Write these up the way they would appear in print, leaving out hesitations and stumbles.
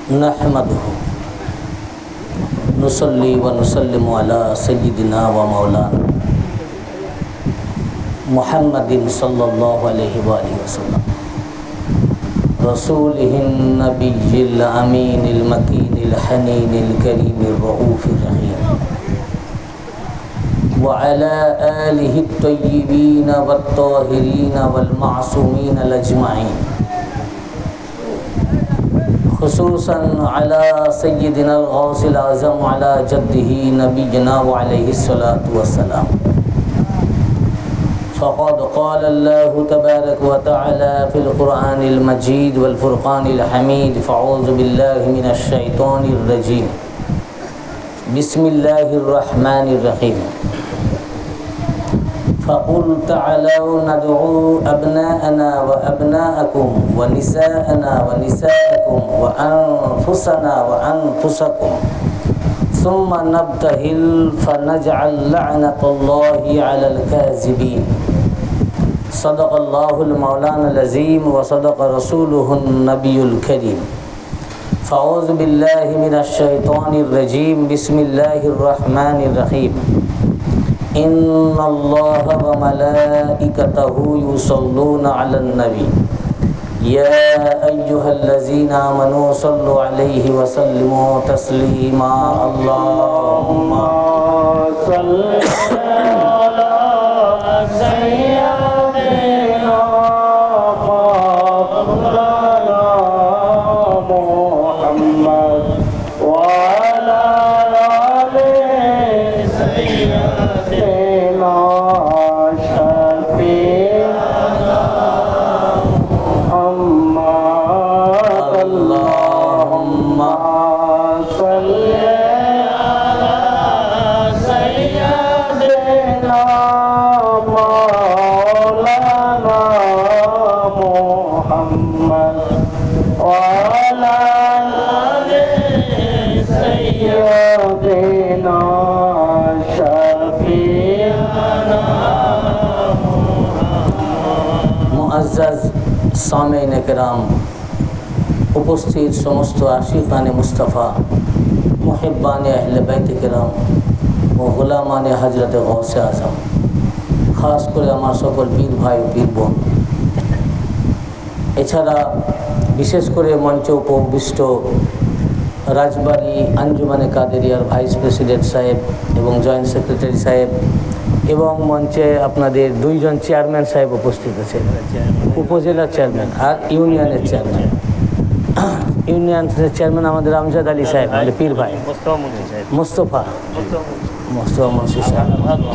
नहमदुहु नुसल्ली व नुसल्लिमु अला सय्यिदिना व मौलाना मुहम्मदिन सल्लल्लाहु अलैहि व आलिहि वसल्लम रसूलिहिन नबिय्यिल अमीनिल मकीनिल हनीनिल करीमिर रऊफिर रहीम व अला आलिहि त्तय्यिबीन वत्ताहिरीन वल मासूमीन अजमाइन खुसूसन अला सय्यिदिना गौसिल आज़म अला जद्दिही नबीना व अलैहिस्सलातु वस्सलाम फ़क़द क़ाल अल्लाहु तबारक व तआला फ़िल क़ुरआनिल मजीद वल फ़ुरक़ानिल हमीद फ़अऊज़ु बिल्लाहि मिनश शैतानिर रजीम बिस्मिल्लाहिर रहमानिर रहीम फ़क़ुल तअलौ नदउ अब्नाअना व अब्नाअकुम व निसाअना व निसाअकुम व अनफुसना व अनफुसकुम सुम्मा नब्तहिल फ़नजअल लअनतल्लाहि अलल काज़िबीन सदक़ल्लाहुल मौलानाल अज़ीम व सदक़ रसूलुहुन नबियुल करीम फ़अऊज़ु बिल्लाहि मिनश शैतानिर रजीम बिस्मिल्लाहिर रहमानिर रहीम इन्नल्लाह व मलाइकतहु युसल्लूना अलन नबी या अय्युहल्लज़ीना आमनू सल्लु अलैहि व सल्लिमू तस्लीमा अल्लाहुम्मा सल्लि अला सय्यिदिना मौलाना मुहम्मद व अला आलि सय्यिदिना शफीअना अल्लाहुम्मा सल्लि अला सय्यिदिना मौलाना मुहम्मद व अला आलि सय्यिदिना शफीअना मुअज़्ज़ज़ सामीन किराम उपस्थित समस्त आशिकान मुस्तफ़ा मुहिब्बान अहले बैत किराम व गुलामान हजरत गौसे आज़म खास করে আমার সকল পীর ভাই ও পীর বোন এছাড়া বিশেষ করে মঞ্চে উপবিষ্ট রাজবাড়ী আঞ্জুমানে কাদেরিয়ার ভাইস প্রেসিডেন্ট সাহেব এবং জয়েন্ট সেক্রেটারি সাহেব এবং মঞ্চে আপনাদের দুইজন চেয়ারম্যান সাহেব উপস্থিত আছেন উপজেলার চেয়ারম্যান আর ইউনিয়নের চেয়ারম্যান ইউনিয়নের চেয়ারম্যান আমাদের আমজাদ আলী সাহেব আমাদের পীর ভাই মোস্তফা মুন্সি সাহেব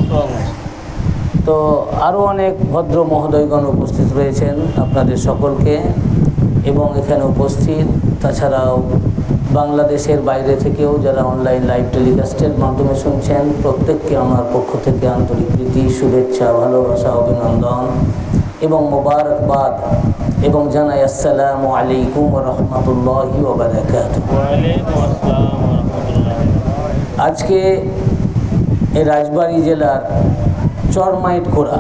তো আরও অনেক ভদ্র মহোদয়গণ উপস্থিত রয়েছেন আপনাদের সকলকে এবং এখানে উপস্থিত তাছাড়াও বাংলাদেশের বাইরে থেকেও যারা অনলাইন লাইভ টেলিকাস্টের মাধ্যমে শুনছেন প্রত্যেককে আমার পক্ষ থেকে আন্তরিক প্রীতি শুভেচ্ছা ভালোবাসা অভিনন্দন এবং মোবারকবাদ এবং জানাই আসসালামু আলাইকুম ওয়া রাহমাতুল্লাহি ওয়া বারাকাতুহু। আজকে এই রাজবাড়ী জেলার চরমাইট কোড়া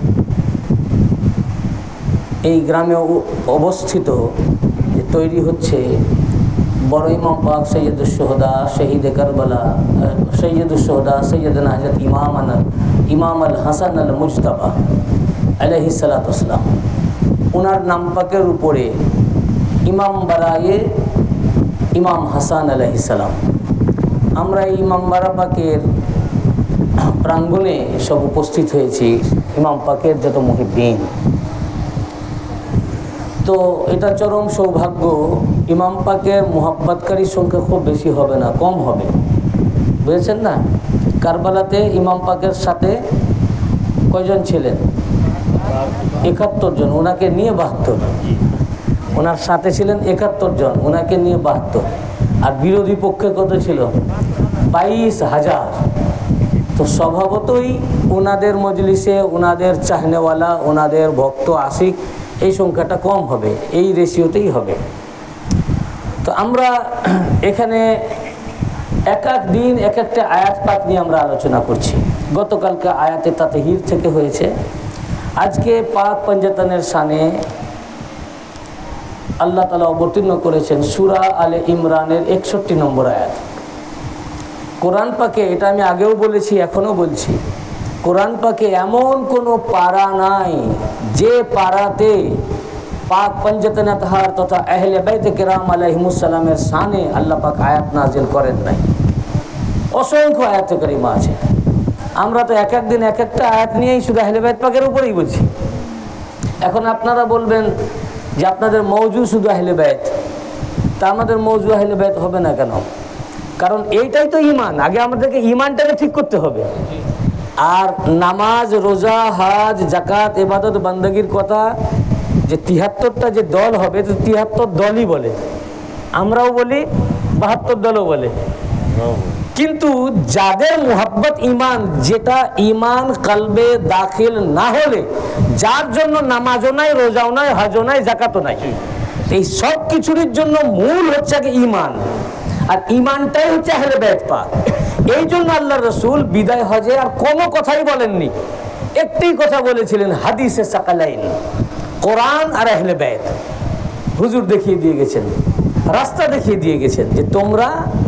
এই গ্রামে অবস্থিত যে তৈরি হচ্ছে বড় ইমাম পাক সৈয়দুস শুহাদা শহীদ কারবালা সৈয়দুস শুহাদা সৈয়দনা হযরত ইমাম আল হাসান আল মুজতাবা আলাইহিস সালাতু ওয়াস সালাম ওনার নাম পাকের উপরে ইমাম বারায়ে ইমাম হাসান আলাইহিস সালাম আমরা এই ইমাম বারা পাকের প্রাঙ্গণে সব উপস্থিত হয়েছি ইমাম পাকের যত মুহিব্বিন। তো এটা চরম সৌভাগ্য ইমাম পাকের মুহাব্বতকারী সংখ্যা খুব বেশি হবে না, কম হবে, বুঝেছেন না? কারবালাতে ইমাম পাকের সাথে কয়জন ছিলেন? 71 জন, ওনাকে নিয়ে 72। ওনার সাথে ছিলেন 71 জন, ওনাকে নিয়ে 72। আর বিরোধী পক্ষে কত ছিল? 22,000। তো স্বভাবতই ওনাদের মজলিসে ওনাদের চাহনেওয়ালা ওনাদের ভক্ত আশিক এই সংখ্যাটা কম হবে, এই রেশিওতেই হবে। তো আমরা এখানে এক এক দিন এক একটা আয়াত পাক নিয়ে আমরা আলোচনা করছি। গতকালকে আয়াতে তাতহির থেকে হয়েছে, আজকে পাক পঞ্জাতনের শানে আল্লাহ তাআলা অবতীর্ণ করেছেন সূরা আলে ইমরানের 61 নম্বর আয়াত। কোরআন পাকে, এটা আমি আগেও বলেছি এখনও বলছি, কোরআন পাকে এমন কোনো পারা নাই যে পারাতে পাক পঞ্জতন আতহার তথা আহলে বাইত কিরাম আলাইহিমুস সালামের শানে আল্লাহ পাক আয়াত নাজিল করেন নাই। অসংখ্য আয়াতে কারিমা আছে। আমরা তো এক এক দিন এক একটা আয়াত নিয়েই শুধু আহলে বাইত পাকের উপরেই বলছি। এখন আপনারা বলবেন যে আপনাদের মৌজু শুধু আহলে বাইত, তা আমাদের মৌজু আহলে বাইত হবে না কেন? কারণ এইটাই তো ঈমান। আগে আমাদেরকে ঈমানটাকে ঠিক করতে হবে। আর নামাজ, রোজা, হজ, যাকাত, ইবাদত, বান্দাগির কথা যে ৭৩টা যে দল হবে, তো ৭৩ দলই বলে, আমরাও বলি, ৭২ দলও বলে। কিন্তু যাদের মুহাব্বত ঈমান, যেটা ঈমান কলবে দাখিল না হলে, যার জন্য নামাজও নাই, রোজাও নাই, হজও নাই, যাকাতও নাই, এই সব কিছুর জন্য মূল হচ্ছে ঈমান। আর ঈমানটাই হচ্ছে আহলে বাইত পাক। এই জন্য আল্লাহর রাসূল বিদায় হজে আর কোনো কথাই বলেননি, একটি কথা বলেছিলেন, হাদিসে সাকালাইন, কোরআন আর আহলে বাইত। হুজুর দেখিয়ে দিয়ে গেছেন, রাস্তা দেখিয়ে দিয়ে গেছেন যে তোমরা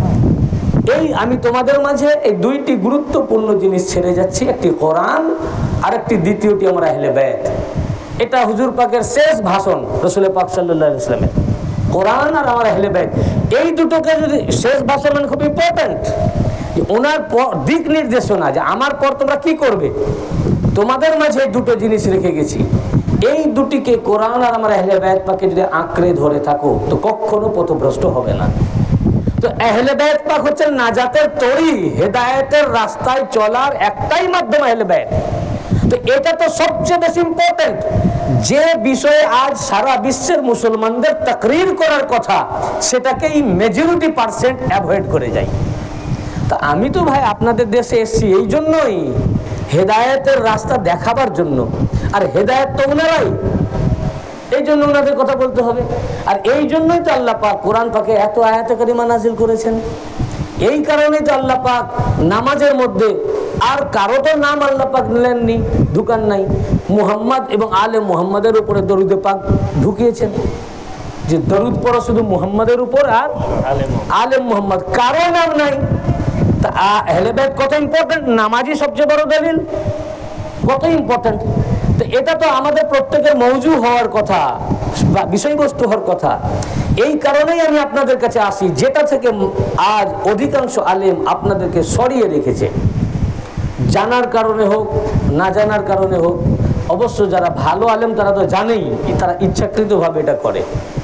আমি তোমাদের মাঝে এই দুইটি গুরুত্বপূর্ণ জিনিস ছেড়ে যাচ্ছি, একটি কোরআন আর একটি দ্বিতীয়টি আমার আহলে বাইত। এটা হুজুর পাকের শেষ ভাষণ, রাসূল পাক সাল্লাল্লাহু আলাইহি ওয়াসাল্লামের, কোরআন আর আমার আহলে বাইত। এই দুটোকে যদি শেষ ভাষণ, মানে খুব ইম্পর্টেন্ট, যে ওনার দিক নির্দেশনা যে আমার পর তোমরা কি করবে, তোমাদের মাঝে এই দুটো জিনিস রেখে গেছি। এই দুটিকে, কোরআন আর আমার আহলে বাইত পাকে যদি আঁকড়ে ধরে থাকো তো কখনো পথভ্রষ্ট হবে না। তো আহলে বাইত পাক হচ্ছে নাজাতের তরি, হেদায়েতের রাস্তায় চলার একটাই মাধ্যম আহলে বাইত। তো এটা তো সবচেয়ে বেশি ইম্পর্টেন্ট, যে বিষয়ে আজ সারা বিশ্বের মুসলমানদের তাকরীর করার কথা, সেটাকেই মেজরিটি পার্সেন্ট অ্যাভয়েড করে যায়। তা আমি তো ভাই আপনাদের দেশে এসেছি এই জন্যই, হেদায়েতের রাস্তা দেখাবার জন্য। আর হেদায়েত তো ওনারাই, এই জন্য ওনাদের কথা বলতে হবে। আর এই জন্যই তো আল্লাহ পাক কোরআন পাকে এত আয়াতে কারিমা নাজিল করেছেন। এই কারণেই তো আল্লাহ পাক নামাজের মধ্যে আর কারো তো নাম আল্লাহ পাক নিলেননি, ঢুকান নাই, মুহাম্মদ এবং আলে মুহাম্মাদের উপরে দরুদে পাক ঢুকিয়েছেন, যে দরুদ পড়ো শুধু মুহাম্মাদের উপর আর আলে মুহাম্মদ, কারো নাম নাই। তা আহলে বাইত কত ইম্পর্টেন্ট, নামাজই সবচেয়ে বড় দলিল, কত ইম্পর্টেন্ট। তো এটা তো আমাদের প্রত্যেকের মৌজু হওয়ার কথা, বিষয়বস্তু হওয়ার কথা। এই কারণেই আমি আপনাদের কাছে আসি, যেটা থেকে আজ অধিকাংশ আলেম আপনাদেরকে সরিয়ে রেখেছে, জানার কারণে হোক না জানার কারণে হোক। অবশ্য যারা ভালো আলেম তারা তো জানেই, তারা ইচ্ছাকৃতভাবে এটা করে।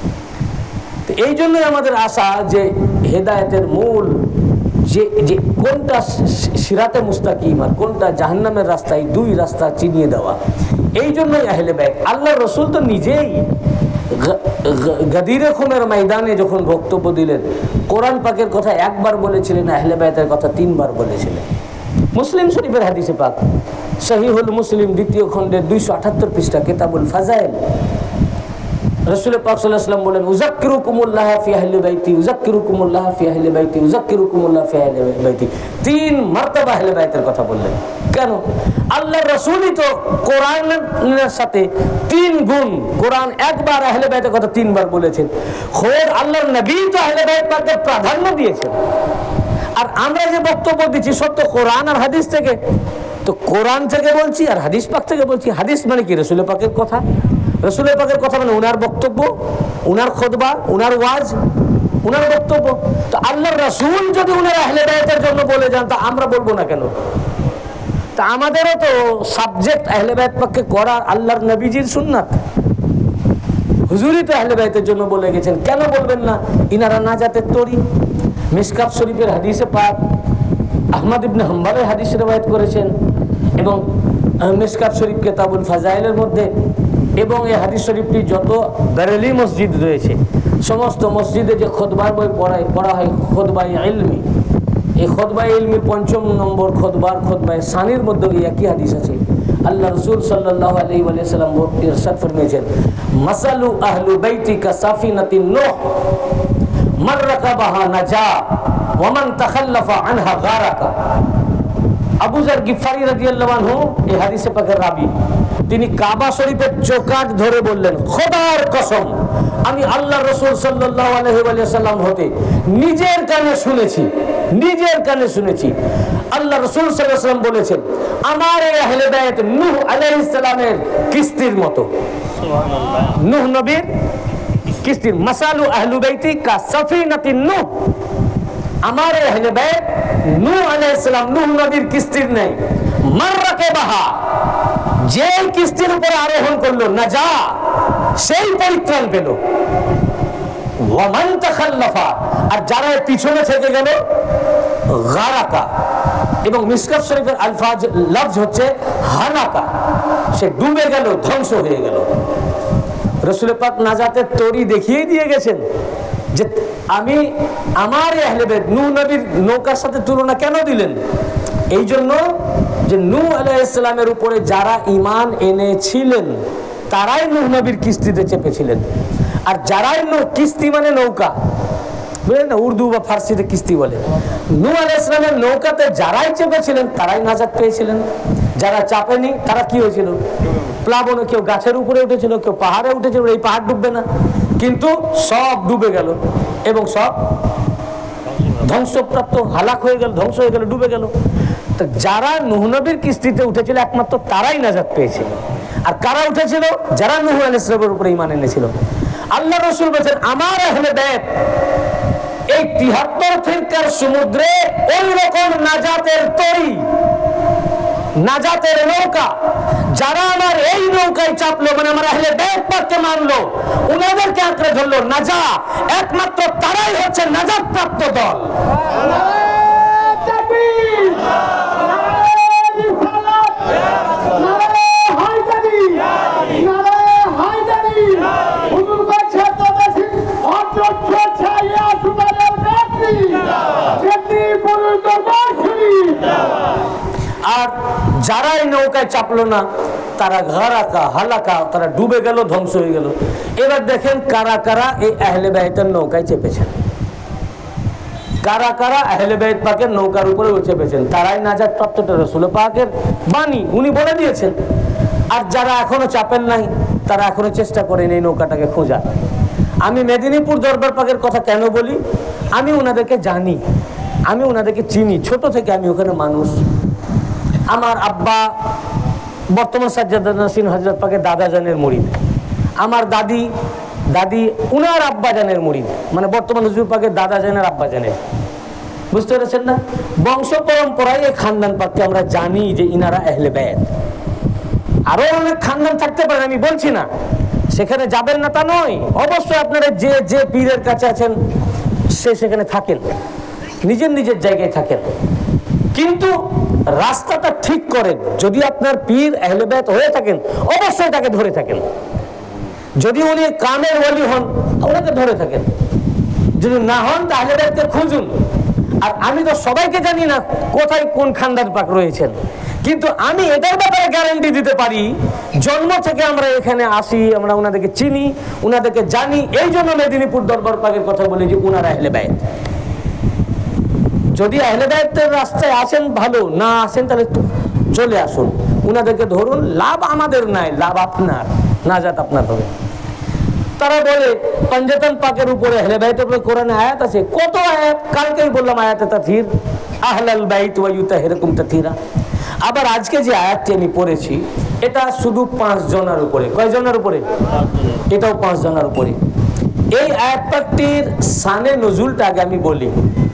তো এই জন্যই আমাদের আশা যে হেদায়েতের মূল যে কোনটা সিরাতে মুস্তাকিম আর কোনটা জাহান্নামের রাস্তা, এই দুই রাস্তা চিনিয়ে দেওয়া। এই জন্যই আহলে বাইত, আল্লাহর রাসূল তো নিজেই গাদিরে খুমের ময়দানে যখন বক্তব্য দিলেন, কোরআন পাকের কথা একবার বলেছিলেন, আহলে বাইতের কথা 3 বার বলেছিলেন। মুসলিম শরীফের হাদিসে পাক, সহিহুল মুসলিম 2য় খণ্ডের 278 পৃষ্ঠা, কিতাবুল ফাজাইল, রাসূল পাক সাল্লাল্লাহু আলাইহি ওয়াসাল্লাম বলেন, উযাক্কিরুকুমুল্লাহ ফি আহলি বাইতি, উযাক্কিরুকুমুল্লাহ ফি আহলি বাইতি, উযাক্কিরুকুমুল্লাহ ফি আহলি বাইতি। 3 মারতাবা আহলে বাইতের কথা বললেন। কেন? আল্লাহর রাসূলই তো কোরআনের সাথে 3 গুণ, কোরআন একবার, আহলে বাইতের কথা 3 বার বলেছেন। খোদ আল্লাহর নবী তো আহলে বাইত পাককে প্রাধান্য দিয়েছেন। আর আমরা যে বক্তব্য দিচ্ছি সত্য কোরআন আর হাদিস থেকে, তো কোরআন থেকে বলছি আর হাদিস পাক থেকে বলছি। হাদিস মানে কি? রাসূল পাকের কথা। রাসূল পাকের কথা মানে ওনার বক্তব্য, ওনার খুতবা, ওনার ওয়াজ, ওনার বক্তব্য। তো আল্লাহর রাসূল যদি ওনার আহলে বাইতের জন্য বলে যান, তা আমরা বলবো না কেন? তা আমাদেরও তো সাবজেক্ট আহলে বাইত পাককে করা আল্লাহর নবীজির সুন্নাত। হুজুরই তো আহলে বাইতের জন্য বলে গেছেন, কেন বলবেন না? ইনারা নাজাতের তরি। মিশকাত শরীফের হাদিসে পাক আহমদ ইবনে হাম্বলের হাদিস রওয়ায়াত করেছেন, এবং মিশকাত শরীফ কিতাবুল ফাজাইলের মধ্যে, এবং এই হাদিস শরীফটি যত বেরেলি মসজিদ রয়েছে সমস্ত মসজিদে যে খুতবার বই পড়া হয়, খুতবায়ে ইলমি, এই খুতবায়ে ইলমি 5ম নম্বর খুতবায়ে সানির মধ্যে একই হাদিস আছে। আল্লাহ রাসূল সাল্লাল্লাহু আলাইহি ওয়া সাল্লাম ইরশাদ ফরমিয়েছেন, মাসালু আহলু বাইতি কা সাফিনাতিন নূহ মান রাকাবাহা নাজা ওয়া মান তাখাল্লাফা আনহা গারাকা। আবু যার গিফারি রাদিয়াল্লাহু আনহু এই হাদিসে পাকের রাবী, তিনি কাবা শরীফের চৌকাঠ ধরে বললেন, খোদার কসম আমি আল্লাহ রাসূল সাল্লাল্লাহু আলাইহি ওয়াসাল্লাম হতে নিজের কানে শুনেছি আল্লাহ রাসূল সাল্লাল্লাহু আলাইহি ওয়াসাল্লাম বলেছেন, আমার এই আহলে বাইত নূহ আলাইহিস সালামের কিস্তির মতো। সুবহানাল্লাহ। নূহ নবীর কিস্তির, মাসালু আহলু বাইতি কা সাফিনাতিন নূহ। আমার এই আহলে বাইত নূহ আলাইহিস সালাম নূহ নবীর কিস্তির নেই। মাররাকাবাহা, যে কিস্তির উপরে আরোহণ করলো নাজা, সেই পরিত্রাণ পেল। ওয়ামান তাখাল্লাফা, আর যারা পিছনে থেকে গেল গারাকা। এবং মিশকাত শরীফের আলফাজ লফজ হচ্ছে হালাকা, সে ডুবে গেল, ধ্বংস হয়ে গেল। রাসূল পাক নাজাতের তরি দেখিয়ে দিয়ে গেছেন যে আমি আমার আহলে বাইত নূহ নবীর নৌকার সাথে তুলনা কেন দিলেন? এই জন্য যে নূহ আলাইহিস সালামের উপরে যারা ঈমান এনেছিলেন তারাই নূহ নবীর কিস্তিতে চেপেছিলেন। আর যারাই কিস্তি মানে নৌকা, বুঝলেন না, উর্দু বা ফার্সিতে কিস্তি বলে। নূহ আলাইহিস সালামের নৌকাতে যারাই চেপেছিলেন তারাই নাজাত পেয়েছিলেন। যারা চাপেনি তারা কি হয়েছিল? প্লাবনে, কেউ গাছের উপরে উঠেছিল, কেউ পাহাড়ে উঠেছিল, এই পাহাড় ডুববে না, কিন্তু সব ডুবে গেল এবং সব ধ্বংসপ্রাপ্ত, হালাক হয়ে গেল, ধ্বংস হয়ে গেল, ডুবে গেল। তো যারা নূহ নবীর কিস্তিতে উঠেছিল একমাত্র তারাই নাজাত পেয়েছিল। আর কারা উঠেছিল? যারা নূহ আলাইহিস সালামের উপরে ঈমান এনেছিল। আল্লাহ রাসূল বলেন, আমার আহলে বাইত এই ৭৩ ফিরকার সমুদ্রে ওই রকম নাজাতের তরি, নাজাতের নৌকা, যারা আমার এই নৌকায় চাপলো, মানে আমার আহলে বাইত পাককে মানলো, উনাদেরকে আঁকড়ে ধরলো, নাজা, একমাত্র তারাই হচ্ছে নাজাত প্রাপ্ত দল। আর যারা এই নৌকায় চাপলো না তারা গারাকা, হালাকা, তারা ডুবে গেল, ধ্বংস হয়ে গেল। এবার দেখেন কারা কারা এই আহলে বাইতের নৌকায় চেপেছেন, কারা কারা আহলে বাইত পাকের নৌকার উপরে চেপেছেন, তারাই নাজাত প্রাপ্ত। রাসূল পাকের বাণী, উনি বলে দিয়েছেন। আর যারা এখনো চাপেন নাই তারা এখনো চেষ্টা করেন এই নৌকাটাকে খোঁজার। আমি মেদিনীপুর দরবার পাকের কথা কেন বলি? আমি ওনাদেরকে জানি, আমি ওনাদেরকে চিনি, ছোট থেকে আমি ওখানে মানুষ। আমার আব্বা বর্তমান সাজ্জাদা নাসির হযরত পাকের দাদা জানের মুরিদ, আমার দাদি উনার আব্বা জানের মুরিদ, মানে বর্তমান হুজুর পাকের দাদা জানের আব্বা জানের। বুঝতে পেরেছেন না? বংশ পরম্পরায় এই খানদান পাককে আমরা জানি যে ইনারা আহলে বাইত। আরো অনেক খানদান থাকতে পারে, আমি বলছি না সেখানে যাবেন না তা নয়, অবশ্যই আপনারা যে যে পীরের কাছে আছেন সেখানে থাকেন, নিজের নিজের জায়গায় থাকেন, কিন্তু রাস্তাটা ঠিক করেন। যদি আপনার পীর আহলে বাইত হয়ে থাকেন অবশ্যই তাকে ধরে থাকেন। যদি উনি কামের ওলি হন ওনাকে ধরে থাকেন, যদি না হন তাহলে বাইতকে খুঁজুন। আর আমি তো সবাইকে জানি না কোথায় কোন খানদান পাক রয়েছেন, কিন্তু আমি এটার ব্যাপারে গ্যারান্টি দিতে পারি, জন্ম থেকে আমরা এখানে আসি, আমরা ওনাদেরকে চিনি, ওনাদেরকে জানি। এই জন্য মেদিনীপুর দরবার পাকের কথা বলি যে ওনারা আহলে বাইত। যদি আহলে বাইতের রাস্তায় আসেন ভালো, না আসেন তাহলে চলে আসুন, ওনাদেরকে ধরুন। লাভ আমাদের নাই, লাভ আপনার, নাজাত আপনার হবে। তারা বলে পাঞ্জাতন পাকের উপরে আহলে বাইতের উপরে কোরআনে আয়াত আছে, কত আয়াত, কালকেই বললাম আয়াতে তাথীর, আহলাল বাইত ওয়া ইউতাহিরুকুম তাথীরা। আবার আজকে যে আয়াতটি আমি পড়েছি এটা শুধু 5 জনের উপরে। কয় জনের উপরে? এটাও 5 জনের উপরে। এই আয়াতটির শানে নজুলটা আগে আমি বলি,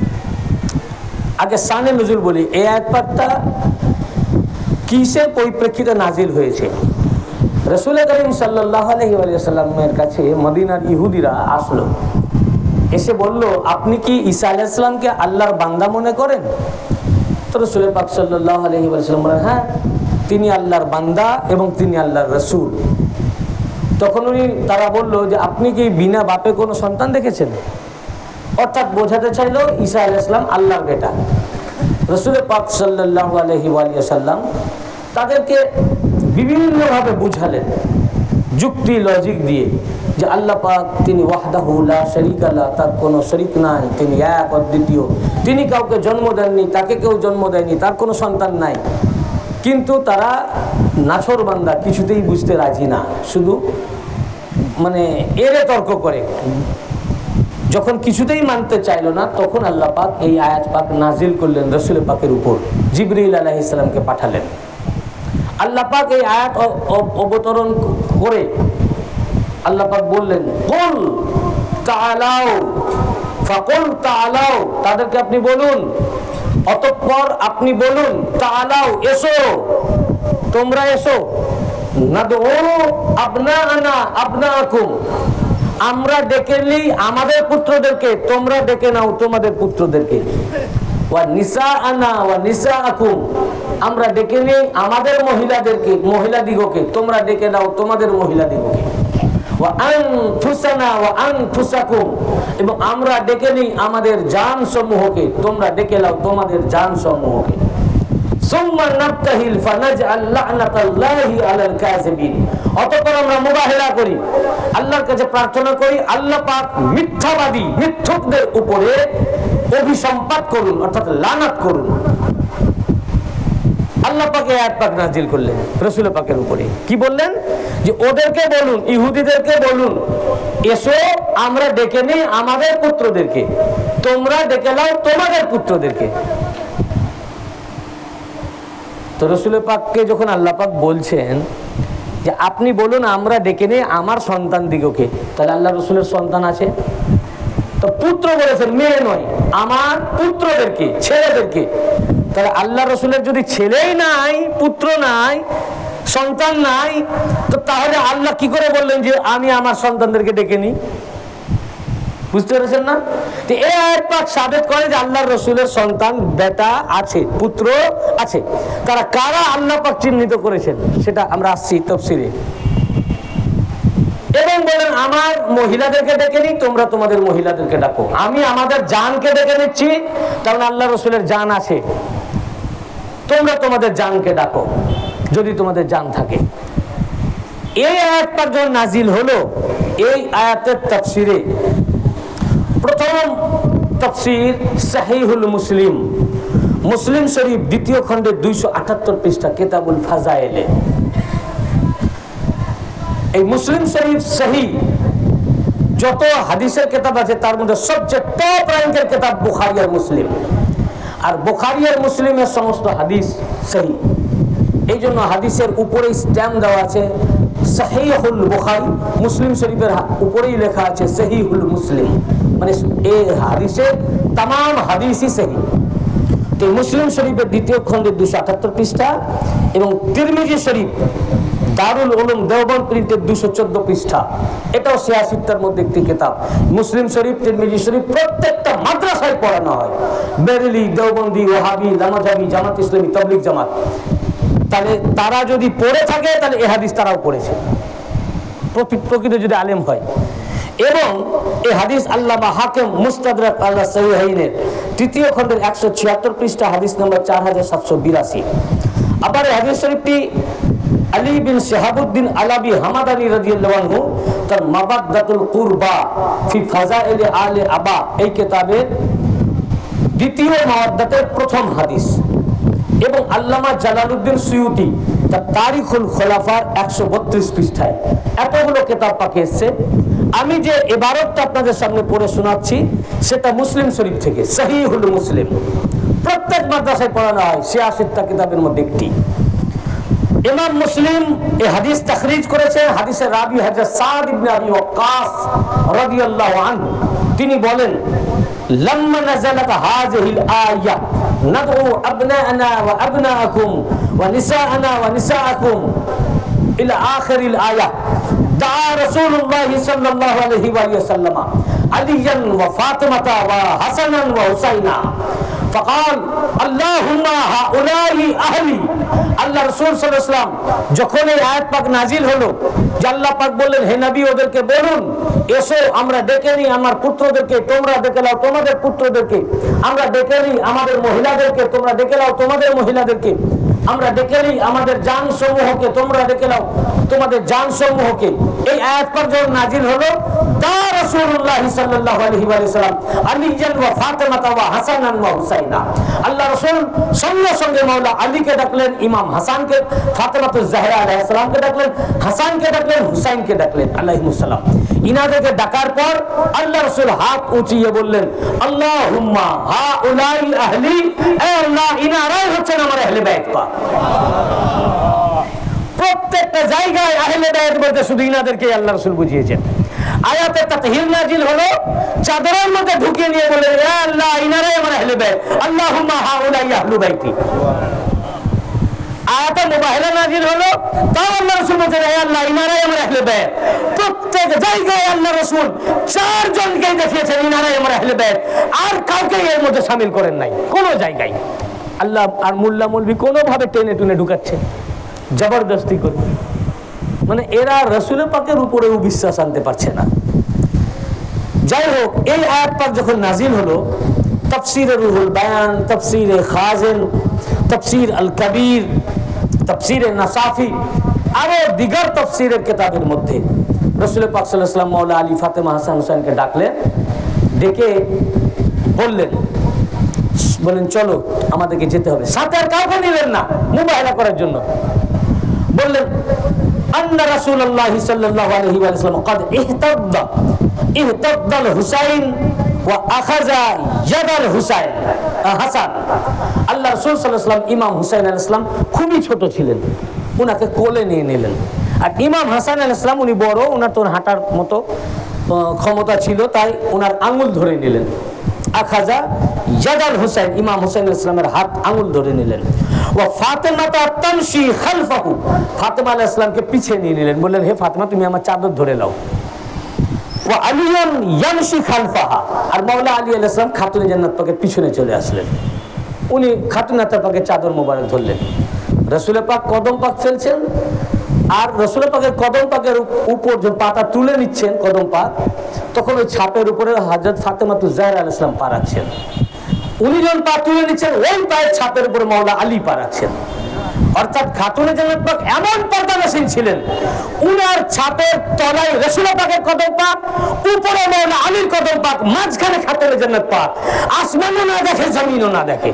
আগে শানে নজুল বলি। এই আয়াতটা কিসের পরিপ্রেক্ষিতে নাজিল হয়েছে? রাসূল করিম সাল্লাল্লাহু আলাইহি ওয়াসাল্লামের কাছে মদিনার ইহুদিরা আসলো, এসে বলল, আপনি কি ঈসা আলাইহিস সালামকে আল্লাহর বান্দা মনে করেন? তো রাসূল পাক সাল্লাল্লাহু আলাইহি ওয়াসাল্লাম বলেন, হ্যাঁ, তিনি আল্লাহর বান্দা এবং তিনি আল্লাহর রাসূল। তখন তারা বলল যে আপনি কি বিনা বাপে কোনো সন্তান দেখেছেন? অর্থাৎ বোঝাতে চাইলো ঈসা আলাইহিস সালাম আল্লাহর বেটা। রাসূল পাক সাল্লাল্লাহু আলাইহি ওয়াসাল্লাম তাদেরকে বিভিন্নভাবে বুঝালেন, যুক্তি লজিক দিয়ে, যে আল্লাহ পাক তিনি ওয়াহদাহু লা শারীকা লা, তার কোনো শরীক নাই, তিনি এক অদ্বিতীয়, তিনি কাউকে জন্ম দেননি, তাকে কেউ জন্ম দেয়নি, তার কোনো সন্তান নাই। কিন্তু তারা নাছর বান্দা, কিছুতেই বুঝতে রাজি না, শুধু মানে এরে তর্ক করে, যখন কিছুতেই মানতে চাইলো না, তখন আল্লাহ পাক এই আয়াত পাক নাজিল করলেন রাসূল পাকের উপর, জিবরিল আলাইহিস সালামকে পাঠালেন। আল্লাহ পাক এই আয়াত অবতরণ করে আল্লাহ পাক বললেন, কুল তাআলাও, ফাকুল তাআলাও, তাদেরকে আপনি বলুন, অতঃপর আপনি বলুন, তাআলাও, এসো, তোমরা এসো, নাদউ আবনাআনা আবনাআকুম, আমরা ডেকে নিই আমাদের পুত্রদেরকে, তোমরা ডেকে নাও তোমাদের পুত্রদেরকে, ওয়া নিসাআনা ওয়া নিসাআকুম, আমরা ডেকে নিই আমাদের মহিলাদেরকে, মহিলাদিগকে, তোমরা ডেকে নাও তোমাদের মহিলাদিগকে, ওয়া আনফুসানা ওয়া আনফুসাকুম, এবং আমরা ডেকে নিই আমাদের জান সমূহকে, তোমরা ডেকে নাও তোমাদের জান সমূহকে। সুম্মা নাবতাহিল ফানাজআল লা'নাতাল্লাহি আলাল কাযিবিন, অতঃপর আমরা মুবাহিলা করি, আল্লাহর কাছে প্রার্থনা করি, আল্লাহ পাক মিথ্যাবাদী মিথ্যুকদের উপরে অভিসম্পাত করুন, অর্থাৎ লানাত করুন। আল্লাহ পাক এই আয়াত পাক নাজিল করলেন রাসূল পাকের উপরে। কি বললেন? যে ওদেরকে বলুন, ইহুদিদেরকে বলুন, এসো আমরা ডেকে নিই আমাদের পুত্রদেরকে, তোমরা ডেকে নাও তোমাদের পুত্রদেরকে। তো রাসূল পাককে যখন আল্লাহ পাক বলছেন যে আপনি বলুন আমরা ডেকে নিই আমার সন্তান দিগকে, তাহলে আল্লাহ রসুলের সন্তান আছে, তো পুত্র বলেছেন, মেয়ে নয়, আমার পুত্রদেরকে, ছেলেদেরকে। তাহলে আল্লাহ রসুলের যদি ছেলেই নাই, পুত্র নাই, সন্তান নাই, তো তাহলে আল্লাহ কি করে বললেন যে আমি আমার সন্তানদেরকে ডেকে নিই? বুঝতে পেরেছেন না? তো এই আয়াত পাক সাবিত করে যে আল্লাহর রাসূলের সন্তান, বেটা আছে, পুত্র আছে। তারা কারা আল্লাহ পাক চিহ্নিত করেছেন সেটা আমরা আসছি তাফসীরে। এবং বলেন আমার মহিলাদেরকে ডেকে নিই, তোমরা তোমাদের মহিলাদেরকে ডাকো, আমি আমাদের জানকে ডেকে নিচ্ছি, কারণ আল্লাহ রাসূলের জান আছে, তোমরা তোমাদের জানকে ডাকো যদি তোমাদের জান থাকে। এই আয়াত পাক যখন নাজিল হলো, এই আয়াতের তাফসীরে প্রথম তাফসীর সহিহুল মুসলিম, মুসলিম শরীফ দ্বিতীয় খণ্ডের 278 পৃষ্ঠা, কিতাবুল ফাজাইলে। এই মুসলিম শরীফ সহিহ যত হাদিসের কিতাব আছে তার মধ্যে সবচেয়ে টপ র্যাঙ্কের কিতাব বুখারী আর মুসলিম, আর বুখারী আর মুসলিমের সমস্ত হাদিস সহিহ। এই জন্য হাদিসের উপরে স্ট্যাম্প দেওয়া আছে সহিহুল বুখারী, মুসলিম শরীফের উপরেই লেখা আছে সহিহুল মুসলিম, মানে এই হাদিসের तमाम হাদিসই সহিহ। তো মুসলিম শরীফের দ্বিতীয় খণ্ডের 278 পৃষ্ঠা এবং তিরমিজি শরীফ দারুল উলুম দেওবন্দ প্রিন্টের 214 পৃষ্ঠা, এটাও 86টার মধ্যে একটি কিতাব। মুসলিম শরীফ, তিরমিজি শরীফ প্রত্যেকটা মাদ্রাসায় পড়ানো হয়, বেরেলি, দেওবন্দি, ওহাবি, লামাজাবি, জামাত ইসলামী, তাবলিগ জামাত। তাহলে তারা যদি পড়ে থাকে তাহলে এই হাদিস তারাও পড়েছে, প্রকৃত যদি আলেম হয়। এবং এই হাদিস আল্লামা হাকিম মুস্তাদরাক আলা সাহিহাইনের তৃতীয় খণ্ডের 176 পৃষ্ঠা, হাদিস নম্বর 4782। আবার এই হাদিস শরীফটি আলী বিন শাহাবুদ্দিন আলাবি হামাদানি রাদিয়াল্লাহু আনহু তার মাবাদদাতুল কুরবা ফি ফাজাইল আলে আবা এই কিতাবের দ্বিতীয় মাওয়াদ্দাতের প্রথম হাদিস। এবং আল্লামা জালালউদ্দিন সুয়ুতি তার তারিখুল খোলাফার 132 পৃষ্ঠায় এতগুলো কিতাব পাকে এসেছে। আমি যে ইবারতটা আপনাদের সামনে পড়ে শোনাচ্ছি সেটা মুসলিম শরীফ থেকে, সহিহুল মুসলিম, প্রত্যেক মাদ্রাসায় পড়ানো হয়, 86টা কিতাবের মধ্যে একটি। ইমাম মুসলিম এই হাদিস তাখরিজ করেছে, হাদিসের রাবি হযরত সাদ ইবনে আবি ওয়াক্কাস রাদিয়াল্লাহু আনহু। তিনি বলেন, লাম্মা নাযালাত হাযিহিল আয়া নাদউ আবনাআনা ওয়া আবনাআকুম ওয়া নিসাআনা ওয়া নিসাআকুম ইলা আখিরিল আয়া দাআ রাসূলুল্লাহ সাল্লাল্লাহু আলাইহি ওয়া সাল্লাম আলিয়ান ওয়া ফাতিমাতা ওয়া হাসানান ওয়া হুসাইনা فقال اللهم هؤلاء اهلي। আল্লাহ রাসূল সাল্লাল্লাহু আলাইহি ওয়াসাল্লাম যখন এই আয়াত পাক নাজিল হলো, যে আল্লাহ পাক বললেন, হে নবী ওদেরকে বলুন, এসো আমরা ডেকে নিই আমার পুত্রদেরকে, তোমরা ডেকে নাও তোমাদের পুত্রদেরকে, আমরা ডেকে নিই আমাদের মহিলাদেরকে, তোমরা ডেকে নাও তোমাদের মহিলাদেরকে, আমরা ডেকে নিই আমাদের জান সমূহকে, তোমরা ডেকে নাও তোমাদের জান সমূহকে। এই আয়াত পাক যখন নাজিল হলো, তা রাসূলুল্লাহ সাল্লাল্লাহু আলাইহি ওয়াসাল্লাম আলিয়ান ওয়া ফাতিমাতা ওয়া হাসানান ওয়া হুসাইনা, আল্লাহ রাসূল সঙ্গে সঙ্গে মাওলা আলীকে ডাকলেন, ইমাম হাসানকে, ফাতিমাতুজ জাহরা আলাইহিস সালামকে ডাকলেন, হাসানকে ডাকলেন, হুসাইনকে ডাকলেন আলাইহিমুস সালাম। ইনাদেরকে ডাকার পর আল্লাহ রাসূল হাত উঁচিয়ে বললেন, আল্লাহুম্মা হাউলাই আহলি, এ আল্লাহ ইনারাই হচ্ছেন আমার আহলে বাইত। প্রত্যেকটা জায়গায় আহলে বাইত বলতে শুধু ইনাদেরকে আল্লাহ রাসূল বুঝিয়েছেন। আয়াতে তাতহির নাজিল হলো, চাদরের মধ্যে ঢুকিয়ে নিয়ে বলে, এ আল্লাহ ইনারাই আমার আহলে বাইত, আল্লাহুম্মা হাউলাই আহলু বাইতি। আয়াতে মুবাহিলা নাজিল হলো, তাও আল্লাহ রাসূল বলেন, হে আল্লাহ ইনারাই আমার আহলে বাইত। প্রত্যেক জায়গায় আল্লাহ রাসূল চারজনকে দেখিয়েছেন ইনারাই আমার আহলে বাইত, আর কাউকে এর মধ্যে শামিল করেন নাই কোন জায়গায়। আল্লাহ আর মোল্লা মৌলভী কোনোভাবে টেনে টুনে ঢুকাচ্ছে জবরদস্তি করে, মানে এরা রাসূল পাকের উপরেও বিশ্বাস আনতে পারছে না। যাই হোক, এই আয়াত পাক যখন নাজিল হলো, তাফসীরে রুহুল বায়ান, তাফসীরে খাজিন, তাফসীর আল কবির, তাফসীরে নাসাফি, আরো দিগার তাফসীরের কিতাবের মধ্যে রাসূল পাক সাল্লাল্লাহু আলাইহি ওয়াসাল্লাম মাওলা আলী, ফাতেমা, হাসান, হুসাইনকে ডাকলেন, ডেকে বলেন চলো আমাদেরকে যেতে হবে। সাথে আর কাউকে নিলেন না মুবাহিলা করার জন্য। বললেন আন্না রাসূলুল্লাহ সাল্লাল্লাহু আলাইহি ওয়াসাল্লাম قد اهتد الحسين واخذ يد الحسين হাসান। আল্লাহ রাসূল সাল্লাল্লাহু আলাইহি ওয়াসাল্লাম ইমাম হুসাইন আলাইহিস সালাম খুবই ছোট ছিলেন, উনাকে কোলে নিয়ে নিলেন। আর ইমাম হাসান আলাইহিস সালাম উনি বড়, উনার তো হাঁটার মতো ক্ষমতা ছিল, তাই উনার আঙ্গুল ধরে নিলেন। আখাজা ইয়াদাল হুসাইন, ইমাম হুসাইন আলাইহিস সালামের হাত আঙ্গুল ধরে নিলেন। ওয়া ফাতেমা তামশি খালফাহু, ফাতেমা আলাইহিস সালামকে পিছে নিয়ে নিলেন, বললেন হে ফাতেমা তুমি আমার চাদর ধরে নাও। ওয়া আলিয়ান ইয়ামশি খালফাহা, আর মাওলা আলী আলাইহিস সালাম খাতুনে জান্নাত পাকের পিছনে চলে আসলেন। উনি খাতুনে জান্নাত পাকের চাদর মোবারক ধরলেন। রাসূল পাক কদম পাক ফেলছেন, আর রাসূল পাকের কদম পাকের উপর যে পাতা তুলে নিচ্ছেন কদম পাক, তখন ওই ছাপের উপরে হযরত ফাতেমাতুজ জাহরা আলাইহিস সালাম পা রাখছেন। উনি যখন পা তুলে নিচ্ছেন, ওই পায়ের ছাপের উপরে মাওলা আলী পা রাখছেন। অর্থাৎ খাতুনে জান্নাত পাক এমন পর্দানশীল ছিলেন, উনার ছাপের তলায় রাসূল পাকের কদম পাক, উপরে মাওলা আলীর কদম পাক, মাঝখানে খাতুনে জান্নাত পাক, আসমানও না দেখে জমিনও না দেখে,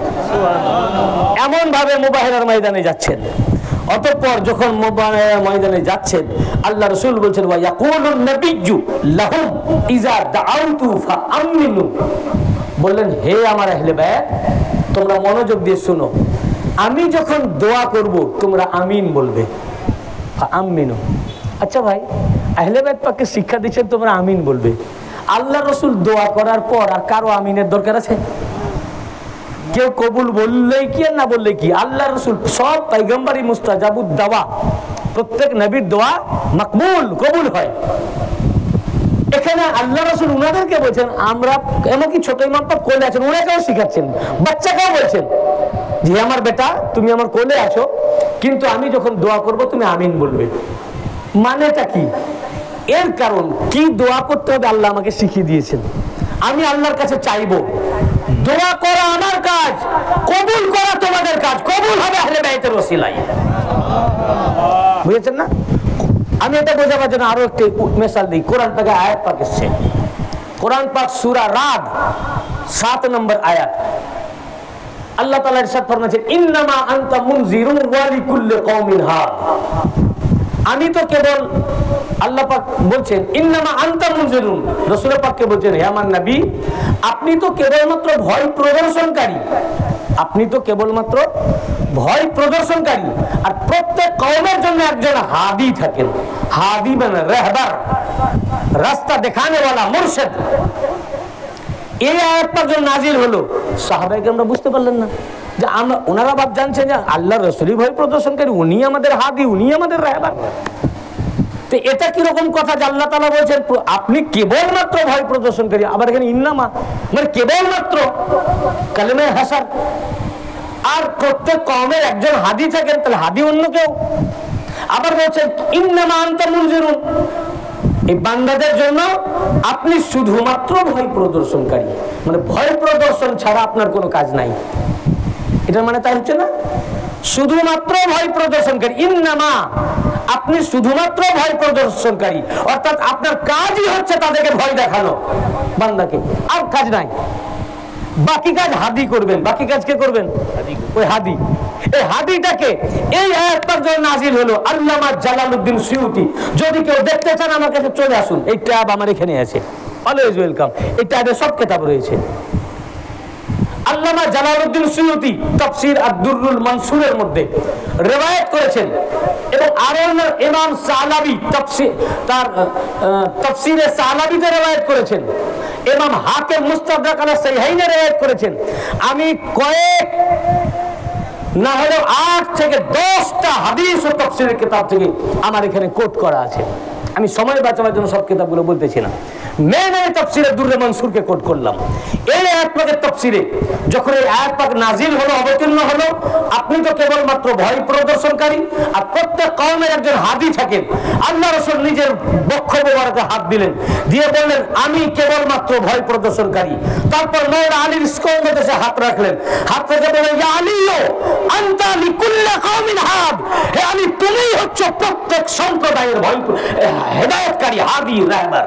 এমন ভাবে মুবাহিলার ময়দানে যাচ্ছেন। অতঃপর যখন মুবাহিলার ময়দানে যাচ্ছেন, আল্লাহ রাসূল বলছেন ওয়া ইয়াকুলুন নাবিয়্যু লাহুম ইযা দাআউতু ফাআমিনু, বললেন হে আমার আহলে বাইত তোমরা মনোযোগ দিয়ে শুনো, আমি যখন দোয়া করব তোমরা আমিন বলবে। ফাআমিনু, আচ্ছা ভাই আহলে বাইত পাককে শিক্ষা দিচ্ছেন তোমরা আমিন বলবে, আল্লাহ রাসূল দোয়া করার পর আর কারো আমিনের দরকার আছে? কেউ কবুল বললেই কি আর না বললে কি, আল্লাহ রাসূল সব পয়গম্বরই মুস্তাজাবুদ দাওয়া, প্রত্যেক নবীর দোয়া মকবুল কবুল হয়। এখানে আল্লাহ রাসূল উনাদেরকে বলছেন, আমরা এমনকি ছোট ইমাম পাক কোলে আছেন, ওনাকেও শিখাচ্ছেন, বাচ্চাকেও বলছেন যে আমার বেটা তুমি আমার কোলে আছো, কিন্তু আমি যখন দোয়া করব তুমি আমিন বলবে। মানেটা কি? এর কারণ কি দোয়া করতে হবে আল্লাহ আমাকে শিখিয়ে দিয়েছেন, আমি আল্লাহর কাছে চাইবো। দোয়া করা আমার কাজ, কবুল করা তোমাদের কাজ, কবুল হবে আহলে বাইতের ওসিলায়। বুঝেছেন না? আমি এটা বোঝাবার জন্য আরো একটি মিসাল দিই। কোরআন পাকে আয়াত পাক এসেছে, কোরআন পাক সূরা রাদ 7 নম্বর আয়াত, আল্লাহ তাআলা ইরশাদ ফরমাচ্ছেন ইন্নামা আনতা মুনজিরুন ওয়া লিকুল্লি কওমিন হাদ। আমি তো কেবল, আল্লাহ পাক বলছেন ইন্নামা আনতা মুনজিরুন, রাসূল পাককে বলছেন হে আমার নবী আপনি তো কেবলমাত্র ভয় প্রদর্শনকারী, আপনি তো কেবলমাত্র ভয় প্রদর্শনকারী, আর প্রত্যেক কওমের জন্য একজন হাদি থাকেন। হাদি মানে রাহবার, রাস্তা দেখানে ওয়ালা, মুরশিদ। এই আয়াতটা যখন নাজিল হলো, সাহাবায়ে কেরামরা বুঝতে পারলেন না যে আমরা, ওনারা বাপ জানছেন যে আল্লাহর রাসূলই ভয় প্রদর্শনকারী, উনি আমাদের হাদি, উনি আমাদের রাহবার। তো এটা কিরকম কথা যে আল্লাহ তাআলা বলছেন আপনি কেবলমাত্র ভয় প্রদর্শনকারী, আবার এখানে ইন্নামা মানে কেবলমাত্র কালেমে হাসার, আর প্রত্যেক কওমের একজন হাদি থাকেন, তাহলে হাদি অন্য কেউ। আবার বলছেন ইন্নামা আনতা মুনজিরুন, এই বান্দাদের জন্য আপনি শুধুমাত্র ভয় প্রদর্শনকারী, মানে ভয় প্রদর্শন ছাড়া আপনার কোনো কাজ নাই। এটা মানে তাই হচ্ছে না, শুধুমাত্র ভয় প্রদর্শনকারী। ইন্নামা, আপনি শুধুমাত্র ভয় প্রদর্শনকারী, অর্থাৎ আপনার কাজই হচ্ছে তাদেরকে ভয় দেখানো বান্দাকে, আর কাজ নাই। বাকি কাজ হাদি করবেন। বাকি কাজ কে করবেন? ওই হাদি। এই হাদিটাকে এই আয়াতটার জন্য নাজিল হলো। আল্লামা জালালউদ্দিন সুয়ুতি, যদি কেউ দেখতে চান আমার কাছে চলে আসুন, এই ট্যাব আমার এখানে আছে, অলওয়েজ ওয়েলকাম। এই ট্যাবে সব কিতাব রয়েছে। আল্লামা জালালউদ্দিন সুয়ুতি তাফসীর আদ-দুররুল মানসুরের মধ্যে রিওয়ায়াত করেছেন, এবং আরো ইমাম সালাবি তার তাফসীরে সালাবিতে রিওয়ায়াত করেছেন, ইমাম হাকিম মুস্তাদরাক আলা সাহিহাইনে রিওয়ায়াত করেছেন। আমি কয়েক না হলেও 8 থেকে 10টা হাদিস ও তাফসীরের কিতাব থেকে আমার এখানে কোট করা আছে। আমি সময় বাঁচাবার জন্য সব কিতাবগুলো বলতেছি না। মেন তাফসীরে দুররে মনসুরকে কোট করলাম। এই আয়াত পাকের তাফসীরে যখন এই আয়াত পাক নাজিল হলো, অবতীর্ণ হলো, আপনি তো কেবলমাত্র ভয় প্রদর্শনকারী, আর প্রত্যেক কওমের একজন হাদি থাকেন। আল্লাহ রাসূল নিজের বক্ষ মোবারকে হাত দিলেন, দিয়ে বললেন আমি কেবলমাত্র ভয় প্রদর্শনকারী। তারপর মাওলানা আলীর স্কন্ধে এসে হাত রাখলেন, হাত রেখে বললেন ইয়া আলীও আনতা লিকুল্লি কওমিন হাদ, হে আলী তুমিই হচ্ছে প্রত্যেক সম্প্রদায়ের ভয় হেদায়েতকারী, হাদি, রাহবার।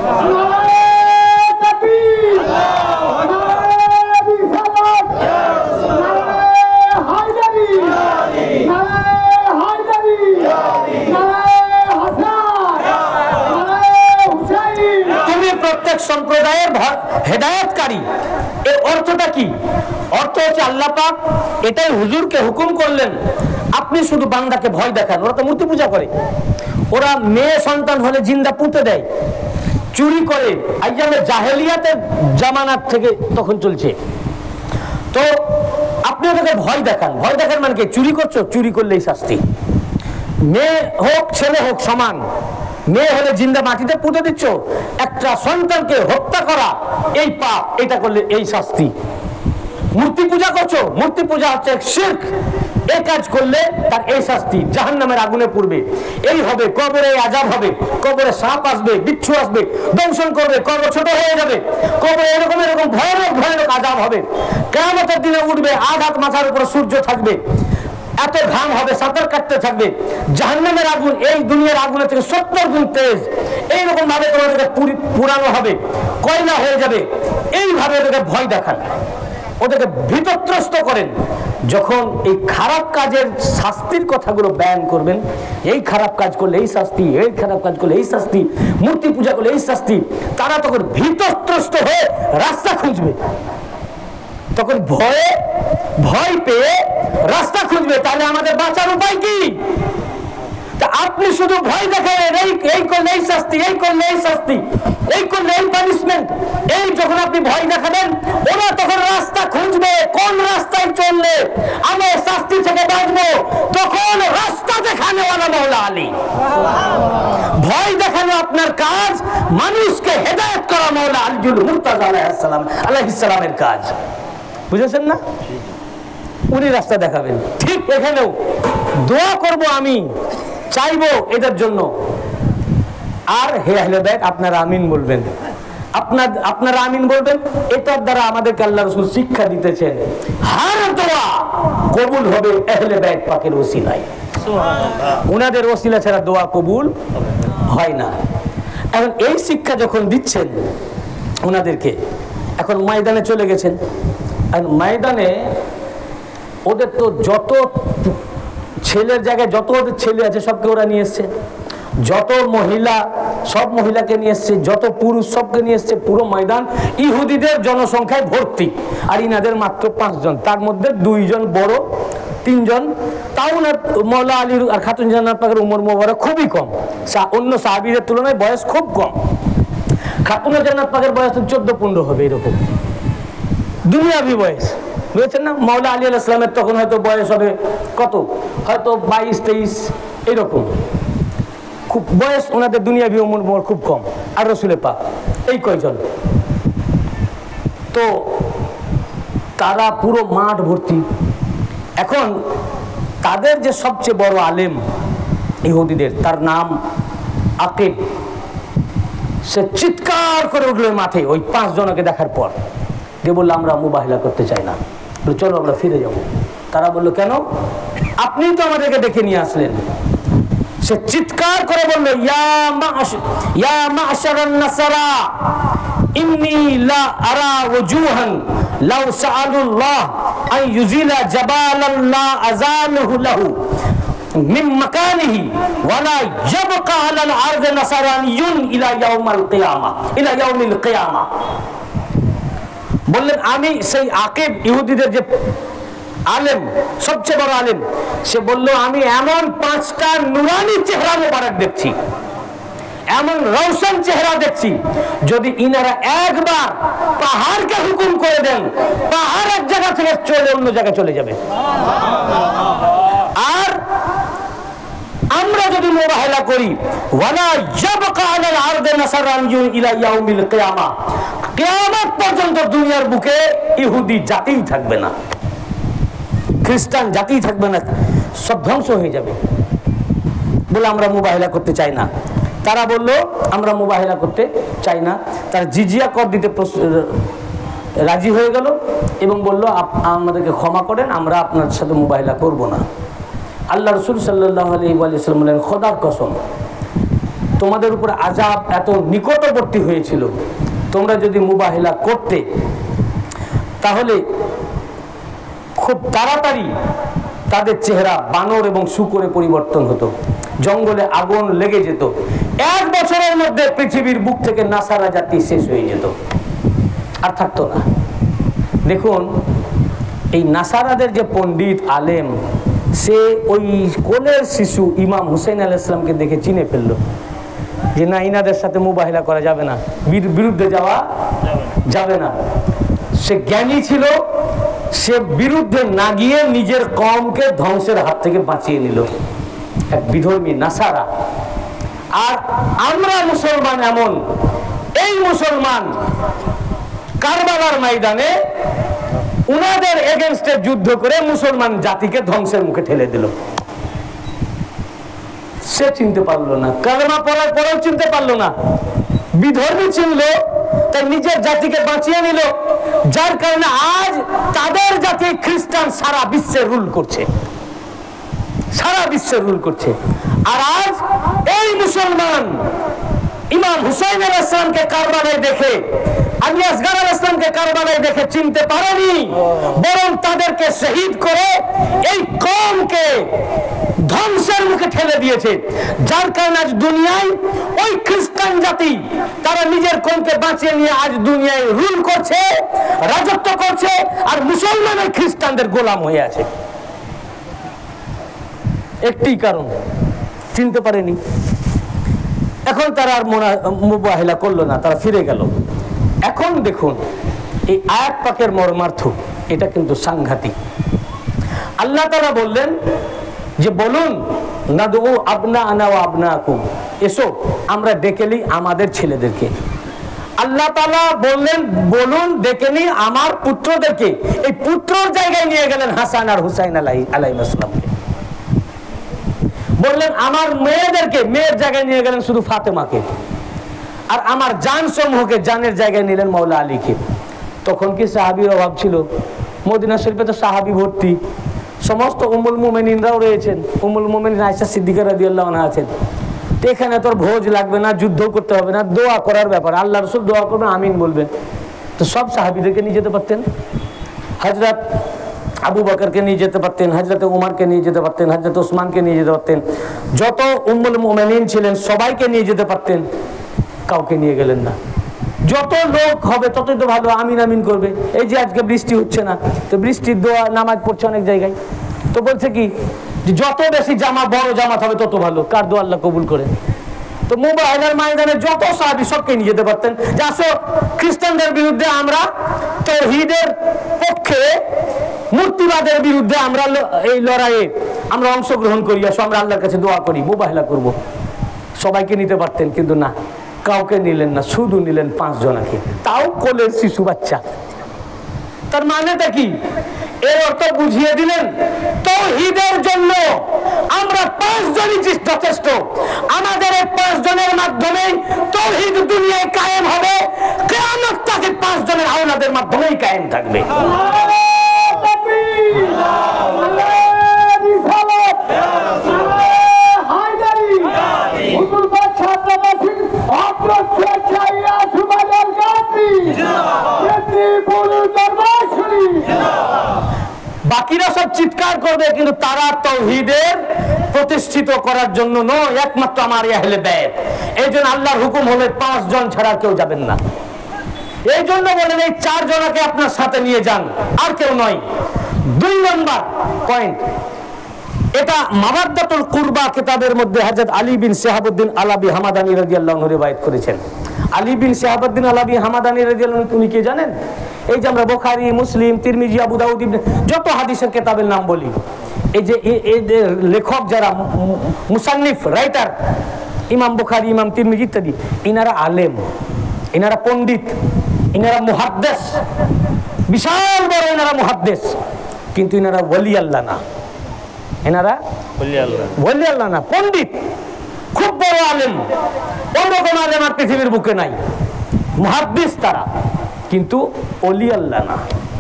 তুমি প্রত্যেক সম্প্রদায়ের হেদায়েতকারী। এর অর্থটা কি? অর্থ হচ্ছে আল্লাহ পাক এটাই হুজুরকে হুকুম করলেন, আপনি শুধু বান্দাকে ভয় দেখান। ওরা তো মূর্তি পূজা করে, ওরা মেয়ে সন্তান হলে জিন্দা পুঁতে দেয়, চুরি করে, আইয়ামে জাহেলিয়াতের জামানার থেকে তখন চলছে। তো আপনি ওদেরকে ভয় দেখান। ভয় দেখান মানে কি? চুরি করছো, চুরি করলেই শাস্তি। মেয়ে হোক ছেলে হোক সমান, মেয়ে হলে জিন্দা মাটিতে পুঁতে দিচ্ছ, একটা সন্তানকে হত্যা করা এই পাপ, এটা করলে এই শাস্তি। মূর্তি পূজা করছো, মূর্তি পূজা হচ্ছে শিরক, এই কাজ করলে তার এই শাস্তি, জাহান্নামের আগুনে পড়বে, এই হবে, কবরে আযাব হবে, কবরে সাপ আসবে, বিচ্ছু আসবে, দংশন করবে, কবর ছোট হয়ে যাবে, কবরে এরকম এরকম ভয়ানক ভয়ানক আযাব হবে, কিয়ামতের দিনে উঠবে, আঘাত মাথার উপর সূর্য থাকবে, এত ঘাম হবে, সাঁতার কাটতে থাকবে, জাহান্নামের আগুন এই দুনিয়ার আগুনের থেকে 70 গুণ তেজ, এইরকম ভাবে তোমাদেরকে পুরানো হবে, কয়লা হয়ে যাবে, এইভাবে ওদেরকে ভয় দেখান, ওদেরকে ভীতত্রস্ত করেন। যখন এই খারাপ কাজের শাস্তির কথাগুলো বয়ান করবেন, এই খারাপ কাজ করলে এই শাস্তি, এই খারাপ কাজ করলে এই শাস্তি, মূর্তি পূজা করলে এই শাস্তি, তারা তখন ভীতত্রস্ত হয়ে রাস্তা খুঁজবে, তখন ভয় পেয়ে রাস্তা খুঁজবে। তাহলে আমাদের বাঁচার উপায় কি? আপনি শুধু ভয় দেখাবেন, এই করলে এই শাস্তি, এই করলে এই শাস্তি, এই করলে এই পানিশমেন্ট, এই যখন আপনি ভয় দেখাবেন, ওরা তখন রাস্তা খুঁজবে, কোন রাস্তায় চললে আমরা শাস্তি থেকে বাঁচবো, তখন রাস্তা দেখানো ওয়ালা মাওলা আলী। ভয় দেখানো আপনার কাজ, মানুষকে হেদায়েত করা মাওলা আলীউল মুর্তাজা আলাইহিস সালামের কাজ। বুঝেছেন না? উনি রাস্তা দেখাবেন। ঠিক এখানেও দোয়া করব, আমি চাইবো এদের জন্য। আর হে আহলে বাইত, আপনারা আমিন বলবেন, আপনারা আমিন বলবেন। এটার দ্বারা আমাদেরকে আল্লাহ রাসূল শিক্ষা দিতেছেন, হার দোয়া কবুল হবে আহলে বাইত পাকের ওসিলায়। সুবহানাল্লাহ। উনাদের ওসিলা ছাড়া দোয়া কবুল হয় না। এখন এই শিক্ষা যখন দিচ্ছেন উনাদেরকে, এখন ময়দানে চলে গেছেন। আর ময়দানে ওদের তো যত ছেলের জায়গায় যত ওদের ছেলে আছে সবকে ওরা নিয়ে এসছে, যত মহিলা সব মহিলাকে নিয়ে এসছে, যত পুরুষ সবকে নিয়ে এসছে। পুরো ময়দান ইহুদিদের জনসংখ্যায় ভর্তি, আর ইনাদের মাত্র 5 জন, তার মধ্যে 2 জন বড়, 3 জন। তাও না মাওলা আলীর আর খাতুন জান্নাত পাকের উমর মোবারক খুবই কম, অন্য সাহাবীদের তুলনায় বয়স খুব কম। খাতুন জান্নাত পাকের বয়স 14-15 হবে, এরকম দুনিয়াবি বয়স, বুঝেছেন না? মাওলা আলী আলাইহিস সালামের তখন হয়তো বয়স হবে কত, হয়তো 22-23 এরকম, খুব বয়স ওনাদের দুনিয়াবি উমর খুব কম। আর রাসূলের পাক এই কয়জন, তো তারা পুরো মাঠ ভর্তি। এখন তাদের যে সবচেয়ে বড় আলেম ইহুদিদের, তার নাম আকিব, সে চিৎকার করে উঠলো মাঠে ওই 5 জনকে দেখার পর, যে বললো আমরা মুবাহিলা করতে চাই না, চলো আমরা ফিরে যাব। তারা বললো কেন? আপনি তো আমাদেরকে ডেকে নিয়ে আসলেন। সে চিৎকার করে বললো ইয়া মা'শারান নাসারা ইন্নী লা আরা ওজুহান লাউ সাআলুল্লাহ আন ইউজিলা জাবালাল্লাহ আযালহু লাহু মিন মাকানিহি ওয়ালা ইয়াবকা আলাল আরদি নাসারানিয়ুন ইলা ইয়াউমিল কিয়ামা। বললেন আমি সেই আকিব ইহুদিদের যে আলেম, সবচেয়ে বড় আলেম, সে বলল আমি এমন 5টা নুরানি চেহারা মোবারক দেখছি, এমন রৌশন চেহারা দেখছি, যদি ইনারা একবার পাহাড়কে হুকুম করে দেন, পাহাড় এক জায়গা থেকে চলে অন্য জায়গায় চলে যাবে। আর আমরা যদি মুবাহালা করি, ওয়ালা ইয়াবকা আলাল আরদি নাসারানিয়ুন ইলা ইয়াউমিল কিয়ামা, কিয়ামত পর্যন্ত দুনিয়ার বুকে ইহুদি জাতিই থাকবে না, খ্রিস্টান জাতিই থাকবে না, সব ধ্বংস হয়ে যাবে। বলে আমরা মুবাহালা করতে চাই না। তারা বলল আমরা মুবাহালা করতে চাই না। তারা জিজিয়া কর দিতে রাজি হয়ে গেল এবং বলল আমাদেরকে ক্ষমা করেন, আমরা আপনার সাথে মুবাহালা করব না। আল্লাহ রাসূল সাল্লাল্লাহু আলাইহি ওয়াসাল্লাম বলেন, খোদার কসম, তোমাদের উপর আযাব এত নিকটবর্তী হয়েছিল, তোমরা যদি মুবাহালা করতে তাহলে খুব তাড়াতাড়ি তাদের চেহারা বানর এবং শূকরে পরিবর্তন হতো, জঙ্গলে আগুন লেগে যেত, 1 বছরের মধ্যে পৃথিবীর বুক থেকে নাসারা জাতি শেষ হয়ে যেত, আর থাকতো না। দেখুন, এই নাসারাদের যে পণ্ডিত আলেম, সে ওই কোলের শিশু ইমাম হুসাইন আলাইহিস সালামকে দেখে চিনে ফেলল যে না, ইনাদের সাথে মুবাহালা করা যাবে না, বিরুদ্ধে যাওয়া যাবে না। সে জ্ঞানী ছিল, সে বিরুদ্ধে না গিয়ে নিজের কওমকে ধ্বংসের হাত থেকে বাঁচিয়ে নিল, এক বিধর্মী নাসারা। আর আমরা মুসলমান এমন, এই মুসলমান কারবালার ময়দানে উনাদের এগেইনস্টে যুদ্ধ করে মুসলমান জাতিকে ধ্বংসের মুখে ঠেলে দিল। সে চিনতে পারলো না, কালেমা পড়ার পরেও চিনতে পারলো না, বিধর্মী চিনল, তার নিজের জাতিকে বাঁচিয়ে নিল, যার কারণে আজ তাদের জাতি খ্রিস্টান সারা বিশ্বে রুল করছে, সারা বিশ্বে রুল করছে। আর আজ এই মুসলমান ইমাম হুসাইন আলাইহিস সালামকে কারবালায় দেখে, আলী আসগর আলাইহিস সালামকে কারবালায় দেখে চিনতে পারেনি, বরং তাদেরকে শহীদ করে এই কওমকে ধ্বংসের মুখে ঠেলে দিয়েছে। যার কারণে আজ দুনিয়ায় ওই খ্রিস্টান জাতি তারা নিজের কওমকে বাঁচিয়ে নিয়ে আজ দুনিয়ায় রুল করছে, রাজত্ব করছে, আর মুসলমানের খ্রিস্টানদের গোলাম হয়ে আছে। একটি কারণ, চিনতে পারেনি। এখন তারা আর মুবাহালা করলো না, তারা ফিরে গেল। এখন দেখুন এই আয়াত পাকের মর্মার্থ, এটা কিন্তু সাংঘাতিক। আল্লাহ তাআলা বললেন যে বলুন নাদউ আবনাআনা ওয়া আবনাআকুম, এসো আমরা ডেকে নিই আমাদের ছেলেদেরকে। আল্লাহ তাআলা বললেন বলুন ডেকে নিই আমার পুত্রদেরকে। এই পুত্রর জায়গায় নিয়ে গেলেন হাসান আর হুসাইন আলাইহিস সালামকে। বললেন আমার মেয়েদেরকে, মেয়ের জায়গায় নিয়ে গেলেন শুধু ফাতেমাকে। আর আমার জান সমূহকে, জানের জায়গায় নিলেন মাওলা আলীকে। তখন কি সাহাবীর অভাব ছিল? মদিনা শরীফে তো সাহাবী ভর্তি, সমস্ত উম্মুল মুমিনিনরাও রয়েছেন, উম্মুল মুমিনিন আয়েশা সিদ্দিকা রাদিয়াল্লাহু আনহা আছেন। তো এখানে তোর ভোজ লাগবে না, যুদ্ধ করতে হবে না, দোয়া করার ব্যাপার, আল্লাহ রাসূল দোয়া করবেন, আমিন বলবেন। তো সব সাহাবীদেরকে নিয়ে যেতে পারতেন, হযরত আবু বকরকে নিয়ে যেতে পারতেন, হযরত উমরকে নিয়ে যেতে পারতেন, হযরত ওসমানকে নিয়ে যেতে পারতেন, যত উম্মুল মুমিনিন ছিলেন সবাইকে নিয়ে যেতে পারতেন, কাউকে নিয়ে গেলেন না। যত লোক হবে ততই তো ভালো, আমিন আমিন করবে। এই যে আজকে বৃষ্টি হচ্ছে না, তো বৃষ্টির দোয়া নামাজ পড়ছে অনেক জায়গায়, তো বলছে কি যে যত বেশি জামা, বড় জামাত হবে তত ভালো, কার দোয়া আল্লাহ কবুল করে। তো মুবাহালার ময়দানে যত সাহাবী সবকে নিয়ে যেতে পারতেন, যে আসো খ্রিস্টানদের বিরুদ্ধে আমরা তাওহীদের পক্ষে, মূর্তিবাদের বিরুদ্ধে আমরা এই লড়াইয়ে আমরা অংশগ্রহণ করি, আসো আমরা আল্লাহর কাছে দোয়া করি, মুবাহালা করব। সবাইকে নিতে পারতেন, কিন্তু না, কাউকে নিলেন না, শুধু নিলেন 5 জনকে, তাও কোলের শিশু বাচ্চা। তার মানেটা কি? এর অর্থ বুঝিয়ে দিলেন তাওহীদের জন্য আমরা 5 জনই যথেষ্ট। আমাদের এই 5 জনের মাধ্যমে তাওহীদ দুনিয়ায় কায়েম হবে, কিয়ামত তাকে 5 জনের আওলাদের মাধ্যমেই কায়েম থাকবে। বাকিরা সব চিৎকার করবে, কিন্তু তারা তাওহীদের প্রতিষ্ঠিত করার জন্য নয়, একমাত্র আমার আহলে বাইত। এই জন্য আল্লাহর হুকুম হলে 5 জন ছাড়া কেউ যাবেন না। এই জন্য বলেন এই 4 জনকে আপনার সাথে নিয়ে যান, আর কেউ নয়। 2 নম্বর পয়েন্ট, এটা মাওয়াদ্দাতুল কুরবা কিতাবের মধ্যে হযরত আলী বিন শিহাবউদ্দিন আলাবী হামাদানী রাদিয়াল্লাহু আনহু রিওয়ায়াত করেছেন। আলী বিন শিহাবউদ্দিন আলাবী হামাদানী রাদিয়াল্লাহু আনহু উনি কে জানেন? এই যে আমরা বুখারী, মুসলিম, তিরমিজি, আবু দাউদ, যত হাদিসের কিতাবের নাম বলি, এই যে লেখক যারা, মুসান্নিফ, রাইটার, ইমাম বুখারী, ইমাম তিরমিজি ইত্যাদি, ইনারা আলেম, ইনারা পণ্ডিত, ইনারা মুহাদ্দিস, বিশাল বড় ইনারা মুহাদ্দিস, কিন্তু ইনারা ওলি আল্লাহ না। এনারা ওলি আল্লাহ না, পণ্ডিত, খুব বড় আলেম। অন্যরকম আলেম আর পৃথিবীর বুকে নাই। মুহাদ্দিস তারা, কিন্তু ওলি আল্লাহ না।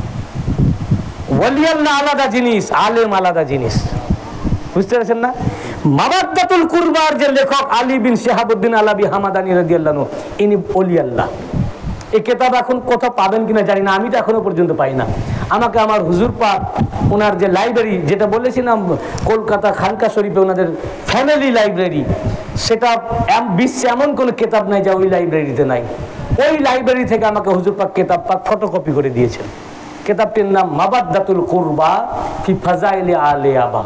ওলি আল্লাহ আলাদা জিনিস, আলেম আলাদা জিনিস। বুঝতে পারছেন না? মাওয়াদ্দাতুল কুরবার যে লেখক আলী বিন শিহাবউদ্দিন আলাবী হামাদানী রাদিয়াল্লাহু আনহু, ইনি ওলি আল্লাহ। এই কিতাব এখন কোথাও পাবেন কিনা জানি না, আমি তো এখনো পর্যন্ত পাই না। আমাকে আমার হুজুর পাক ওনার যে লাইব্রেরি, যেটা বলেছিলাম কলকাতা খানকা শরীফে ওনাদের ফ্যামিলি লাইব্রেরি, সেটা বিশ্বে এমন কোনো কিতাব নাই যা ওই লাইব্রেরিতে নাই। ওই লাইব্রেরি থেকে আমাকে হুজুর পাক কিতাব পাক ফটোকপি করে দিয়েছেন। কিতাবটির নাম মাওয়াদ্দাতুল কুরবা ফি ফাজাইলি আলে আবা।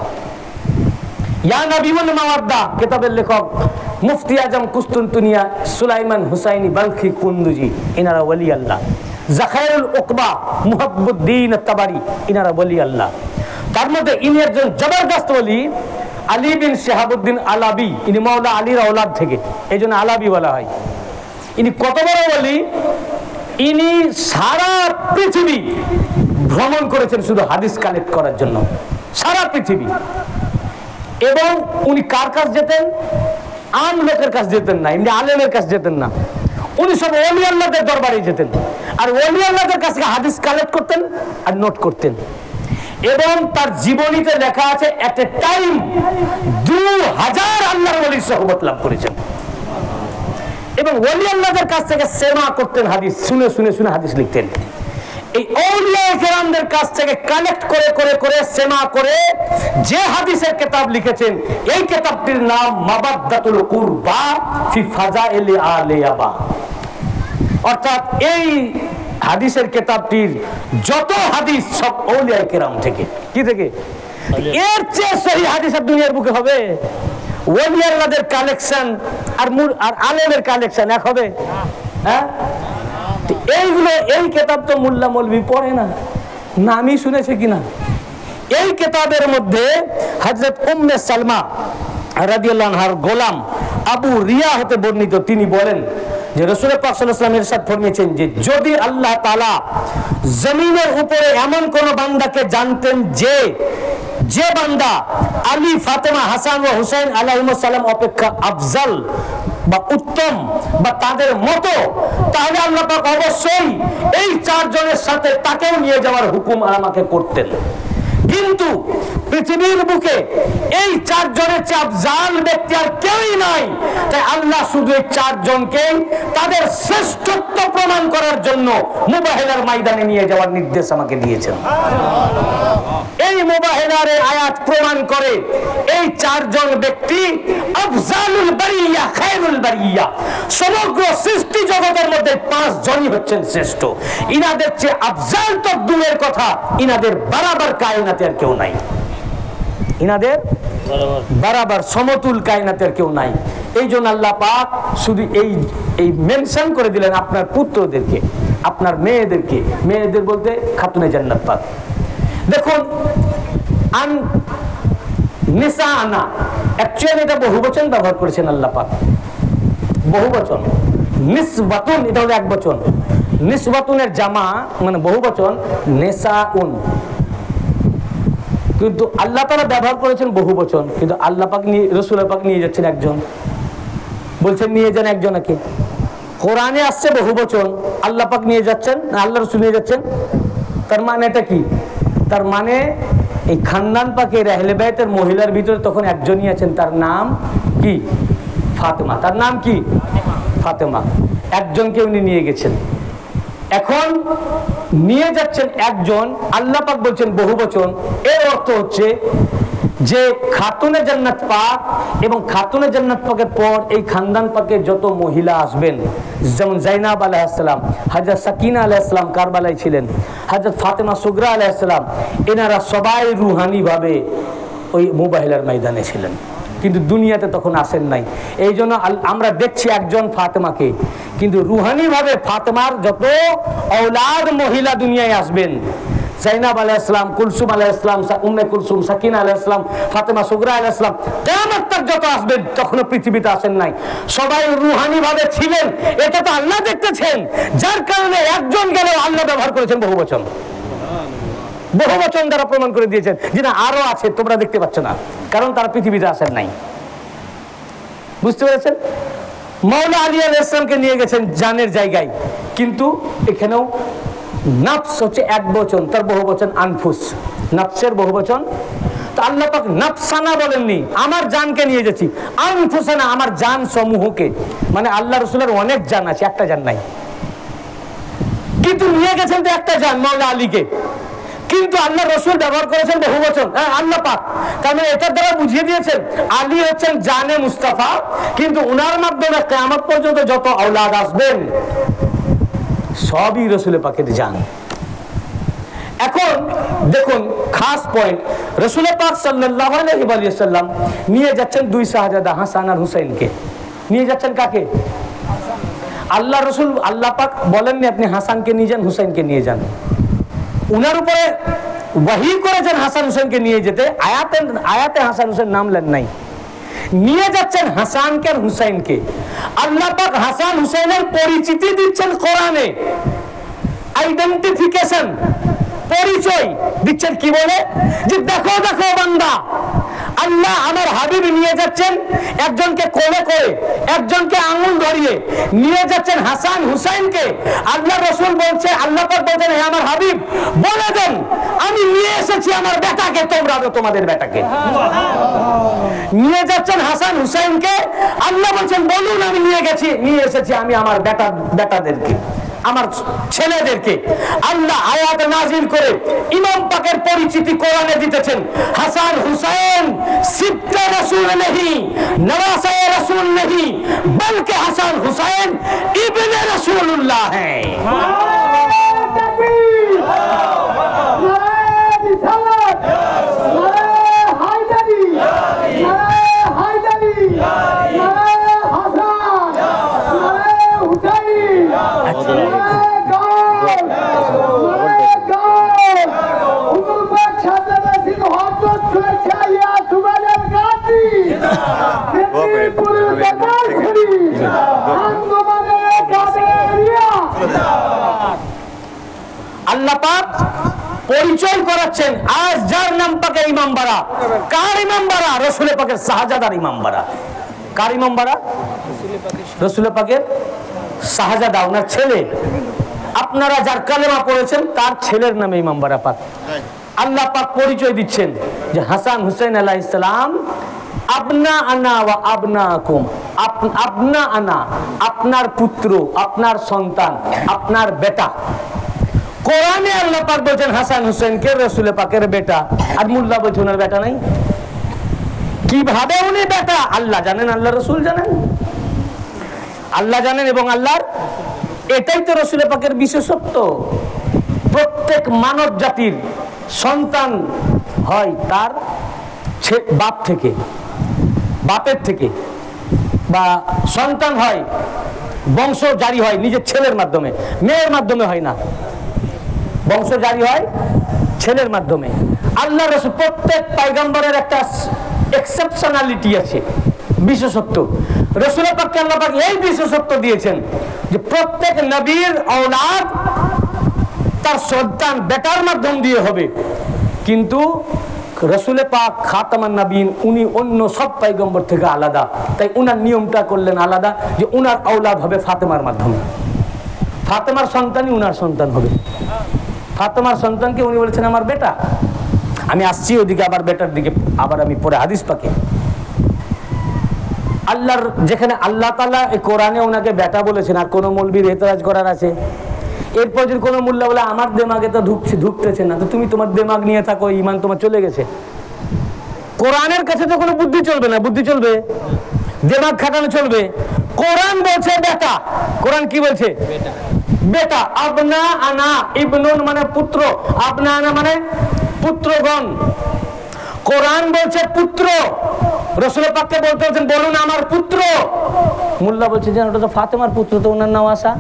ইয়া নবী ওয়াল মাওয়াদ্দা কিতাবের লেখক মুফতি আজম কুস্তুনতুনিয়া সুলাইমান হুসাইনি বালখি কুন্দুজি, ইনারা ওলি আল্লাহ। জাখাইরুল উকবা মুহাব্বুদ্দিন তাবারি, ইনারা ওলি আল্লাহ। তার মধ্যে ইনি একজন জবরদস্ত ওলি, আলী বিন শিহাবউদ্দিন আলাবী, ইনি মাওলা আলীর আওলাদ থেকে, এই জন্য আলাবী বলা হয়। ইনি কত বড় ওলি, ইনি সারা পৃথিবী ভ্রমণ করেছেন শুধু হাদিস কালেক্ট করার জন্য, সারা পৃথিবী। এবং উনি কার কাছ যেতেন? আম লোকের কাছে যেতেন না, এমনি আলেমের কাছে যেতেন না, উনি সব ওলি আল্লাহদের দরবারে যেতেন। আর ওলি আল্লাহদের কাছে হাদিস কালেক্ট করতেন আর নোট করতেন। এবং তার জীবনীতে লেখা আছে এট এ টাইম 2000 আল্লাহর ওলির সোহবত লাভ করেছেন। এবং ওলি আল্লাহদের কাছ থেকে সেমা করতেন, হাদিস শুনে শুনে শুনে হাদিস লিখতেন। এই আউলিয়ায়ে কেরামদের কাছ থেকে কালেক্ট করে করে করে সেমা করে যে হাদিসের কিতাব লিখেছেন, এই কিতাবটির নাম মাওয়াদ্দাতুল কুরবা ফি ফাজাইলি আলে আবা। অর্থাৎ এই হাদিসের কিতাবটির যত হাদিস সব আউলিয়ায়ে কেরাম থেকে। কি থেকে? এর চেয়ে সহি হাদিস আর দুনিয়ার বুকে হবে? ওলি আল্লাহদের কালেকশন আর আলেমের কালেকশন এক হবে? হ্যাঁ, এইগুলো, এই কিতাব তো মোল্লা মৌলভী পড়ে না, নামই শুনেছে কিনা। এই কিতাবের মধ্যে হযরত উম্মে সালমা রাদিয়াল্লাহু আনহার গোলাম আবু রিয়া হতে বর্ণিত, তিনি বলেন যে রাসূল পাক সাল্লাল্লাহু আলাইহি ওয়াসাল্লাম ইরশাদ ফরমিয়েছেন যে যদি আল্লাহ তাআলা জমিনের উপরে এমন কোন বান্দাকে জানতেন যে বান্দা আলী, ফাতেমা, হাসান ও হুসাইন আলাইহিস সালাম অপেক্ষা আফজাল বা উত্তম বা তাদের মতো, তাহলে আল্লাহ পাক অবশ্যই এই 4 জনের সাথে তাকেও নিয়ে যাওয়ার হুকুম আমাকে করতেন। কিন্তু পৃথিবীর বুকে এই 4 জনের চেয়ে আফজাল ব্যক্তি আর কেউই নাই। তাই আল্লাহ শুধু এই 4 জনকে তাদের শ্রেষ্ঠত্ব প্রমাণ করার জন্য মুবাহিলার ময়দানে নিয়ে যাওয়ার নির্দেশ আমাকে দিয়েছেন। এই মুবাহিলার আয়াত প্রমাণ করে এই 4 জন ব্যক্তি আফজালুল বারিয়া, খায়রুল বারিয়া। সমগ্র সৃষ্টি জগতের মধ্যে 5 জনই হচ্ছেন শ্রেষ্ঠ। ইনাদের চেয়ে আফজাল তো দূরের কথা, ইনাদের বরাবর কায়নাতে আর কেউ নাই। ইনাদের বরাবর সমতুল কায়নাতে আর কেউ নাই। এই জন্য আল্লাহ পাক শুধু এই মেনশন করে দিলেন আপনার পুত্রদেরকে, আপনার মেয়েদেরকে। মেয়েদের বলতে খাতুনে জান্নাত পাক। দেখুন, আন নিসাআনা, অ্যাকচুয়ালি এটা বহুবচন ব্যবহার করেছেন আল্লাহ পাক, বহুবচন। নিসবাতুন, এটা হলো একবচন। নিসবাতুনের জামা মানে বহুবচন নিসাউন, কিন্তু আল্লাহ তাআলা ব্যবহার করেছেন বহুবচন। কিন্তু আল্লাহ পাক নিয়ে, রাসূল পাক নিয়ে যাচ্ছেন একজন, বলছেন নিয়ে যান একজনকে। কোরআনে আসছে বহুবচন, আল্লাহ পাক নিয়ে যাচ্ছেন, আল্লাহ রাসূল নিয়ে যাচ্ছেন। তার মানে এটা কি? তার মানে এই খানদান পাকের আহলে বাইতের মহিলার ভিতরে তখন একজনই আছেন, তার নাম কি? ফাতেমা। তার নাম কি? ফাতেমা। একজনকে উনি নিয়ে গেছেন। এখন নিয়ে যাচ্ছেন একজন, আল্লাহ পাক বলছেন বহুবচন, এর অর্থ হচ্ছে যে খাতুনে জান্নাত পাক এবং খাতুনে জান্নাত পাকের পর এই খানদান পাকে যত মহিলা আসবেন, যেমন জাইনাব আলাইহিস সালাম, হযরত সাকিনা আলাইহিস সালাম কারবালায় ছিলেন, হযরত ফাতেমা সুগরা আলাইহিস সালাম, এনারা সবাই রুহানি ভাবে ওই মুবাহিলার ময়দানে ছিলেন, কিন্তু দুনিয়াতে তখন আসেন নাই। এই জন্য আমরা দেখছি একজন ফাতেমাকে, কিন্তু রুহানি ভাবে ফাতেমার যত ঔলাদ মহিলা দুনিয়ায় আসবেন, জাইনাব আলাইহিস সালাম, কুলসুম আলাইহিস সালাম, উম্মে কুলসুম, সাকিনা আলাইহিস সালাম, ফাতেমা সুগরা আলাইহিস সালাম, কিয়ামত তক যত আসবেন তখনও পৃথিবীতে আসেন নাই, সবাই রুহানি ভাবে ছিলেন। এটা তো আল্লাহ দেখতেছেন, যার কারণে একজন গেলেও আল্লাহ ব্যবহার করেছেন বহুবচন, বহুবচন দ্বারা প্রমাণ করে দিয়েছেন যে না আরো আছে, তোমরা দেখতে পাচ্ছ না, কারণ তারা পৃথিবীতে আসেন নাই। বুঝতে পেরেছেন? মাওলা আলী আলাইহিস সালামকে নিয়ে গেছেন জানের জায়গায়, কিন্তু এখানেও নাফস হচ্ছে এক বচন, তার বহুবচন আনফুস, নাফসের বহুবচন। তো আল্লাহ পাক নাফসানা বলেননি, আমার জানকে নিয়ে যাচ্ছি, আনফুসানা, আমার জান সমূহকে, মানে আল্লাহ রাসূলের অনেক জান আছে, একটা জান নাই, কিন্তু নিয়ে গেছেন তো একটা জান, মাওলা আলীকে, কিন্তু আল্লাহ রাসূল ব্যবহার করেছেন বহুবচন, আল্লাহ পাক। তার মানে এটার দ্বারা বুঝিয়ে দিয়েছেন আলী হচ্ছেন জানে মুস্তাফা, কিন্তু উনার মাধ্যমে কিয়ামত পর্যন্ত যত আওলাদ আসবেন সবই রাসূল পাকের জান। এখন দেখুন খাস পয়েন্ট, রাসূল পাক সাল্লাল্লাহু আলাইহি ওয়াসাল্লাম নিয়ে যাচ্ছেন দুই শাহজাদা হাসান আর হুসাইনকে। নিয়ে যাচ্ছেন কাকে? আল্লাহ রাসূল, আল্লাহ পাক বলেননি আপনি হাসানকে নিয়ে যান, হুসাইনকে নিয়ে যান। উনার উপরে ওয়াহী করেছেন হাসান হুসাইনকে নিয়ে যেতে, আয়াতে হাসান হুসাইন নাম লেন নাই। নিয়ে যাচ্ছেন হাসানকে আর হুসাইনকে। আল্লাহ পাক হাসান হুসাইনের পরিচিতি দিচ্ছেন কোরআনে, আইডেন্টিফিকেশন, পরিচয় দিচ্ছেন। কি বলে? যে দেখো দেখো বান্দা, আল্লাহ আমার হাবিব নিয়ে যাচ্ছেন একজনকে কোলে করে, একজনকে আঙ্গুল ধরিয়ে নিয়ে যাচ্ছেন হাসান হুসাইনকে। আল্লাহ রাসূল বলছে, আল্লাহ পাক বলেন হে আমার হাবিব বলে দেন আমি নিয়ে এসেছি আমার বেটাকে, তোমরা তোমাদের বেটাকে। নিয়ে যাচ্ছেন হাসান হুসাইনকে, আল্লাহ বলছেন বলুন আমি নিয়ে এসেছি আমি আমার বেটাদেরকে, আমার ছেলেদেরকে। আল্লাহ আয়াত নাযিল করে ইমাম পাকের পরিচিতি কোরআনে দিতেছেন। হাসান হুসাইন সিবতে রাসূল नहीं, नवासे रसूल नहीं, बल्कि हसन हुसैन इब्ने रसूलुल्लाह है। আল্লাহ পাক পরিচয় করাচ্ছেন আজ যার নাম পাকে ইমাম বাড়া। কার ইমাম বাড়া? রাসূল পাকের শাহজাদার ইমাম বাড়া। কার ইমাম বাড়া? রাসূল পাকের শাহজাদা, ওনার ছেলে। আপনারা যার কালেমা পড়েছেন তার ছেলের নামে ইমাম বাড়া পাক। আল্লাহ পাক পরিচয় দিচ্ছেন যে হাসান হুসাইন আলাইহিস সালাম আবনা আনা ওয়া আবনাকুম, আবনা আনা আপনার পুত্র, আপনার সন্তান, আপনার বেটা। কোরআনে আল্লাহ পাক বলেন হাসান হুসাইনকে রাসূল পাকের বেটা, আর মোল্লা বলছেন ওনার বেটা নাই। কিভাবে উনি বেটা? আল্লাহ জানেন, আল্লাহ রাসূল জানেন, আল্লাহ জানেন এবং আল্লাহর, এটাই তো রাসূল পাকের বিশেষত্ব। প্রত্যেক মানব জাতির সন্তান হয় তার বাপ থেকে, বাপের থেকে, বা সন্তান হয় বংশ জারি হয় নিজের ছেলের মাধ্যমে, মেয়ের মাধ্যমে হয় না। বংশ জারি হয় ছেলের মাধ্যমে। আল্লাহ রাসূল প্রত্যেক পয়গম্বরের একটা এক্সেপশনালিটি আছে, বিশেষত্ব। রাসূল পাককে আল্লাহ পাক এই বিশেষত্ব দিয়েছেন যে প্রত্যেক নবীর ঔলাদ তার সন্তান বেটার মাধ্যম দিয়ে হবে, কিন্তু রাসূল পাক খাতামান নবীন, উনি অন্য সব পয়গম্বর থেকে আলাদা। তাই উনার নিয়মটা করলেন আলাদা, যে উনার ঔলাদ হবে ফাতেমার মাধ্যমে। ফাতেমার সন্তানই উনার সন্তান হবে। ফাতেমার সন্তানকে উনি বলেছেন আমার বেটা। আমি আসছি ওদিকে, আবার বেটার দিকে আবার আমি পরে হাদিস পাকে। আল্লাহর যেখানে আল্লাহ তাআলা এই কোরআনে ওনাকে বেটা বলেছেন, আর কোন মৌলবীর এতরাজ করার আছে? এরপর যদি কোনো মোল্লা বলে আমার দেমাগে তো ঢুকতেছে না, তো তুমি তোমার দেমাগ নিয়ে থাকো, ইমান তোমার চলে গেছে। কোরআনের কাছে তো কোনো বুদ্ধি চলবে না, বুদ্ধি চলবে, দেমাগ খাটানো চলবে। কোরআন বলছে বেটা, কোরআন কি বলছে? বেটা। আবনা আনা, ইবনুন মানে পুত্র, আবনা আনা মানে পুত্রগণ। কোরআন বলছে পুত্র, রাসূল পাককে বলতে বলছেন বলুন আমার পুত্র। মোল্লা বলছে যে ওটা তো ফাতেমার পুত্র, তো ওনার নাম আসা,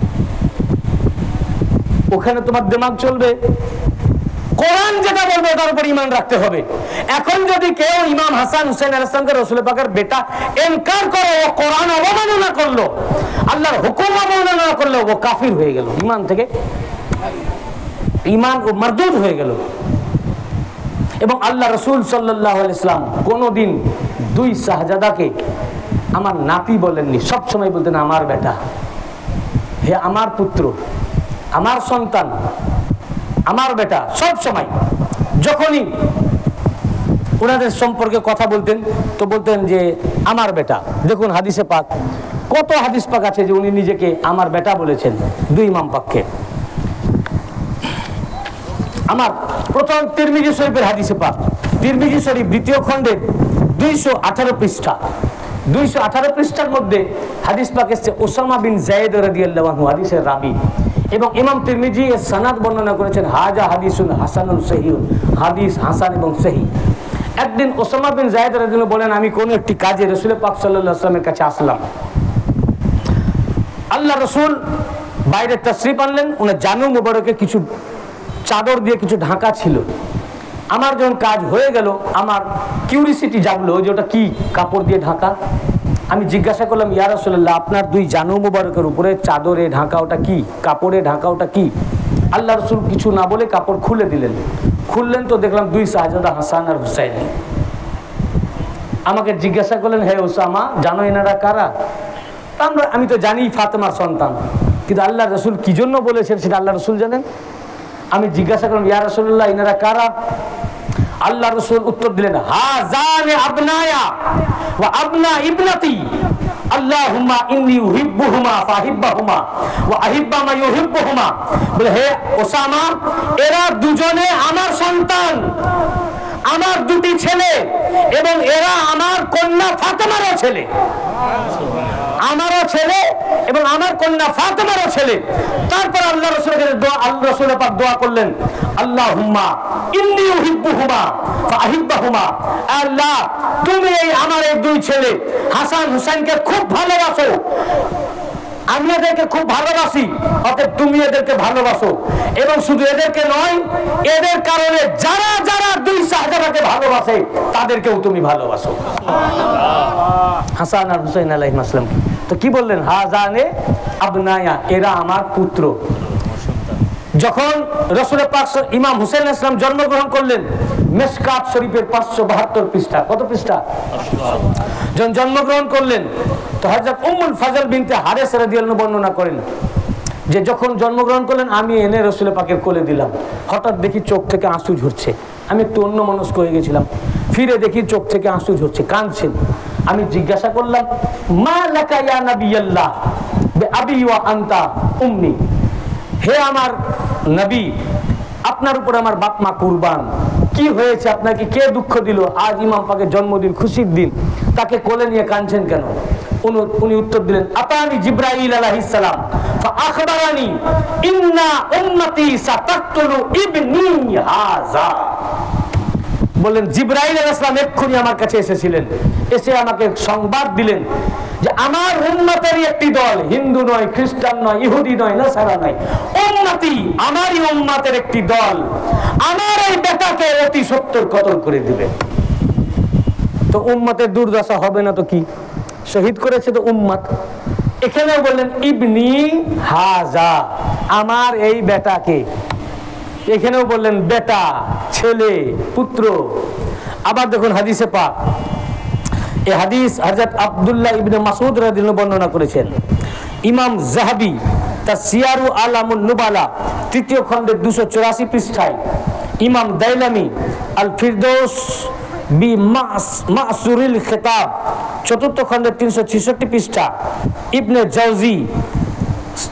ওখানে তোমার দিমাগ চলবে। কোরআন যেটা বলবে তার উপর ঈমান রাখতে হবে। এখন যদি কেউ ইমাম হাসান হুসাইন আলাইহিস সালামকে রাসূল পাকের বেটা ইনকার করে, ও কোরআন অবমাননা করলো, আল্লাহর হুকুম অবমাননা করলো, ও কাফির হয়ে গেল, ঈমান থেকে ঈমান ও মারদুদ হয়ে গেল। এবং আল্লাহ রাসূল সাল্লাল্লাহু আলাইহি ওয়াসাল্লাম কোনোদিন দুই শাহজাদাকে আমার নাতি বলেননি, সব সময় বলতেন আমার বেটা, হে আমার পুত্র, আমার সন্তান, আমার বেটা। সব সময় যখনই ওনাদের সম্পর্কে কথা বলতেন তো বলতেন যে আমার বেটা। দেখুন হাদিসে পাক, কত হাদিস পাক আছে যে উনি নিজেকে আমার বেটা বলেছেন দুই ইমাম পাককে। আমার প্রথম তিরমিজি শরীফের হাদিসে পাক, তিরমিজি শরীফ দ্বিতীয় খণ্ডের 218 পৃষ্ঠা, 218 পৃষ্ঠার মধ্যে হাদিস পাক এসেছে ওসামা বিন যায়েদ রাদিয়াল্লাহু আনহু হাদিসের রাবী, এবং ইমাম তিরমিজি এর সনদ বর্ণনা করেছেন হাজা হাদিসুন হাসানুন সহিহুন, হাদিস হাসান এবং সহিহ। একদিন ওসামা বিন যায়েদ রাদিয়াল্লাহু আনহু বলেন আমি কোন একটি কাজে রাসূল পাক সাল্লাল্লাহু আলাইহি ওয়াসাল্লামের কাছে আসলাম। আল্লাহ রাসূল বাইরে তাশরীফ আনলেন, ওনার জানু মুবারকে কিছু চাদর দিয়ে কিছু ঢাকা ছিল। আমার যখন কাজ হয়ে গেল আমার কিউরিসিটি জাগলো যে ওটা কি কাপড় দিয়ে ঢাকা। আমি জিজ্ঞাসা করলাম ইয়া রাসূলুল্লাহ আপনার দুই জানু মুবারকের উপরে চাদরে ঢাকা ওটা কি, কাপড়ে ঢাকা ওটা কি? আল্লাহ রাসূল কিছু না বলে কাপড় খুলে দিলেন। খুললেন তো দেখলাম দুই শাহজাদা হাসান আর হুসাইন। আমাকে জিজ্ঞাসা করলেন হে ওসামা জানো এনারা কারা? আমি তো জানি ফাতেমার সন্তান, কিন্তু আল্লাহ রাসূল কি জন্য বলেছেন সেটা আল্লাহ রাসূল জানেন। আমি জিজ্ঞাসা করলাম ইয়া রাসূলুল্লাহ ইনারা কারা? আল্লাহ রাসূল উত্তর দিলেন হাযানে আবনায়া ওয়া আবনা ইবনাতি আল্লাহুম্মা ইন্নী উহিব্বুহুমা ফাহিব্বাহুমা ওয়া আহিব্বা মা ইউহিব্বুহুমা। বলে হে ওসামা এরা দুজনে আমার সন্তান, আমার দুটি ছেলে, এবং এরা আমার কন্যা ফাতেমারও ছেলে, আমারও ছেলে এবং আমার কন্যা ফাতেমারও ছেলে। তারপর আল্লাহ রাসূলের দোয়া, আল্লাহ রাসূল পাক দোয়া করলেন আল্লাহুম্মা ইন্নী উহিব্বুহুমা ফাহিব্বাহুমা। আল্লাহ তুমি এই আমার এই দুই ছেলে হাসান হুসাইনকে খুব ভালোবাসো, আমি এদেরকে খুব ভালোবাসি, অতএব তুমি এদেরকে ভালোবাসো। এবং শুধু এদেরকে নয়, এদের কারণে যারা যারা দুই শাহজাদাকে ভালোবাসে তাদেরকেও তুমি ভালোবাসো, হাসান আর হুসাইন আলাইহিস সালাম। তো কি বললেন হাযানে আবনায়া, এরা আমার পুত্র। যখন রাসূল পাক ইমাম হুসাইন আলাইহিস সালাম জন্মগ্রহণ করলেন, মিশকাত শরীফের 572 পৃষ্ঠা, কত পৃষ্ঠা? যখন জন্মগ্রহণ করলেন তো হযরত উম্মুল ফাজল বিনতে হারেস রাদিয়াল্লাহু বর্ণনা করেন যে যখন জন্মগ্রহণ করলেন আমি এনে রাসূল পাকের কোলে দিলাম, হঠাৎ দেখি চোখ থেকে আঁসু ঝরছে। আমি একটু অন্যমনস্ক হয়ে গেছিলাম, ফিরে দেখি চোখ থেকে আঁসু ঝরছে, কাঁদছেন। আমি জিজ্ঞাসা করলাম মা লাকা ইয়া নবিয়াল্লাহ বিআবি ওয়া আনতা উম্মি, হে আমার নবী আপনার উপর আমার বাপ মা কুরবান, কি হয়েছে, আপনাকে কে দুঃখ দিল? আজ ইমাম পাকের জন্মদিন, খুশির দিন, তাকে কোলে নিয়ে কাঁদছেন কেন? উনি উত্তর দিলেন আতানি জিবরাইল আলাইহিস সালাম ফাআখবারানি ইন্না উম্মতি সাতাকতুলু ইবনি হাযা। বললেন জিবরাইল আলাইহিস সালাম এক্ষুনি আমার কাছে এসেছিলেন, এসে আমাকে সংবাদ দিলেন যে আমার উম্মতেরই একটি দল, হিন্দু নয়, খ্রিস্টান নয়, ইহুদি নয়, নাসারা নয়, উম্মতি আমারই উম্মতের একটি দল আমার এই বেটাকে অতি সত্বর কতল করে দিবে। তো উম্মতের দুর্দশা হবে না তো কি, শহীদ করেছে তো উম্মত। এখানেও বললেন ইবনি হাযা, আমার এই বেটাকে। এখানেও বললেন বেটা, ছেলে, পুত্র। আবার দেখুন হাদিসে পাক, এই হাদিস হযরত আব্দুল্লাহ ইবনে মাসউদ রাদিয়াল্লাহু বর্ণনা করেছেন। ইমাম যাহাবী তার সিয়ারু আলামুন নুবালা 3য় খণ্ডের 284 পৃষ্ঠায়, ইমাম দাইলামি আল ফিরদৌস বি মাসুরিল খিতাব 4th খণ্ডের 366 পৃষ্ঠা, ইবনে জাওজি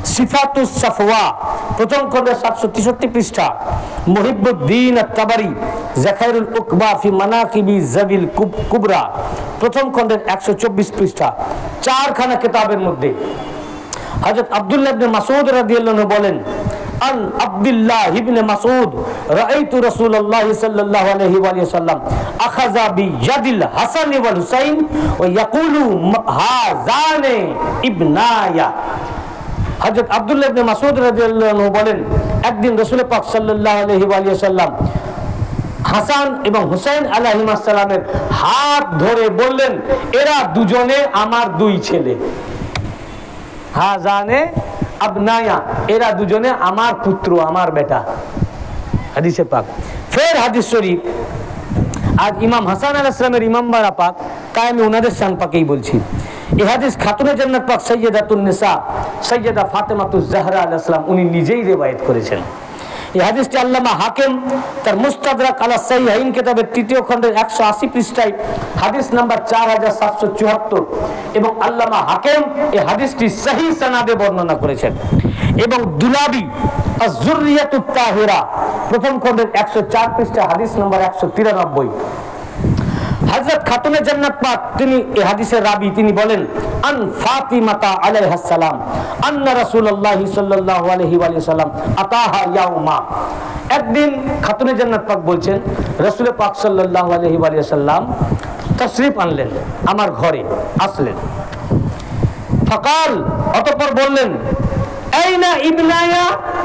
সিফাতুস সাফওয়া প্রথম খণ্ডের 763 পৃষ্ঠা, মুহিবুদ্দিন আত-তাবারি যাখাইরুল উকবা ফি মানাকিবি জাবিল কুবরা প্রথম খণ্ডের 124 পৃষ্ঠা, চারখানা কিতাবের মধ্যে হযরত আব্দুল্লাহ ইবনে মাসউদ রাদিয়াল্লাহু আনহু বলেন, আন আব্দুল্লাহ ইবনে মাসউদ রাআইতু রাসূলুল্লাহ সাল্লাল্লাহু আলাইহি ওয়া সাল্লাম আখাযা বিয়াদিল হাসান ওয়াল হুসাইন ওয়া ইয়াকুলু হাযানে ইবনায়া। হযরত আব্দুল্লাহ ইবনে মাসউদ রাদিয়াল্লাহু আনহু বলেন, একদিন রাসূল পাক সাল্লাল্লাহু আলাইহি ওয়া সাল্লাম হাসান এবং হুসাইন আলাইহিস সালামের হাত ধরে বললেন, এরা দুজনে আমার দুই ছেলে। হাজানে আবনায়া, এরা দুজনে আমার পুত্র, আমার বেটা। হাদিসে পাক। ফের হাদিস শরীফ, আজ ইমাম হাসান আলাইহিস সালামের ইমামবাড়া পাক, তাই আমি ওনাদের শান পাকেই বলছি। এই হাদিস খাতুনে জান্নাত পাক সাইয়্যিদাতুন নিসা সাইয়্যিদা ফাতেমাতুজ জাহরা আলাইহিস সালাম উনি নিজেই রিওয়ায়াত করেছেন। এই হাদিসটি আল্লামা হাকিম তার মুস্তাদরাক আলা সাহিহাইন কিতাবের 3য় খণ্ডের 180 পৃষ্ঠায় হাদিস নাম্বার 4774 এবং আল্লামা হাকিম এই হাদিসটি সহিহ সনদে বর্ণনা করেছেন। এবং দুলাবি আয-যুররিয়াতুত তাহিরা প্রথম খণ্ডের 104 পৃষ্ঠা হাদিস নাম্বার 193। হযরত খাতুনে জান্নাত পাক তিনি এই হাদিসের রাবি, তিনি বলেন, আন ফাতিমাতা আলাইহাস সালাম আন্না রাসূলুল্লাহ সাল্লাল্লাহু আলাইহি ওয়া সাল্লাম আতাহা ইয়াউমা। একদিন খাতুনে জান্নাত পাক বলছেন, রাসূল পাক সাল্লাল্লাহু আলাইহি ওয়া সাল্লাম তাশরীফ আনলেন, আমার ঘরে আসলেন। ফাকাল, অতঃপর বললেন, আইনা ইবনায়া,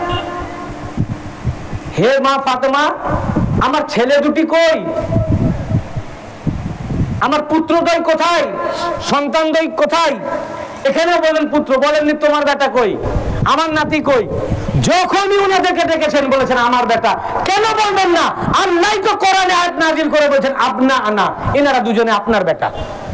হে মা ফাতেমা, আমার ছেলে দুটি কই? আমার পুত্রদ্বয় কোথায়? সন্তানদ্বয় কোথায়? এখানে বলেন পুত্র, বলেননি তোমার বেটা কই, আমার নাতি কই? যখনই উনাদেরকে ডেকেছেন বলেছেন আমার বেটা। কেন বলবেন না? আর নাই তো কোরআনে আয়াত নাযিল করে বলেছেন আবনা আনা, এনারা দুজনে আপনার বেটা,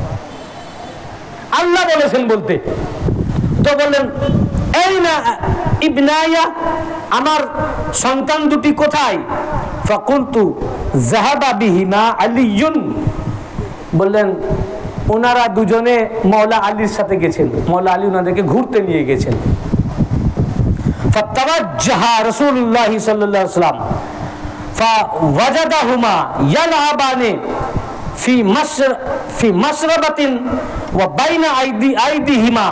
আল্লাহ বলেছেন বলতে। তো বললেন, আইনা ইবনায়া, আমার সন্তান দুটি কোথায়? ফাকুলতু যাহাবা বিহিমা আলিয়ুন, বললেন ওনারা দুজনে মওলা আলীর সাথে গেছেন, মওলা আলী ওনাদেরকে ঘুরতে নিয়ে গেছেন। ফাতাওয়াজ্জাহা রাসূলুল্লাহ সাল্লাল্লাহু আলাইহি ওয়াসাল্লাম ফাওয়াজাদাহুমা ইয়ালআবানি ফি মাশরাবাতিন ওয়া বাইনা আইদিহিমা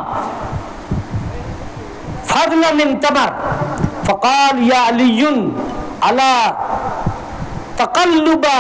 ফাদলা মিন তামার ফাকাল ইয়া আলিয়ুন আলা তাকাল্লুবা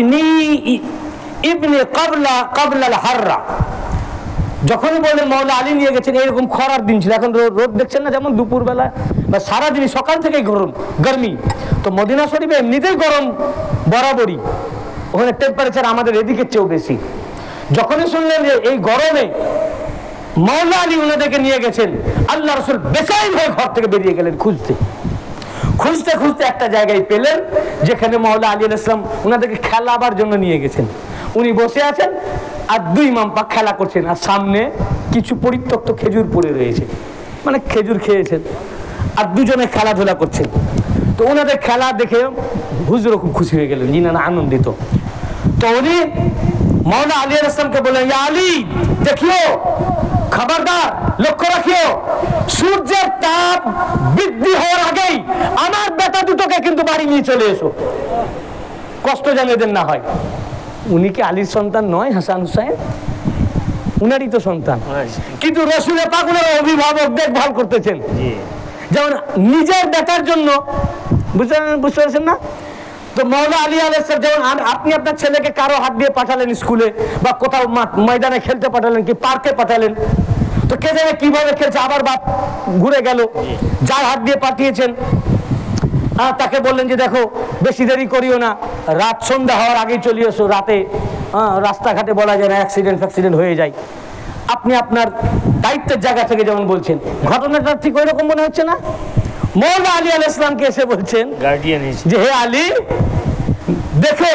ইবনে কাবলাল হাররা। যখনই বললেন মওলা আলী নিয়ে গেছেন, এরকম খরার দিন ছিল, এখন রোদ দেখছেন না, যেমন দুপুরবেলা বা সারাদিন সকাল থেকেই গরমি। তো মদিনা শরীফে এমনিতেই গরম বরাবরই, ওখানে টেম্পারেচার আমাদের এদিকের চেয়েও বেশি। যখনই শুনলেন যে এই গরমে মওলা আলী ওনাদেরকে নিয়ে গেছেন, আল্লাহ রাসূল বেসাইল হয়ে ঘর থেকে বেরিয়ে গেলেন খুঁজতে খুঁজতে খুঁজতে একটা জায়গায় পেলেন যেখানে মওলা আলী আলাইহিস সালাম ওনাদেরকে খেলাবার জন্য নিয়ে গেছেন। উনি বসে আছেন আর দুই ইমাম পাক খেলা করছেন, আর সামনে কিছু পরিত্যক্ত খেজুর পড়ে রয়েছে, মানে খেজুর খেয়েছেন, আর দুজনে খেলাধুলা করছেন। তো ওনাদের খেলা দেখে হুজুরও খুব খুশি হয়ে গেলেন, যিনি না আনন্দিত। তো উনি মওলা আলী আলাইহিস সালামকে বললেন, ইয়া আলী, দেখিও, খবরদার, লক্ষ্য রাখিও, সূর্যের তাপ বৃদ্ধি হওয়ার আগেই আমার বেটা দুটোকে কিন্তু বাড়ি নিয়ে চলে এসো, কষ্ট জানিয়ে দেন না হয়। উনি কি আলীর সন্তান নয়? হাসান হুসাইন উনারই তো সন্তান, কিন্তু রাসূল পাক ওনার অভিভাবক দেখভাল করতেছেন, যেমন নিজের বেটার জন্য। বুঝতে পারছেন না? তো মওলা আলী আলাইহিস সালাম, যেমন আপনি আপনার ছেলেকে কারো হাত দিয়ে পাঠালেন স্কুলে বা কোথাও ময়দানে খেলতে পাঠালেন, কি পার্কে পাঠালেন, তো কে জানে কিভাবে খেলছে, আবার বাপ ঘুরে গেল, যার হাত দিয়ে পাঠিয়েছেন তাকে বললেন যে দেখো বেশি দেরি করিও না, রাত সন্ধ্যা হওয়ার আগেই চলে এসো, রাতে রাস্তাঘাটে বলা যায় না, অ্যাক্সিডেন্ট হয়ে যায়। আপনি আপনার দায়িত্বের জায়গা থেকে যেমন বলছেন, ঘটনাটা ঠিক ওই রকম মনে হচ্ছে না? মওলা আলী আলাইহিস সালামকে এসে বলছেন যে হে আলী, দেখো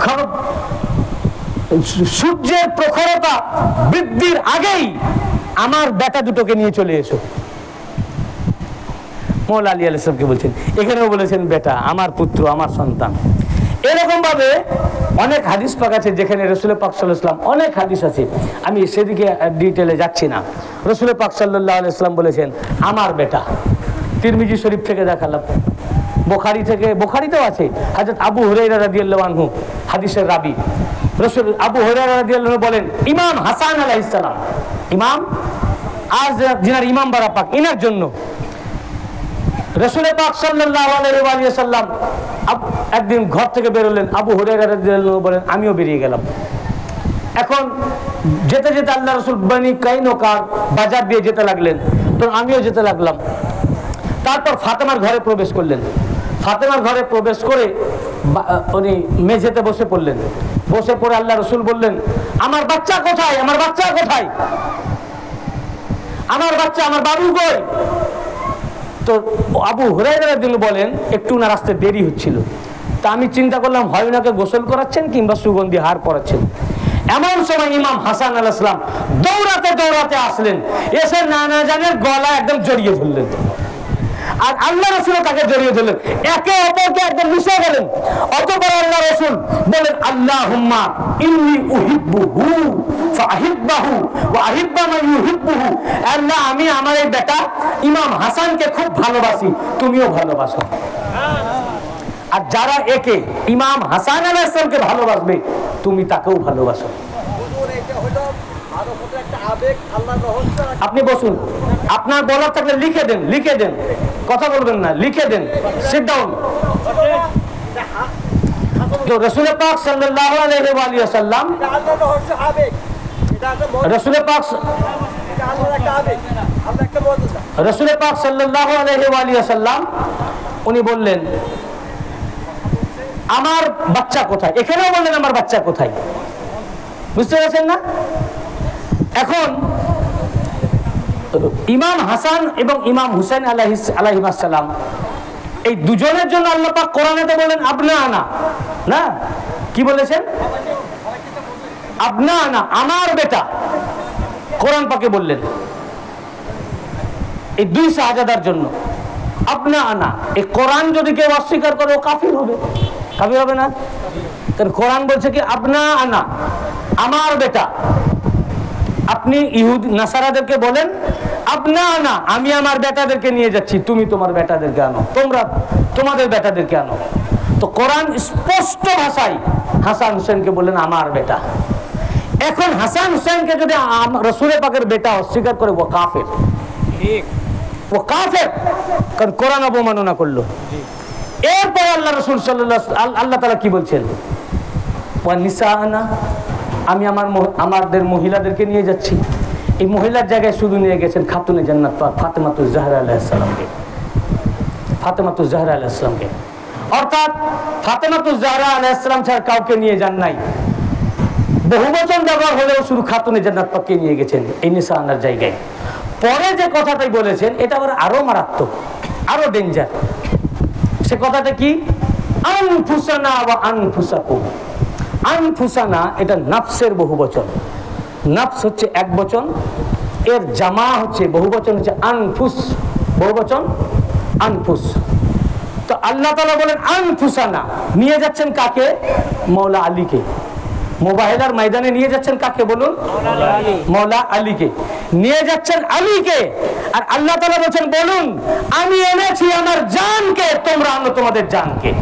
সূর্যের প্রখরতা বৃদ্ধির আগেই আমার বেটা দুটোকে নিয়ে চলে এসো। মওলা আলী আলাইহিস সালামকে বলছেন, এখানেও বলেছেন বেটা, আমার পুত্র, আমার সন্তান। এরকম ভাবে অনেক হাদিস পাক আছে যেখানে রসুল পাক সাল্লাল্লাহু আলাইহি ওয়াসাল্লাম, অনেক হাদিস আছে, আমি সেদিকে ডিটেলে যাচ্ছি না। রসুল পাক সাল্লাল্লাহু আলাইহি ওয়াসাল্লাম বলেছেন আমার বেটা, তিরমিজি শরীফ থেকে দেখালাম, বুখারী থেকে, বুখারীতেও আছে, হযরত আবু হুরায়রা রাদিয়াল্লাহু আনহু হাদিসের রাবী, রসুল আবু হুরায়রা রাদিয়াল্লাহু আনহু বলেন ইমাম হাসান আলাইহিস সালাম, ইমাম আজ যিনার ইমাম বারা পাক, ইনার জন্য রসুল পাক সাল্লাল্লাহু আলাইহি ওয়াসাল্লাম একদিন ঘর থেকে বেরোলেন, আবু হুরায়রা রাদিয়াল্লাহু আনহু বলেন আমিও বেরিয়ে গেলাম। এখন যেতে যেতে আল্লাহ রসুল বনি কাইনুকা বাজার দিয়ে যেতে লাগলেন, তো আমিও যেতে লাগলাম। তারপর ফাতেমার ঘরে প্রবেশ করলেন, ফাতেমার ঘরে প্রবেশ করে উনি মেঝেতে বসে পড়লেন, বসে পড়ে আল্লাহ রসুল বললেন আমার বাচ্চা কোথায়, আমার বাচ্চা কোথায়, আমার বাচ্চা, আমার বাবু কই? তো আবু হুরায়রা রাদিয়াল্লাহু বলেন একটু না রাস্তায় দেরি হচ্ছিল, তা আমি চিন্তা করলাম হয় ওনাকে গোসল করাচ্ছেন কিংবা সুগন্ধি হার পরাচ্ছেন। এমন সময় ইমাম হাসান আলাইহিস সালাম দৌড়াতে দৌড়াতে আসলেন, এসে নানা জানের গলা একদম জড়িয়ে ধরলেন, আর আল্লাহ রসুল তাকে জড়িয়ে ধরলেন, একে অপরকে একদম মিশে গেলেন। অতঃপর আল্লাহ রসুল বলেন আল্লাহুম্মা ইন্নী উহিব্বুহু ফাহিব্বাহু ওয়া আহিব্বা মান ইউহিব্বুহু, আল্লাহ আমি আমার এই বেটা ইমাম হাসানকে খুব ভালোবাসি, তুমিও ভালোবাসো। আর যারা একে ইমাম হাসান আলাইহিস সালামকে ভালোবাসবে তুমি তাকেও ভালোবাসো। আপনি বসুন, আপনার বলার থাকলে লিখে দেন, লিখে দেন, কথা বলবেন না, লিখে দেন, সিট ডাউন। তো রাসূল পাক সাল্লাল্লাহু আলাইহি ওয়াসাল্লাম, রাসূল পাক সাল্লাল্লাহু আলাইহি ওয়াসাল্লাম উনি বললেন আমার বাচ্চা কোথায়, এখানেও বললেন আমার বাচ্চা কোথায়, বুঝতে পারছেন না? এখন ইমাম হাসান এবং ইমাম হুসাইন আলাইহিস সালাম এই দুজনের জন্য আল্লাহ পাক কোরআনেতে বলেন আবনা আনা, না কি বলেছেন? আবনা আনা, আমার বেটা, কোরআন পাকে বললেন এই দুই শাহজাদার জন্য আবনা আনা। এই কোরআন যদি কেউ অস্বীকার করে ও কাফির হবে, কাফির হবে না? কারণ কোরআন বলছে কি আবনা আনা, আমার বেটা। আপনি ইহুদি নাসারাদেরকে বলেন আবনা আনা, আমি আমার বেটাদেরকে নিয়ে যাচ্ছি, তুমি তোমার বেটাদেরকে আনো, তোমরা তোমাদের বেটাদেরকে আনো। তো কোরআন স্পষ্ট ভাষায় হাসান হুসেনকে বললেন আমার বেটা। এখন হাসান হুসেনকে যদি রাসূল পাকের বেটা অস্বীকার করে ও কাফের, ঠিক ও কাফের, কারণ কোরআন অবমাননা করলো। এরপর আল্লাহ রাসূল আল্লাহ তাআলা কি বলছেন? ওয়া নিসাআনা, আমি আমাদের মহিলাদেরকে নিয়ে যাচ্ছি। এই মহিলার জায়গায় শুধু নিয়ে গেছেন খাতুনে জান্নাত ফাতেমাতুজ জাহরা আলাইহিস সালামকে, ফাতেমাতুজ জাহরা আলাইহিস সালামকে, অর্থাৎ ফাতেমাতুজ জাহরা আলাইহিস সালাম ছাড়া কাউকে নিয়ে যান নাই। বহুবচন ব্যবহার হলেও শুধু খাতুনে জান্নাত পাককে নিয়ে গেছেন এই নিসাআনার জায়গায়। পরে যে কথাটাই বলেছেন এটা আরো মারাত্মক, আরো ডেঞ্জার। সে কথাটা কি? আনফুসানা ওয়া আনফুসাকুম। আনফুসানা এটা নাফসের বহুবচন, নাফস হচ্ছে এক বচন, এর জামা হচ্ছে বহুবচন হচ্ছে আনফুস, বহুবচন আনফুস। তো আল্লাহ তাআলা বলেন আনফুসানা, নিয়ে যাচ্ছেন কাকে? মৌলা আলীকে। মুবাহিলার ময়দানে নিয়ে যাচ্ছেন কাকে বলুন? মৌলা আলীকে নিয়ে যাচ্ছেন, আলীকে। আর আল্লাহ তাআলা বলেন বলুন আমি এনেছি আমার জানকে, তোমরা আনো তোমাদের জানকে।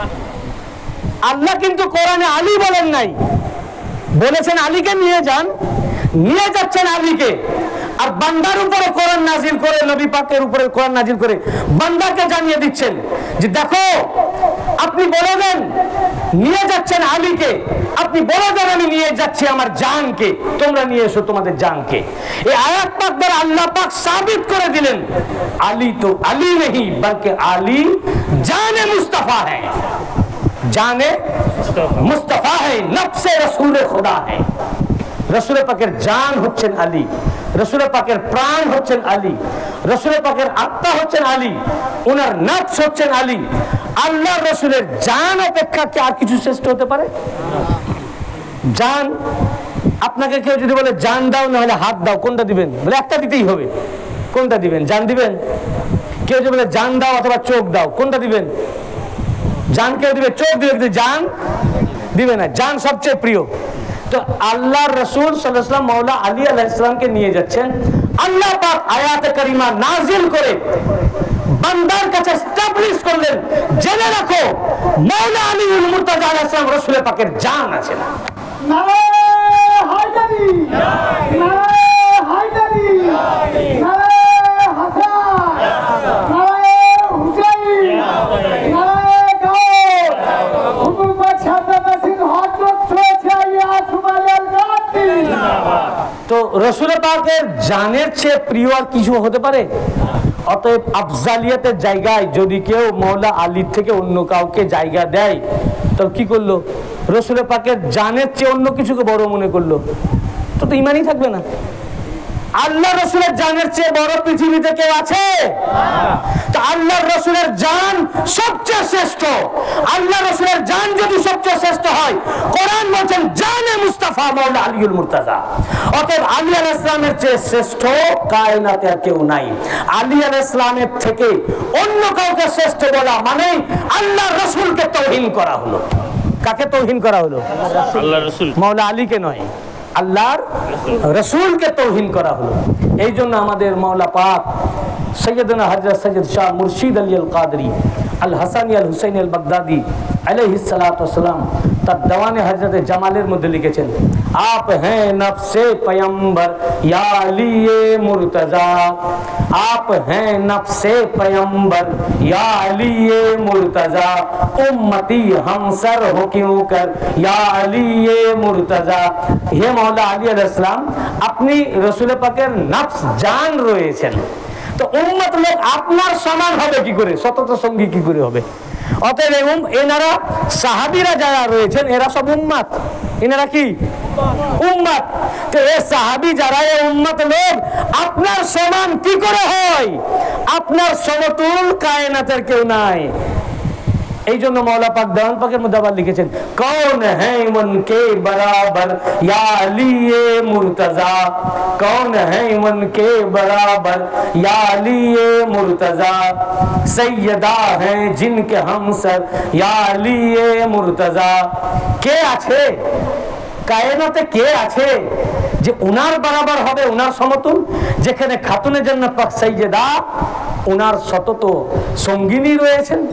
আল্লাহ কিন্তু কোরআনে আলী বলেন নাই, বলেছেন আলীকে নিয়ে যান, নিয়ে যাচ্ছেন আলীকে। আর বান্দার উপরে কোরআন নাজিল করে, নবী পাকের উপরে কোরআন নাজিল করে বান্দাকে জানিয়ে দিচ্ছেন যে দেখো আপনি বলে দেন নিয়ে যাচ্ছেন আলীকে, আপনি বলে দেন আমি নিয়ে যাচ্ছি আমার জানকে, তোমরা নিয়ে এসো তোমাদের জানকে। এই আয়াত পাক দ্বারা আল্লাহ পাক সাবিত করে দিলেন আলী তো আলী नहीं बल्कि আলী জানে মুস্তাফা है, জানে মুস্তাফা है, নফসে রসুল খুদা है। রসুল পাকের জান হচ্ছেন আলী, রসুল পাকের প্রাণ হচ্ছেন আলী, রসুল পাকের আত্মা হচ্ছেন আলী, ওনার নফস হচ্ছেন আলী। আল্লাহ রসুলের জান অপেক্ষা কি আর কিছু শ্রেষ্ঠ হতে পারে? জান, আপনাকে কেউ যদি বলে জান দাও না হলে হাত দাও, কোনটা দিবেন? বলে একটা দিতেই হবে, কোনটা দিবেন? জান দিবেন? কেউ যদি বলে জান দাও অথবা চোখ দাও, কোনটা দিবেন? জান কেউ দিবে? চোখ দিবে, কিন্তু জান দিবে না। জান সবচেয়ে প্রিয়। তো আল্লাহর রাসূল সাল্লাল্লাহু আলাইহি ওয়াসাল্লাম মাওলা আলী আলাইহিস সালামকে নিয়ে যাচ্ছেন। আল্লাহ পাক আয়াতে কারিমা নাজিল করে বান্দার কাছে এস্টাবলিশ করলেন, জেনে রাখো মাওলা আলীউল মুর্তাজা আলাইহিস সালাম রাসূল পাকের জান আছে। নারে হায়দারি, নারে হায়দারি, নারে হাসান, নারে হুসাইন, নারে গাউস, হুকুমত শাহাদাত সিং হযরত সোহাইয়া সুমাইয়াল গাতি। তো রাসূল পাকের জানের চেয়ে প্রিয় আর কিছু হতে পারে? অতএব আফজালিয়াতের জায়গায় যদি কেউ মাওলা আলীর থেকে অন্য কাউকে জায়গা দেয়, তো কি করলো? রাসূল পাকের জানের চেয়ে অন্য কিছুকে বড় মনে করলো, তো ঈমানই থাকবে না। আল্লাহ রাসূলের জানের চেয়ে বড় পৃথিবীতে কেউ আছে? তো আল্লাহ রাসূলের জান সবচেয়ে শ্রেষ্ঠ। আল্লাহ রাসূলের জান যদি সবচেয়ে শ্রেষ্ঠ হয়, কোরআন বলছেন জানে মুস্তাফা মাওলা আলীউল মুর্তাজা। অতএব আলী আলাইহিস সালামের চেয়ে শ্রেষ্ঠ কায়নাতে আর কেউ নাই। আলী আলাইহিস সালামের থেকে অন্য কাউকে শ্রেষ্ঠ বলা মানে আল্লাহর রাসূলকে তাওহীন করা হলো। কাকে তাওহীন করা হলো? আল্লাহর রাসূল, মাওলা আলীকে নয়, আল্লাহর রাসূলকে তাওহীন করা হলো। এই জন্য আমাদের মাওলা পাক সৈয়দনা হযরত সৈয়দ শাহ মুর্শিদ আলী আল কাদরি আল হাসানি আল হুসাইনি আল বাগদাদি আলাইহিস সালাতু ওয়াস সালাম তার দেওয়ানে হযরত জামালের মধ্যে লিখেছেন, आप हैं नफ्से पैगंबर या अली मुर्तजा, आप हैं नफ्से पैगंबर या अली मुर्तजा, उम्मती हम सर हो क्यों कर या अली मुर्तजा। हे मौला अली अलैहिस सलाम अपनी रसूल पाकेर नफ्स जान রয়েছেন, তো উম্মত লোক আপনার সমান হবে কি করে, সতত সঙ্গী কি করে হবে? অতএব এনারা সাহাবীরা যারা রয়েছেন এরা সব উম্মত। এনারা কি উম্মত? তো এই সাহাবী যারা, এই উম্মত লোক আপনার সমান কি করে হয়? আপনার সমতুল কায়নাতের কেউ নাই। এই জন্য মাওলা পাক দেওয়ান পাকের মধ্যে আবার লিখেছেন, কৌন হ্যায় উনকে বরাবর ইয়া আলী মুর্তজা, কৌন হ্যায় উনকে বরাবর ইয়া আলী মুর্তজা, সৈয়দা হ্যায় জিনকে হামসর ইয়া আলী মুর্তজা। কে আছে কায়নাতে, কে আছে যে উনার বরাবর হবে, উনার সমতুল? যেখানে খাতুনে জান্নাত পাক সৈয়দা, উনার সতত সঙ্গিনী রয়েছেন।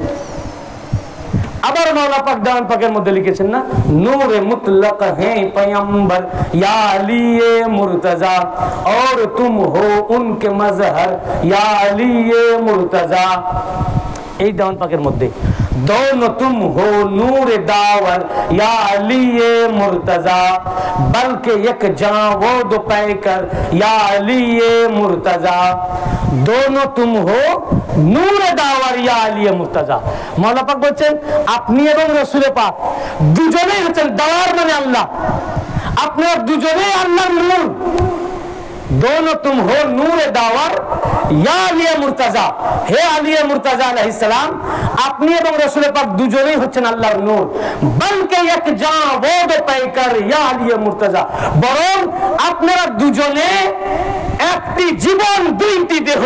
আবার মাওলা পাক দেওয়ান পাকের মধ্যে লিখেছেন না, নূরে মুতলক হ্যাঁ পয়গম্বর ইয়া আলী মুর্তজা, और तुम हो उनके मजहर या अली मुर्तजा। এই দেওয়ান পাকের মধ্যে दोनों तुम हो नूर दावर या अली मुर्तजा, बल्कि एक जां वो दो पैकर या अली मुर्तजा, दोनों तुम हो নূর দাওয়ার ইয়া আলী মুর্তজা। মাওলা পাক বলছেন আপনি এবং রাসূল পাক দুজনেই হচ্ছেন দাওয়ার মানে আল্লাহ, আপনারা দুজনেই আল্লাহর নূর। दोनों तुम हो नूर दावर या আলী মুর্তজা। হে আলী মুর্তজা আলাইহিস সালাম, আপনি এবং রাসূল পাক দুজনেই হচ্ছেন আল্লাহর নূর। বলকে এক জান वो दो पैकर या আলী মুর্তজা, বরং আপনারা দুজনে একটি জীবন দুইটি দেহ।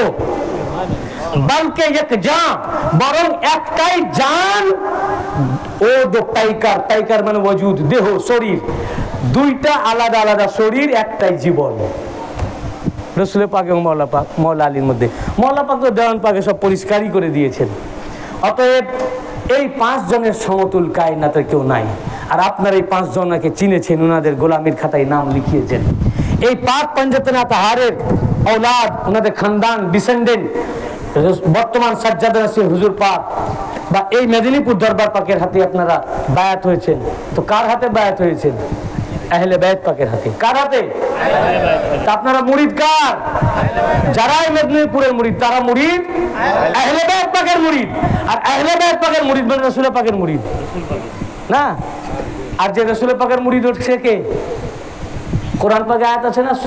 বলকে এক জান, বরং একটাই জান, ও দো পাইকার, পাইকার মানে ওজুদ, দেহ, শরীর, দুইটা আলাদা আলাদা শরীর, একটাই জীবন। রাসূল পাক এবং মাওলা পাক, মাওলা আলীর মধ্যে মাওলা পাক তো দেওয়ান পাকে সব পরিষ্কারই করে দিয়েছেন। অতএব এই 5 জনের সমতুল কায়নাতে কেউ নাই। আর আপনার এই 5 জনকে চিনেছেন, ওনাদের গোলামির খাতায় নাম লিখিয়েছেন। এই পাক পঞ্জতনা তাহারের औलाद, ওনাদের খানদান, ডিসেন্ডেন্ট বর্তমান সাজ্জাদ নাসির হুজুর পাক বা এই মেদিনীপুর দরবার পাকের হাতে আপনারা বায়াত হয়েছেন। তো কার হাতে বায়াত হয়েছেন? আহলে বাইত পাকের হাতে। কার হাতে? আপনারা মুরিদ কার? যারাই মেদিনীপুরের মুরিদ তারা মুরিদ আহলে বাইত পাকের মুরিদ। আর আহলে বাইত পাকের মুরিদ মানে রাসূল পাকের মুরিদ না। আর যে রাসূল পাকের মুরিদ হচ্ছে কে? কোরআন পাকে আয়াত আছে না,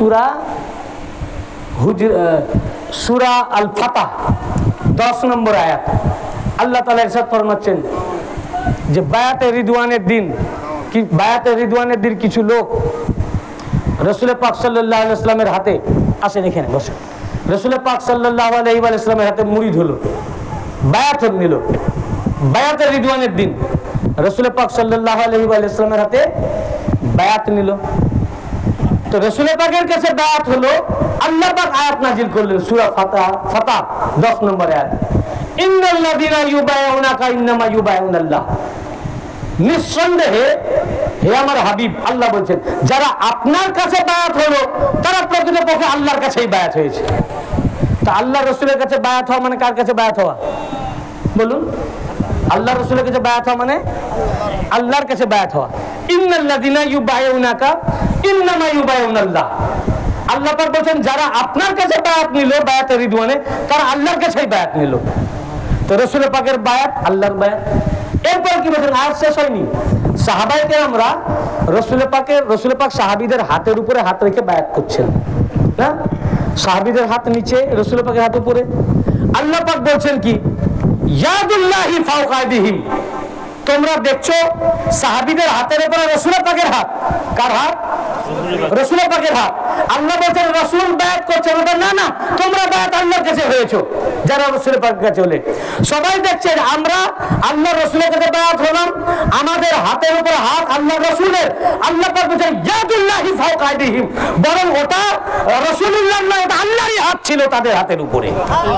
সূরা আল ফাতহ 10 নম্বর আয়াত। আল্লাহ তাআলা ইরশাদ ফরমাচ্ছেন যে বায়াতে রিদওয়ানের দিন, কি বায়াতে রিদওয়ানের দিন কিছু লোক রাসূল পাক সাল্লাল্লাহু আলাইহি ওয়াসাল্লামের হাতে আসেন, এখানে বসেন। রাসূল পাক সাল্লাল্লাহু আলাইহি ওয়াসাল্লামের হাতে মুরিদ হলো, বায়াত নিল। বায়াতের রিদওয়ানের দিন রাসূল পাক সাল্লাল্লাহু আলাইহি ওয়া সাল্লামের হাতে বায়াত নিল। তো রাসূল পাকের কাছে বায়াত হলো, আল্লাহ পাক আয়াত নাযিল করলেন সূরা ফাতাহ 10 নম্বর আয়াত, ইন্নাল্লাযীনা ইউবাইউনাকা ইন্নামা ইউবাইউনাল্লাহ। নিঃসন্দেহে হে আমার হাবিব, আল্লাহ বলছেন যারা আপনার কাছে বায়াত হলো তারা প্রকৃতপক্ষে আল্লাহর কাছেই বায়াত হয়েছে। তা আল্লাহ রসুলের কাছে বায়াত হওয়া মানে কার কাছে বায়াত হওয়া বলুন? আল্লাহ রসুলের কাছে বায়াত হওয়া মানে আল্লাহর কাছে বায়াত হওয়া। ইন্নাল্লাযীনা ইউবাইউনাকা ইন্নামা ইউবাইউনাল্লাহ। আল্লাহ পাক বলেন যারা আপনার কাছে বায়াত নিল বায়াতের রিদওয়ানে, তারা আল্লাহর কাছেই বায়াত নিল। তো রাসূল পাকের বায়াত আল্লাহর বায়াত। এরপর কি বলেন? আর শেষ হয়নি। সাহাবায়ে কেরামরা রাসূল পাক সাহাবীদের হাতের উপরে হাত রেখে বায়াত করছেন না, সাহাবীদের হাত নিচে, রাসূল পাকের হাত উপরে। আল্লাহ পাক বলছেন কি, ইয়াদুল্লাহি ফাওকা আইদিহিম। তোমরা দেখছো সাহাবীদের হাতের উপরে রাসূল পাকের হাত। কার হাত? রাসূল পাকের হাত। আল্লাহ বলেন রাসূল বায়াত করছে না, না তোমরা বায়াত আল্লাহর কাছে হয়েছো যারা রাসূল পাকের কাছে হলে। সবাই দেখছেন আমরা আল্লাহ রাসূলের কাছে বায়াত হলাম, আমাদের হাতের উপরে হাত আল্লাহ রাসূলের। আল্লাহ পাক বলেন ইয়াদুল্লাহি ফাওকা আইদিহিম, বরং ওটা রাসূলুল্লাহ না, ওটা আল্লাহরই হাত ছিল তাদের হাতের উপরে।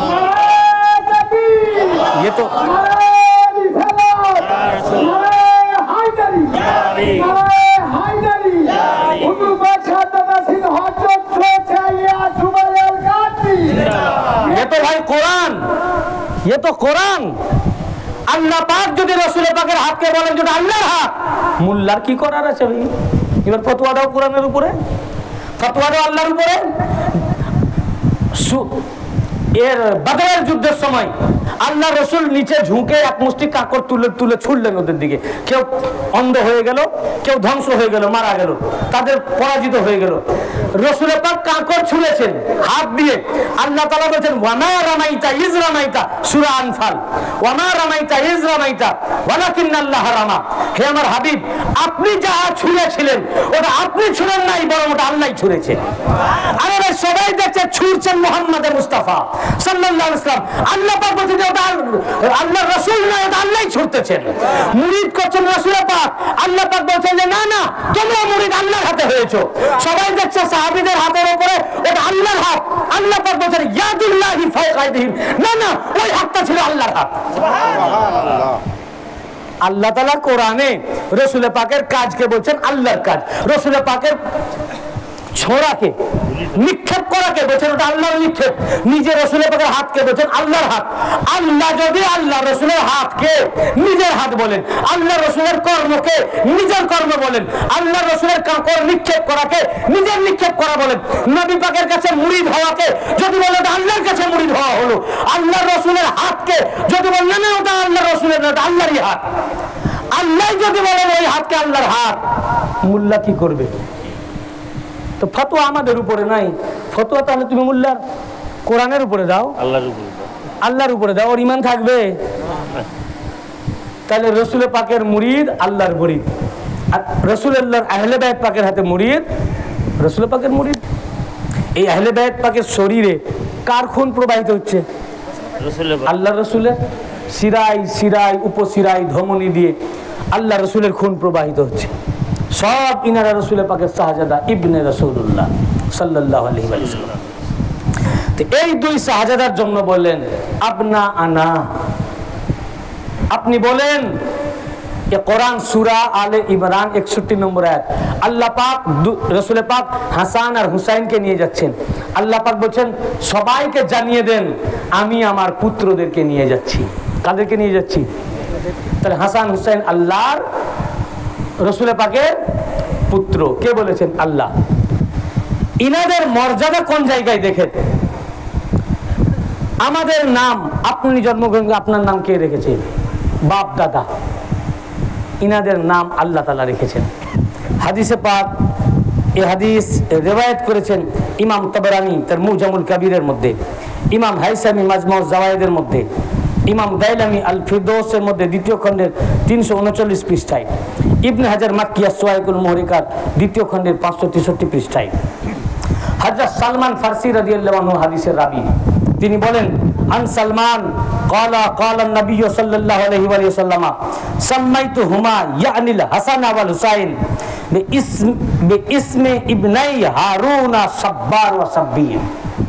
ये तो भाई कुरान, ये तो कुरान। আল্লাহ পাক যদি রাসূল পাকের হাতকে বলেন যেটা আল্লাহর হাত, মোল্লার কি করার আছে ভাই? এবার ফতোয়াটাও কোরআনের উপরে, ফতোয়াটাও আল্লাহর উপরে। এর বদরের যুদ্ধের সময় আল্লাহ রসুল নিচে ঝুঁকে এক মুষ্টি কাকড় তুলে তুলে ছুড়লেন ওদের দিকে। কেউ অন্ধ হয়ে গেল, কেউ ধ্বংস হয়ে গেল, মারা গেল, তাদের পরাজিত হয়ে গেল। রসুল পাক কাকড় ছুঁড়েছেন হাত দিয়ে। আল্লাহ তাআলা বলেছেন ওয়ামা রামাইতা ইজ রামাইতা, সূরা আনফাল, ওয়ামা রামাইতা ইজ রামাইতা ওয়ালাকিন্নাল্লাহ রামা। হে আমার হাবিব, আপনি যা ছুঁড়েছিলেন ওটা আপনি ছুঁড়েন নাই, বরং ওটা আল্লাহই ছুঁড়েছে। আরে সবাই দেখছে ছুঁড়ছেন মুহাম্মদ মুস্তাফা সাল্লাল্লাহু আলাইহি ওয়াসাল্লাম। আল্লাহ পাক বলেছেন ওটা আল্লাহর রাসূল না, ওটা আল্লাহই ছুঁড়তেছেন। মুরিদ করছেন রাসূল পাক। আল্লাহ পাক বলেছেন যে না না তোমরা মুরিদ আল্লাহর হাতে হয়েছো। সবাই দেখছে সাহাবীদের হাতের উপরে ওটা আল্লাহর হাত। আল্লাহ পাক বলেছেন ইয়াদুল্লাহি ফাওকা আইদিহিম, না না ওই হাতটা ছিল আল্লাহর হাত। সুবহানাল্লাহ। আল্লাহ তাআলা কোরআনে রাসূল পাকের কাজকে বলছেন আল্লাহর কাজ, রাসূল পাকের ছোড়াকে নিক্ষেপ করাকে বলছেন ওটা আল্লাহর নিক্ষেপ, নিজে রাসূল পাকের হাতকে বলছেন আল্লাহর হাত। আল্লাহ যদি আল্লাহ রাসূলের হাতকে নিজের হাত বলেন, আল্লাহ রাসূলের কর্মকে নিজের কর্ম বলেন, আল্লাহ রাসূলের কাকড় নিক্ষেপ করাকে নিজের নিক্ষেপ করা বলেন, নবী পাকের কাছে মুরিদ হওয়াকে যদি বলেন ওটা আল্লাহর কাছে মুরিদ হওয়া হলো, আল্লাহ রাসূলের হাতকে যদি বলেন না ওটা আল্লাহ রাসূলের না, ওটা আল্লাহরই হাত। আল্লাহ যদি বলেন ওই হাতকে আল্লাহর হাত, মোল্লা কি করবে? তো ফতোয়া আমাদের উপরে নাই। ফতোয়া তাহলে তুমি মোল্লার কোরআনের উপরে দাও, আল্লাহর উপরে দাও, ওর ঈমান থাকবে। তাহলে রাসূল পাকের মুরিদ আল্লাহর মুরিদ, আর রাসূলুল্লাহর আহলে বাইত পাকের হাতে মুরিদ রাসূল পাকের মুরিদ। এই আহলে বাইত পাকের শরীরে কার খুন প্রবাহিত হচ্ছে? আল্লাহ রাসূলের। শিরায় শিরায় উপশিরায় ধমনী দিয়ে আল্লাহ রাসূলের খুন প্রবাহিত হচ্ছে। সব ইনারা রাসূল পাকের শাহজাদা ইবনে রাসূলুল্লাহ সাল্লাল্লাহু আলাইহি ওয়াসাল্লাম। তো এই দুই শাহজাদার জন্য বললেন আবনা আনা। আপনি বলেন এ কোরআন সূরা আলে ইমরান 61 নম্বর আয়াত। আল্লাহ পাক রাসূল পাক হাসান আর হুসাইনকে নিয়ে যাচ্ছেন। আল্লাহ পাক বলেন সবাইকে জানিয়ে দেন আমি আমার পুত্রদেরকে নিয়ে যাচ্ছি। কাদেরকে নিয়ে যাচ্ছি? তাহলে হাসান হুসাইন আল্লাহর রাসূল পাকের পুত্র। কে বলেছেন? আল্লাহ। ইনাদের মর্যাদা কোন জায়গায় দেখেন? আমাদের নাম, আপনি জন্মগ্রহণ আপনার নাম কে রেখেছে? বাপ দাদা। ইনাদের নাম আল্লাহ তাআলা রেখেছেন। হাদিসে পাক এই হাদিস রিওয়ায়াত করেছেন ইমাম তাবরানী তার মুজামুল কাবীরের মধ্যে, ইমাম হাইসামি মাজমুউজ জাওয়ায়েদের মধ্যে, ইমাম দাইলামি আল ফিরদৌসের মধ্যে দ্বিতীয় খণ্ডের 339 পৃষ্ঠায়, ইবনে হাজার মাক্কিয়া সুয়াইকুল মুহরিকাত দ্বিতীয় খণ্ডের 563 পৃষ্ঠায়। হযরত সালমান ফারসি রাদিয়াল্লাহু আনহু হাদিসের রাবী, তিনি বলেন আন সালমান قال النبي صلى الله عليه وسلم سميتهما يعني الحسن والحسين باسم ابني هارون شبار وشبير।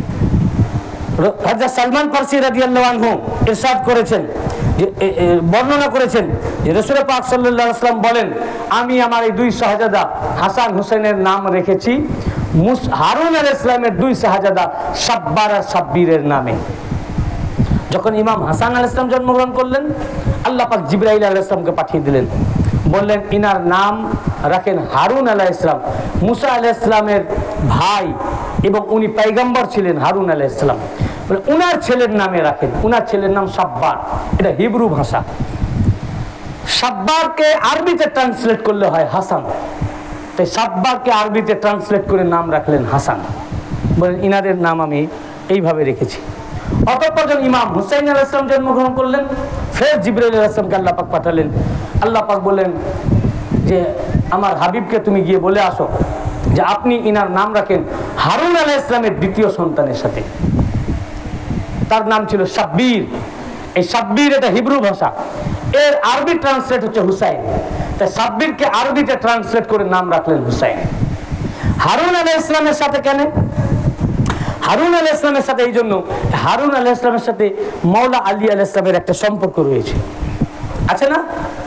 হযরত সালমান ফারসি রাদিয়াল্লাহু আনহু ইরশাদ করেছেন, বর্ণনা করেছেন যে রাসূল পাক সাল্লাল্লাহু আলাইহি ওয়াসাল্লাম বলেন, আমি আমার এই দুই শাহজাদা হাসান হুসাইনের নাম রেখেছি হারুন আলাইহিস সালামের দুই শাহজাদা শাব্বার আর শাব্বীরের নামে। যখন ইমাম হাসান আলাইহিস সালাম জন্মগ্রহণ করলেন, আল্লাহ পাক জিবরাইল আলাইহিস সালামকে পাঠিয়ে দিলেন, বললেন ইনার নাম রাখেন হারুন আলাইহিস সালাম, মুসা আলাইহিস সালামের ভাই এবং উনি পয়গম্বর ছিলেন হারুন আলাইহিস সালাম। বলে উনার ছেলের নামে রাখেন, উনার ছেলের নাম শাব্বার, এটা হিব্রু ভাষা। শাব্বারকে আরবিতে ট্রান্সলেট করলে হয় হাসান, তাই শাব্বারকে আরবিতে ট্রান্সলেট করে নাম রাখলেন হাসান। বলেন ইনাদের নাম আমি এইভাবে রেখেছি। অতঃপর যখন ইমাম হুসাইন আলাইহিস সালাম জন্মগ্রহণ করলেন, ফের জিবরাইল আলাইহিস সালামকে আল্লাহ পাক পাঠালেন। আল্লাহ পাক বললেন যে আমার হাবিবকে তুমি গিয়ে বলে আসো যে আপনি ইনার নাম রাখেন হারুন আলাইহিস সালামের দ্বিতীয় সন্তানের সাথে। তার নাম ছিল শাব্বীর। এই শাব্বীর এটা হিব্রু ভাষা, এর আরবি ট্রান্সলেট হচ্ছে হুসাইন, তাই শাব্বীরকে আরবিতে ট্রান্সলেট করে নাম রাখলেন হুসাইন। হারুন আলাইহিস সালামের সাথে কেন? হারুন আলাইহিস সালামের সাথে এই জন্য, হারুন আলাইহিস সালামের সাথে মাওলা আলী আলাইহিস সালামের একটা সম্পর্ক রয়েছে, আছে না?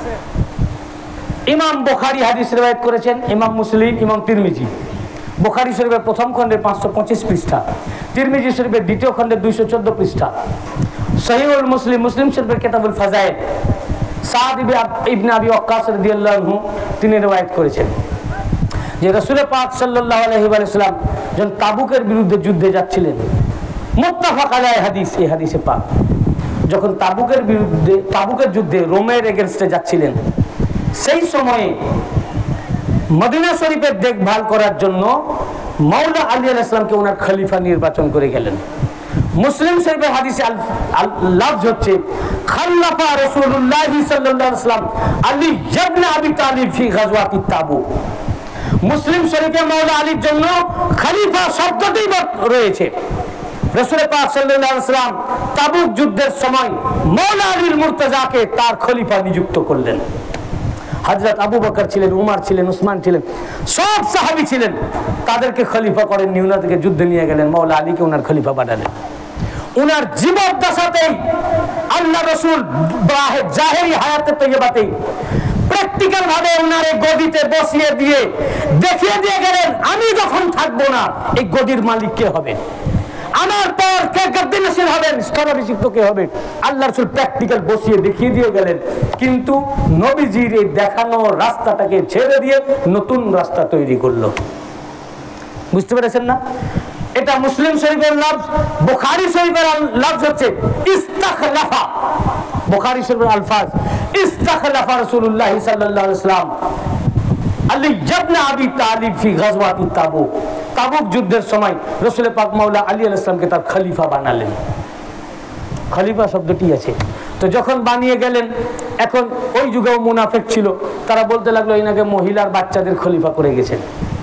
ইমাম বুখারী হাদিস রিওয়ায়াত করেছেন, ইমাম মুসলিম, ইমাম তিরমিজি। বুখারী শরীফের প্রথম খণ্ডে 525 পৃষ্ঠা, তিরমিজি শরীফের দ্বিতীয় খণ্ডে 214 পৃষ্ঠা, সহিহুল মুসলিম, মুসলিম শরীফের কিতাবুল ফাজাইল সাদ ইবনে আবি ওয়াক্কাস রাদিয়াল্লাহু আনহু তিনি রিওয়ায়াত করেছেন যে রাসূল পাক সাল্লাল্লাহু আলাইহি ওয়াসাল্লাম যখন তাবুকের বিরুদ্ধে যুদ্ধে যাচ্ছিলেন, মুত্তাফাক আলাইহি হাদিস, এই হাদিসে পাক, যখন তাবুকের যুদ্ধে রোমের এগেনস্টে যাচ্ছিলেন, সেই সময়ে মদিনা শরীফের দেখভাল করার জন্য মাওলা আলী আলাইহিস সালামকে ওনার খলিফা নির্বাচন করে গেলেন। মুসলিম শরীফের হাদিসে লফজ হচ্ছে খাল্লাফা রাসূলুল্লাহ সাল্লাল্লাহু আলাইহি ওয়াসাল্লাম আলী ইবনে আবি তালিব ফি গাজওয়াতি তাবুক। মুসলিম শরীফে মাওলা আলীর জন্য খলিফা শব্দটি রয়েছে। রাসূল পাক সাল্লাল্লাহু আলাইহি ওয়াসাল্লাম তাবুক যুদ্ধের সময় মাওলা আলীর মুর্তজাকে তার খলিফা নিযুক্ত করলেন। হযরত আবু বকর ছিলেন, উমর ছিলেন, উসমান ছিলেন, সব সাহাবী ছিলেন, তাদেরকে খলিফা করেন, ওনাদেরকে যুদ্ধে নিয়ে গেলেন, মাওলা আলীকে ওনার খলিফা বানালেন। ওনার জীবদ্দশাতেই আল্লাহ রাসূল জাহেরি হায়াতে তৈয়বাতেই প্র্যাকটিক্যাল ভাবে ওনার এই গদিতে বসিয়ে দিয়ে দেখিয়ে দিয়ে গেলেন, আমি যখন থাকবো না এই গদির মালিক কে হবে, আমার পর কে গদ্দিনশীল হবেন, স্থলাভিষিক্ত কে হবে, আল্লাহ রাসূল প্র্যাকটিক্যাল বসিয়ে দেখিয়ে দিয়ে গেলেন। কিন্তু নবীজির এই দেখানো রাস্তাটাকে ছেড়ে দিয়ে নতুন রাস্তা তৈরি করলো। বুঝতে পেরেছেন না? এটা মুসলিম শরীফের লফজ। বুখারী শরীফের লফজ হচ্ছে ইস্তাখলাফা। বুখারী শরীফের আলফাজ ইস্তাখলাফা রাসূলুল্লাহ সাল্লাল্লাহু আলাইহি ওয়াসাল্লাম আলী ইবনে আবি তালিব ফি গাজওয়াতি তাবুক। তাবুক যুদ্ধের সময় রাসূল পাক মাওলা আলী আলাইহিস সালামকে তার খলিফা বানালেন। খলিফা শব্দটি আছে। তো যখন বানিয়ে গেলেন, এখন ওই যুগেও মুনাফিক ছিল, তারা বলতে লাগলো ইনাকে মহিলার বাচ্চাদের খলিফা করে গেছেন।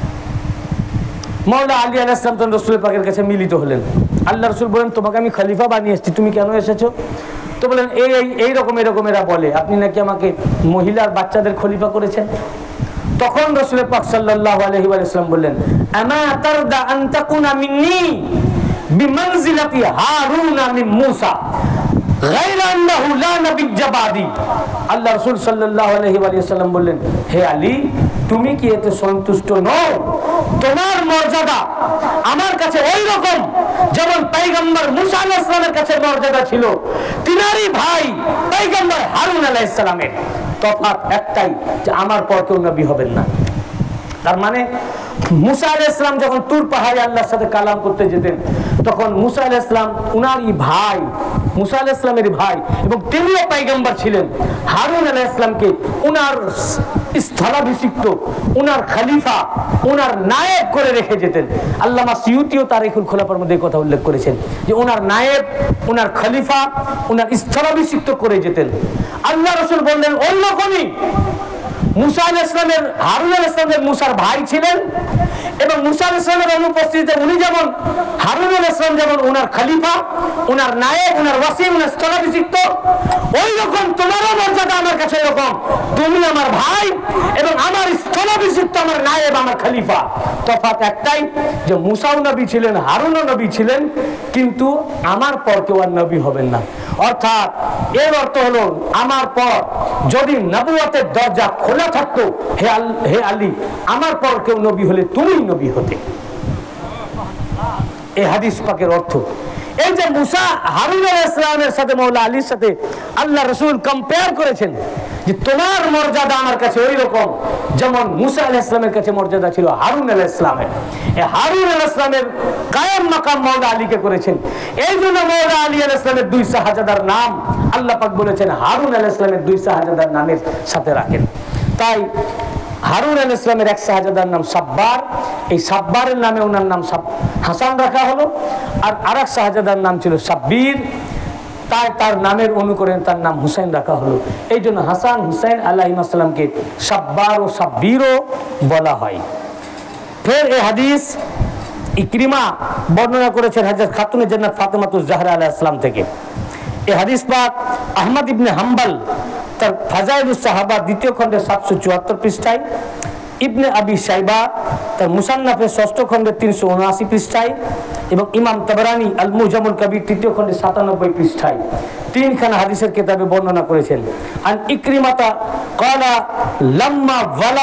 মাওলা আলী আলাইহিস সালাম তখন রাসূল পাকের কাছে মিলিত হলেন। আল্লাহ রাসূল বলেন, তোমাকে আমি খলিফা বানিয়ে এসেছি, তুমি কেন এসেছো? তো বলেন এইরকম এরা বলে আপনি নাকি আমাকে মহিলার বাচ্চাদের খলিফা করেছেন। তখন রাসূল পাক সাল্লাল্লাহু আলাইহি ওয়াসাল্লাম বললেন, আমা তারদা আন তাকুনা মিন্নি বিমানজিলাতি হারুন মিন মূসা গায়রা আন্নাহু লা নাবিয়্যা বাদি। আল্লাহ রাসূল সাল্লাল্লাহু আলাইহি ওয়াসাল্লাম বললেন, হে আলী, তুমি কি এতে সন্তুষ্ট নও? তোমার মর্যাদা আমার কাছে ওই রকম যেমন পয়গম্বর মুসা আলাইহিস সালামের কাছে মর্যাদা ছিল তিনারই ভাই পয়গম্বর হারুন আলাইহিস সালামের। তফাৎ একটাই যে আমার পর কেউ নবী হবেন না। তার মানে মুসা আলাইহিস সালাম যখন তুর পাহাড়ে আল্লাহর সাথে কালাম করতে যেতেন, তখন মুসা আলাইহিস সালাম উনারই ভাই, মুসা আলাইহিস সালামের ভাই এবং তিনিও পয়গম্বর ছিলেন, হারুন আলাইহিস সালামকে উনার স্থলাভিষিক্ত, উনার খলিফা, উনার নায়েব করে রেখে যেতেন। আল্লামা সিউতিও তারিখুল খুলাফার মধ্যে কথা উল্লেখ করেছেন যে উনার নায়েব, উনার খলিফা, উনার স্থলাভিষিক্ত করে যেতেন। আল্লাহ রাসূল বললেন ওই রকমই মুসা আলাইহিস সালামের, হারুন আলাইহিস সালামের মুসার ভাই ছিলেন এবং মুসা আলাইহিস সালামের অনুপস্থিতিতে উনি যেমন হারুন আলাইহিস সালাম যেমন ওনার খলিফা, ওনার নায়েব, ওনার ওয়াসি, ওনার স্থলাভিষিক্ত, ওই রকম তোমারও মর্যাদা আমার কাছে এরকম। তুমি আমার ভাই এবং আমার স্থলাভিষিক্ত, আমার নায়েব, আমার খলিফা। তফাৎ একটাই যে মুসাও নবী ছিলেন, হারুনও নবী ছিলেন, কিন্তু আমার পর কেউ আর নবী হবেন না। অর্থাৎ এর অর্থ হলো আমার পর যদি নবুয়তের দরজা খোলা থাকতো, হে আলী, আমার পর কেউ নবী হলে তুমিই নবী হতে। এই হাদিস পাকের অর্থ এই যে মুসা হারুন আলাইহিস সালামের সাথে মাওলা আলীর সাথে আল্লাহ রাসূল কম্পেয়ার করেছেন যে তোমার মর্যাদা আমার কাছে ওই রকম যেমন মুসা আলাইহিস সালামের কাছে মর্যাদা ছিল হারুন আলাইহিস সালামের। এই হারুন আলাইহিস সালামের কায়েম মাকাম মাওলা আলীকে করেছেন। এই জন্য মাওলা আলী আলাইহিস সালামের দুই শাহজাদার নাম আল্লাহ পাক বলেছেন হারুন আলাইহিস সালামের দুই শাহজাদার নামের সাথে রাখেন। তাই হারুন আলাইহিস সালামের এক শাহজাদার নাম সাব্বার, এই সাব্বারের নামে ওনার নাম হাসান রাখা হলো, আর আরেক শাহজাদার নাম ছিল সাব্বির, তাই তার নামের অনুকরণে তার নাম হুসাইন রাখা হলো। এই জন্য হাসান হুসাইন আলাইহিস সালামকে সাব্বার ও সাব্বিরও বলা হয়। ফের এই হাদিস ইকরিমা বর্ণনা করেছেন হযরত খাতুনে জান্নাত ফাতেমাতুজ জাহরা আলাইহিস সালাম থেকে। এই হাদিস পাক আহমদ ইবনে হাম্বল তার ফাজাইলুস সাহাবা দ্বিতীয় খণ্ডের 774 পৃষ্ঠায়, ইবনে আবি শাইবা তার মুসান্নাফের ষষ্ঠ খণ্ডের 379 পৃষ্ঠায় এবং ইমাম তাবরানী আল মুজামুল কবির তৃতীয় খণ্ডের 97 পৃষ্ঠায় তিনখানা হাদিসের কিতাবে বর্ণনা করেছেন। আন ইকরিমাতা ক্বালা লাম্মা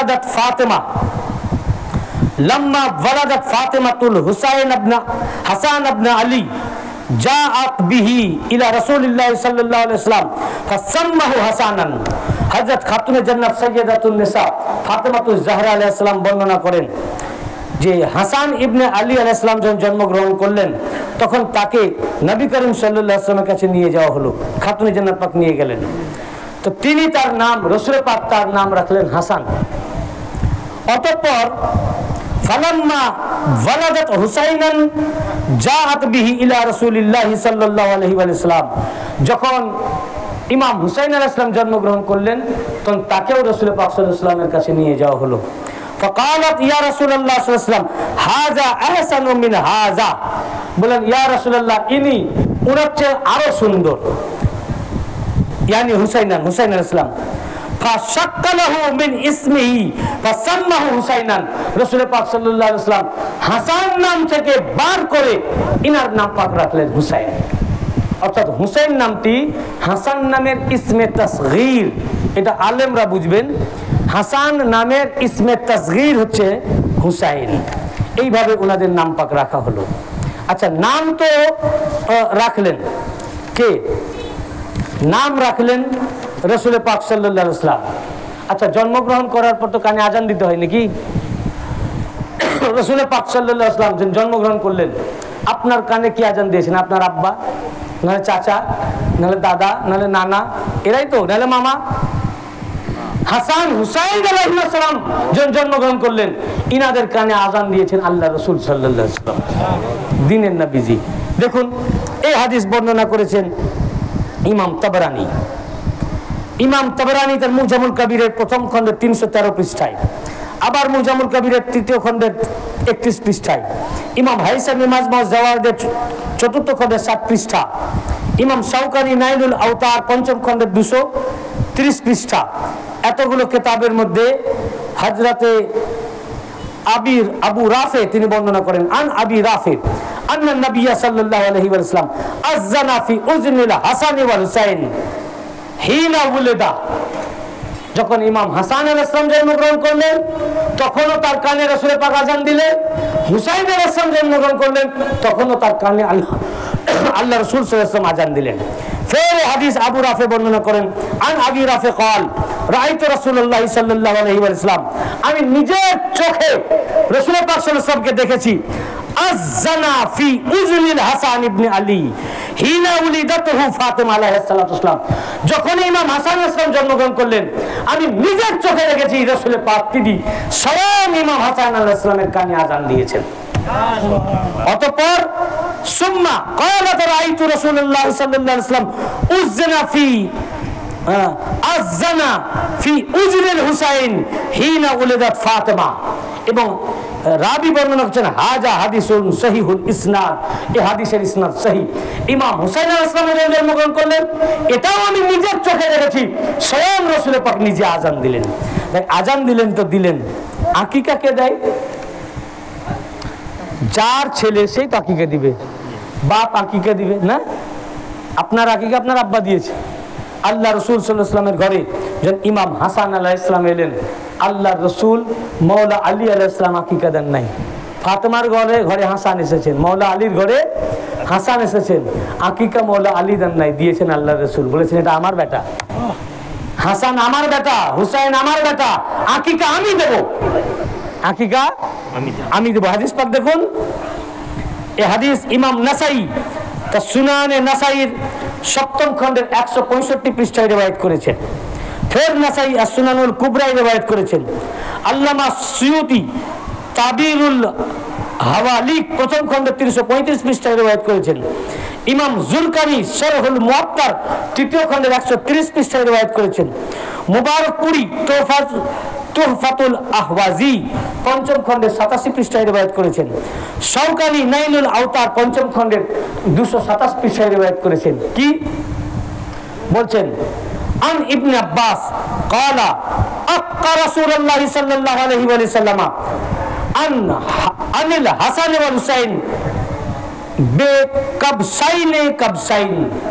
ওয়ালাদাত ফাতেমাতুল হুসাইন ইবনে হাসান ইবনে আলী জাআত বিহি ইলা রাসূলিল্লাহ সাল্লাল্লাহু আলাইহি ওয়াসাল্লাম ফাসাম্মাহু হাসানান। হযরত খাতুনে জান্নাত সাইয়্যিদাতুন নিসা ফাতেমাতুজ জাহরা আলাইহিস সালাম বর্ণনা করেন যে হাসান ইবনে আলী আলাইহিস সালাম যখন জন্মগ্রহণ করলেন তখন তাকে নবী করিম সাল্লাল্লাহু আলাইহি ওয়াসাল্লামের কাছে নিয়ে যাওয়া হলো, খাতুনে জান্নাত পাক নিয়ে গেলেন। তো তিনি তার নাম রাসূল পাক তার নাম রাখলেন হাসান। অতঃপর ফালাম্মা ওয়ালাদাত হুসাইনান জাআত বিহি ইলা রাসূলিল্লাহ সাল্লাল্লাহু আলাইহি ওয়াসাল্লাম, যখন ইমাম হুসাইন আলাইহিস সালাম জন্মগ্রহণ করলেন তখন তাকেও রাসূল পাক সাল্লাল্লাহু আলাইহি ওয়াসাল্লামের কাছে নিয়ে যাওয়া হলো। ফাকালাত ইয়া রাসূলুল্লাহ সাল্লাল্লাহু আলাইহি ওয়াসাল্লাম হাযা আহসানু মিন হাযা, বলেন ইয়া রাসূলুল্লাহ ইনি ওনার চেয়ে আরো সুন্দর, ইয়ানি হুসাইন আলাইহিস সালাম। ফাশাক্কালাহু মিন ইসমিহি ফাসাম্মাহু হুসাইনান, রাসূল পাক সাল্লাল্লাহু আলাইহি ওয়াসাল্লাম হাসান নাম থেকে বার করে ইনার নাম পাক রাখলেন হুসাইন। অর্থাৎ হুসাইন নামটি হাসান নামের ইসমে তাসগীর, এটা আলেমরা বুঝবেন। হাসান নামের ইসমে তাসগীর হচ্ছে হুসাইন, এইভাবে ওনাদের নাম পাক রাখা হলো। আচ্ছা, নাম তো রাখলেন কে? নাম রাখলেন রাসূল পাক সাল্লাল্লাহু আলাইহি ওয়াসাল্লাম। আচ্ছা, জন্মগ্রহণ করার পর তো কানে আজান দিতে হয় নাকি? রাসূল পাক সাল্লাল্লাহু আলাইহি ওয়াসাল্লাম জন্মগ্রহণ করলেন, আপনার কানে কি আজান দিয়েছেন? আপনার আব্বা, নাহলে চাচা, নাহলে দাদা, নাহলে নানা, এরাই তো, নাহলে মামা। হাসান হুসাইন আলাইহিস সালাম জন্মগ্রহণ করলেন, ইনাদের কানে আজান দিয়েছেন আল্লাহ রাসূল সাল্লাল্লাহু আলাইহি ওয়াসাল্লাম, দ্বীনের নবীজি। দেখুন এই হাদিস বর্ণনা করেছেন ইমাম তাবরানী। ইমাম তাবরানী তার মুজামুল কবিরের প্রথম খণ্ডের 313 পৃষ্ঠায়, আবার মুজামুল কবিরের তৃতীয় খণ্ডের 31 পৃষ্ঠায়, ইমাম হাইসামি মাজমু'আজ জাওয়াদের চতুর্থ খণ্ডের 7 পৃষ্ঠা, ইমাম শাওকানি নাইলুল আওতার পঞ্চম খণ্ডের 230 পৃষ্ঠা। এতগুলো কিতাবের মধ্যে হযরতে আবু রাফে তিনি বর্ণনা করেন, আন আবি রাফে আন্না নবী সাল্লাল্লাহু আলাইহি ওয়াসাল্লাম আযানা ফি উযনিল হাসান ওয়াল হুসাইন হিনা উলিদা। যখন ইমাম হাসান আলাইহিস সালাম জন্মগ্রহণ করলেন তখনও তার কানে রাসূল পাক আযান দিলেন, হুসাইন আলাইহিস সালাম জন্মগ্রহণ করলেন তখনও তার কানে আল্লাহ রাসূল সাল্লাল্লাহু আলাইহি ওয়াসাল্লাম আযান দিলেন। ফের হাদিস আবু রাফে বর্ণনা করেন, আন আবি রাফে قال রাআইতু রাসূলুল্লাহ সাল্লাল্লাহু আলাইহি ওয়াসাল্লাম, আমি নিজের চোখে রাসূল পাক সাল্লাল্লাহু আলাইহি ওয়াসাল্লামকে দেখেছি, আযানা ফি উযনিল হাসান ইবনে আলী হিনা উলিদাতুহু ফাতিমা আলাইহিস সালাতু ওয়াসসালাম। যখন ইমাম হাসান আলাইহিস সালাম জন্মগ্রহণ করলেন আমি নিজের চোখে দেখেছি রাসূল পাক তিনি স্বয়ং ইমাম হাসান আলাইহিস সালামের কানে আযান দিয়েছেন। অতঃপর সুম্মা ক্বালাত রাআইতু রাসূলুল্লাহ সাল্লাল্লাহু আলাইহি ওয়াসাল্লাম আযানা ফি উযনিল হুসাইন হিনা উলিদাত ফাতিমা, এবং রাবি বর্ণনা করছেন হাজা হাদিসুন সহিহুল ইসনাদ, এই হাদিসের ইসনাদ সহি। ইমাম হুসাইন আলাইহিস সালাম জন্মগ্রহণ করলেন, এটাও আমি নিজের চোখে দেখেছি। স্বয়ং রাসূল পাক নিজে আজান দিলেন। আজান দিলেন তো দিলেন, আকিকা কে দেয়? যার ছেলে সেই তো আকিকা দিবে, বাপ আকিকা দিবে না। আপনার আকিকা আপনার আব্বা দিয়েছে। আল্লাহ রসুল সাল্লাল্লাহু আলাইহি ওয়াসাল্লামের ঘরে যখন ইমাম হাসান আলাইহিস সালাম এলেন, আল্লাহ রসুল মৌলা আলী আলাইহিস সালাম আকিকা দেন নাই। ফাতেমার ঘরে হাসান এসেছেন, মৌলা আলীর ঘরে হাসান এসেছেন, আকিকা মৌলা আলী দেন নাই, দিয়েছেন আল্লাহ রসুল। বলেছেন এটা আমার বেটা, হাসান আমার বেটা, হুসাইন আমার বেটা, আকিকা আমি দেব, আকিকা আমি দেব। হাদিস পাক দেখুন, এই হাদিস ইমাম নাসাই তার সুনানে নাসাইর 7ম খণ্ডের 165 পৃষ্ঠায় রিওয়ায়াত করেছেন। ফের নাসাই as-সুনানুল কুবরায় রিওয়ায়াত করেছেন। আল্লামা সুয়ুতি তাবিরুল হাওয়ালিক 1ম খণ্ডের 335 পৃষ্ঠায় রিওয়ায়াত করেছেন। ইমাম জুলকানি শরহুল মুআত্তার 3য় খণ্ডের 130 পৃষ্ঠায় রিওয়ায়াত করেছেন। মুবারকপুরি তুহফাতুল আহওয়াজি 5ম খণ্ডের 87 পৃষ্ঠায় রিওয়ায়াত করেছেন। শাওকানি নাইলুল আওতার 5ম খণ্ডের 227 পৃষ্ঠায় রিওয়ায়াত করেছেন। কি বলছেন? আন ইবনে আব্বাস ক্বালা আক্কা রাসূলুল্লাহ সাল্লাল্লাহু আলাইহি ওয়া সাল্লাম আনিল হাসান ওয়াল হুসাইন বে কাবসাইন।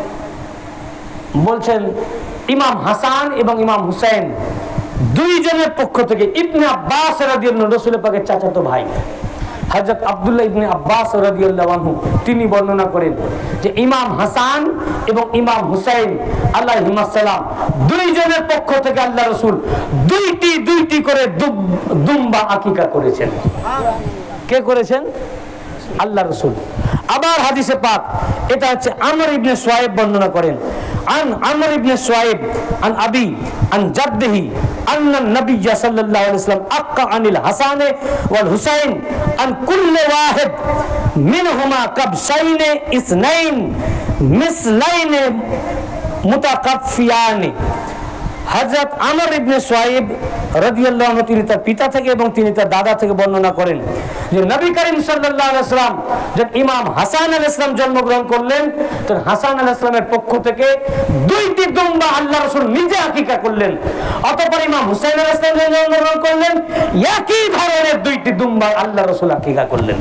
বলছেন ইমাম হাসান এবং ইমাম হুসাইন দুইজনের পক্ষ থেকে ইবনে আব্বাস রাদিয়াল্লাহু আনহু, রাসূল পাকের চাচাতো ভাই হযরত আব্দুল্লাহ ইবনে আব্বাস রাদিয়াল্লাহু আনহু, তিনি বর্ণনা করেন যে ইমাম হাসান এবং ইমাম হুসাইন আলাইহিস সালাম দুইজনের পক্ষ থেকে আল্লাহ রাসূল দুইটি করে দুম্বা আকিকা করেছেন। কে করেছেন? আল্লাহ রাসূল। আবার হাদিসে পাক এটা হচ্ছে আমর ইবনে সুয়াইব বর্ণনা করেন। আন আমর ইবনে সুয়াইব আন আবি আন জাদ্দিহি আন্না নবী সাল্লাল্লাহু আলাইহি ওয়াসাল্লাম আক্কা আনিল হাসান ওয়াল হুসাইন আন কুল্লি ওয়াহিদ মিনহুমা কাবসাইন ইসনাইন মিসলাইন মুতাকাফফিয়ান। হযরত আমর ইবনে সুয়াইব রাদিয়াল্লাহু আনহু তিনি তার পিতা থেকে এবং তিনি তার দাদা থেকে বর্ণনা করেন যে নবী করিম সাল্লাল্লাহু আলাইহি ওয়াসাল্লাম যখন ইমাম হাসান আলাইহিস সালাম জন্মগ্রহণ করলেন, তখন হাসান আলাইহিস সালামের পক্ষ থেকে 2টি দুম্বা আল্লাহ রাসূল নিজে আকিকা করলেন। অতঃপর ইমাম হুসাইন আলাইহিস সালাম জন্মগ্রহণ করলেন, একই ধরনের 2টি দুম্বা আল্লাহ রাসূল আকিকা করলেন।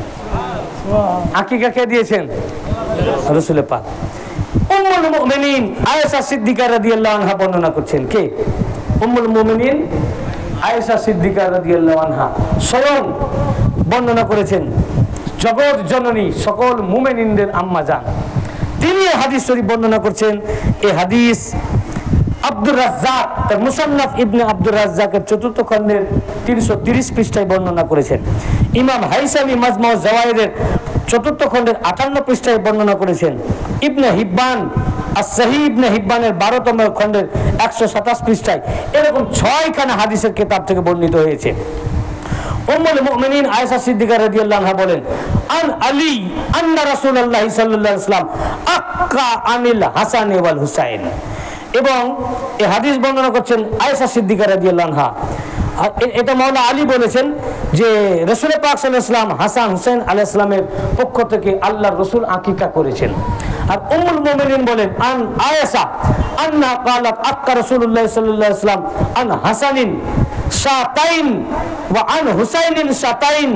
আকিকা কে দিয়েছেন? রাসূল পাক। উম্মুল মুমিনিন আয়েশা সিদ্দিকা রাদিয়াল্লাহু আনহা বর্ণনা করছেন। কে? উম্মুল মুমিনিন আয়েশা সিদ্দিকা রাদিয়াল্লাহু আনহা স্বয়ং বর্ণনা করেছেন, জগৎ জননী সকল মুমিনিনদের আম্মা জান। তিনি এই হাদিস শরীফ বর্ণনা করছেন। এই হাদিস আব্দুর রাজ্জাক তার মুসান্নাফ ইবনে আব্দুর রাজ্জাকের 4th খণ্ডের 330 পৃষ্ঠায় বর্ণনা করেছেন। ইমাম হাইসামি মাজমু জাওয়ায়েদের 4th খণ্ডের 58 পৃষ্ঠায় বর্ণনা করেছেন। ইবনে হিব্বান as-সহিহ ইবনে হিব্বানের 12তম খণ্ডের 127 পৃষ্ঠায় এরকম 6খানা হাদিসের কিতাব থেকে বর্ণিত হয়েছে। উম্মুল মুমিনিন আয়েশা সিদ্দিকা রাদিয়াল্লাহু আনহা বলেন, আন আলী আন্না রাসূলুল্লাহ সাল্লাল্লাহু আলাইহি ওয়াসাল্লাম আক্কা আনিল হাসান ওয়াল হুসাইন। এবং এই হাদিস বর্ণনা করছেন আয়েশা সিদ্দিকা রাদিয়াল্লাহু আনহা। এটা মাওলা আলী বলেছেন যে রাসূল পাক সাল্লাল্লাহু আলাইহি ওয়াসাল্লাম হাসান হুসাইন আলাইহিস সালামের পক্ষ থেকে আল্লাহর রাসূল আকিকা করেছেন। আর উম্মুল মুমিনিন বলেন আন আয়েশা আন্না ক্বালাত আক্কা রাসূলুল্লাহ সাল্লাল্লাহু আলাইহি ওয়াসাল্লাম আন হাসানিন শাতাইন ওয়া আন হুসাইনিন শাতাইন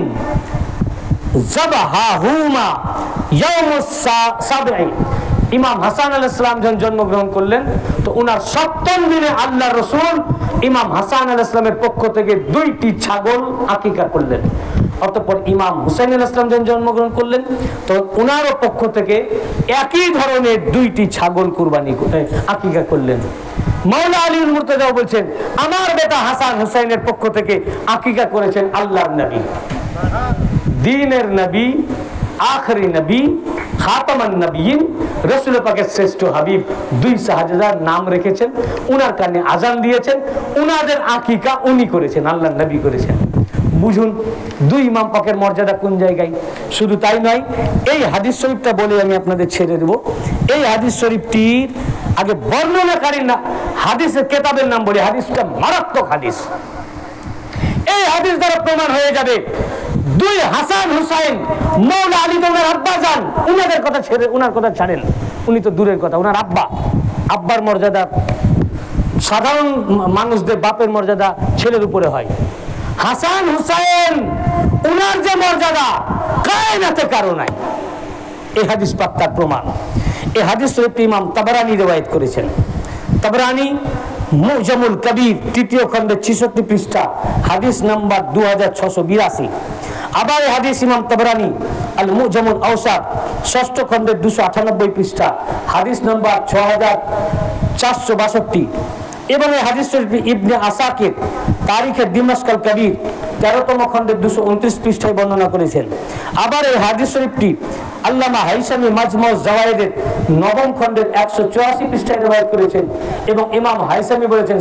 যাবাহাহুমা ইয়াউমুস সাবঈ। ইমাম হাসান আলাইহিস সালাম যখন জন্মগ্রহণ করলেন, তো ওনার 7ম দিনে আল্লাহর রাসূল ইমাম হাসান আলাইহিস সালামের পক্ষ থেকে 2টি ছাগল আকিকা করলেন। অতঃপর ইমাম হুসাইন আলাইহিস সালাম যখন জন্মগ্রহণ করলেন, তো ওনারও পক্ষ থেকে একই ধরনের 2টি ছাগল কুরবানি আকিকা করলেন। মাওলা আলী মুর্তজা বলছেন, আমার বেটা হাসান হুসাইনের পক্ষ থেকে আকিকা করেছেন আল্লাহর নবী, দ্বীনের নবী, আখরি নবী, খাতামান নবীন, রাসূল পাকের শ্রেষ্ঠ হাবিব। 2 শাহজাদার নাম রেখেছেন, উনার কানে আজান দিয়েছেন, উনাদের আকিকা উনি করেছেন, আল্লাহর নবী করেছেন। বুঝুন 2 ইমাম পাকের মর্যাদা কোন জায়গায়। শুধু তাই নয়, এই হাদিস শরীফটা বলে আমি আপনাদের ছেড়ে দেব। এই হাদিস শরীফটির আগে বর্ণনাকারী না হাদিসের কিতাবের নাম বলি, হাদিসটা মারাত্মক হাদিস। এই হাদিস দ্বারা প্রমাণ হয়ে যাবে দুই হাসান হুসাইন মৌলা আলী তো ওনার আব্বা যান, উনাদের কথা ছেড়ে উনার কথা ছাড়েন, উনি তো দূরের কথা, উনার আব্বার মর্যাদা সাধারণ মানুষদের বাপের মর্যাদা ছেলের উপরে হয়। হাসান হুসাইন উনার যে মর্যাদা কায়নাতে কারো নাই। এই হাদিস পাক তার প্রমাণ। এই হাদিস শরীফটি ইমাম তাবরানী রিওয়ায়াত করেছেন। তাবরানী মুজামুল কবির 3য় খণ্ডের 66 পৃষ্ঠা হাদিস নাম্বার 2682। আবার এই হাদিস ইমাম তাবরানী আল মুজামুল আওসাত 6ষ্ঠ খণ্ডের 298 পৃষ্ঠা হাদিস নাম্বার 6462। এবং এই হাদিস শরীফটি ইবনে আসাকির তারিখে দিমাশক আল কবির 13তম খণ্ডের 229 পৃষ্ঠায় বর্ণনা করেছেন। আবার এই হাদিস শরীফটি আল্লামা হাইসামি মাজমু জাওয়ায়েদের 9ম খণ্ডের 184 পৃষ্ঠায় রিওয়ায়াত করেছেন। এবং ইমাম হাইসামি বলেছেন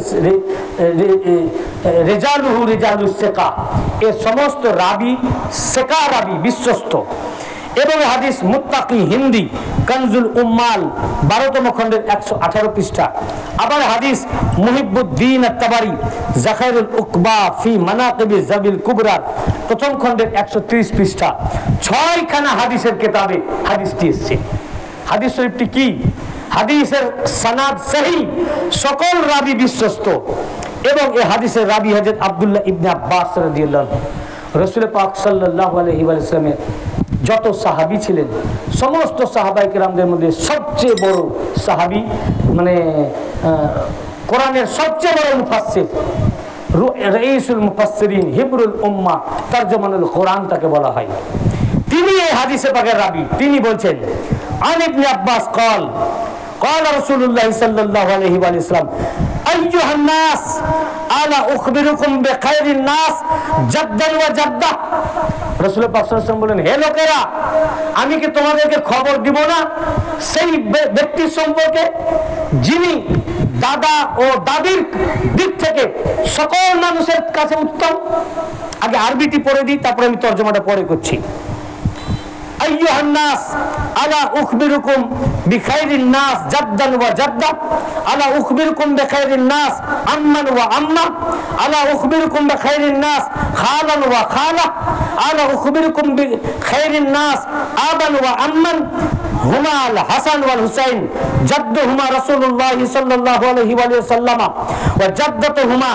রিজালুহু রিজালুস সিকা, এর সমস্ত রাবি সিকা রাবি বিশ্বস্ত। এবং হাদিস মুত্তাকি হিন্দি কানজুল উম্মাল 12তম খণ্ডের 118 পৃষ্ঠা। আবার হাদিস মুহিবুদ্দিন আত-তাবারি জাখাইরুল উকবা ফি মানাকিবি জাবিল কুবরা 1ম খণ্ডের 130 পৃষ্ঠা। 6খানা হাদিসের কিতাবে হাদিসটি এসেছে। হাদিস শরীফটি কি? হাদিসের সনদ সহিহ, সকল রাবি বিশ্বস্ত। এবং এই হাদিসের রাবি হযরত আব্দুল্লাহ ইবনে আব্বাস রাদিয়াল্লাহু আনহু। রাসূল পাক সাল্লাল্লাহু আলাইহি ওয়াসাল্লামের যত সাহাবী ছিলেন সমস্ত সাহাবায়ে কেরামদের মধ্যে সবচেয়ে বড় সাহাবী, মানে কোরআনের সবচেয়ে বড় মুফাসসির, রাইসুল মুফাসসিরিন, হিবরুল উম্মাহ, তরজমানুল কোরআন তাকে বলা হয়। তিনি এই হাদিসে পাকের রাবী। তিনি বলছেন আন ইবনে আব্বাস قال قال رسول الله صلى الله عليه وسلم ايها الناس الا اخبركم بخير الناس جدا وجدا। রাসূল পাক সাল্লাল্লাহু আলাইহি ওয়াসাল্লাম বলেন, হে লোকেরা, আমি কি তোমাদেরকে খবর দিব না সেই ব্যক্তির সম্পর্কে যিনি দাদা ও দাদির দিক থেকে সকল মানুষের কাছে উত্তম? আগে আরবিটি পড়ে দিই, তারপরে আমি তরজমাটা পরে করছি। أيها الناس ألا أخبركم بخير الناس جدا وجدا ألا أخبركم بخير الناس عما وعما ألا أخبركم بخير الناس خالا وخالة ألا أخبركم بخير الناس أبا وعما هما الحسن والحسين جدهما رسول الله صلى الله عليه وسلم وجدتهما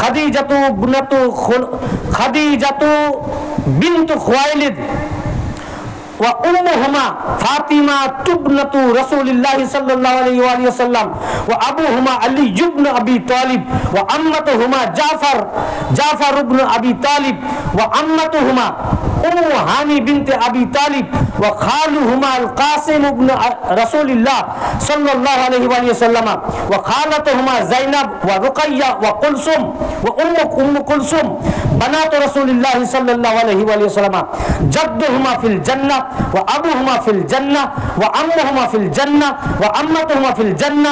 خديجة بنت خويلد وأمهما فاطمة ابنة رسول الله صلى الله عليه وسلم وأبوهما علي بن أبي طالب وأمتهما جعفر بن أبي طالب وأمتهما أم هاني بنت أبي طالب وخالهما القاسم بن رسول الله صلى الله عليه وسلم وخالتهما زينب ورقية وقلثوم وأم كلثوم بنات رسول الله صلى الله عليه وسلم جدهما في الجنة وأبوهما في الجنة وأمهما في الجنة وأمتهما في الجنة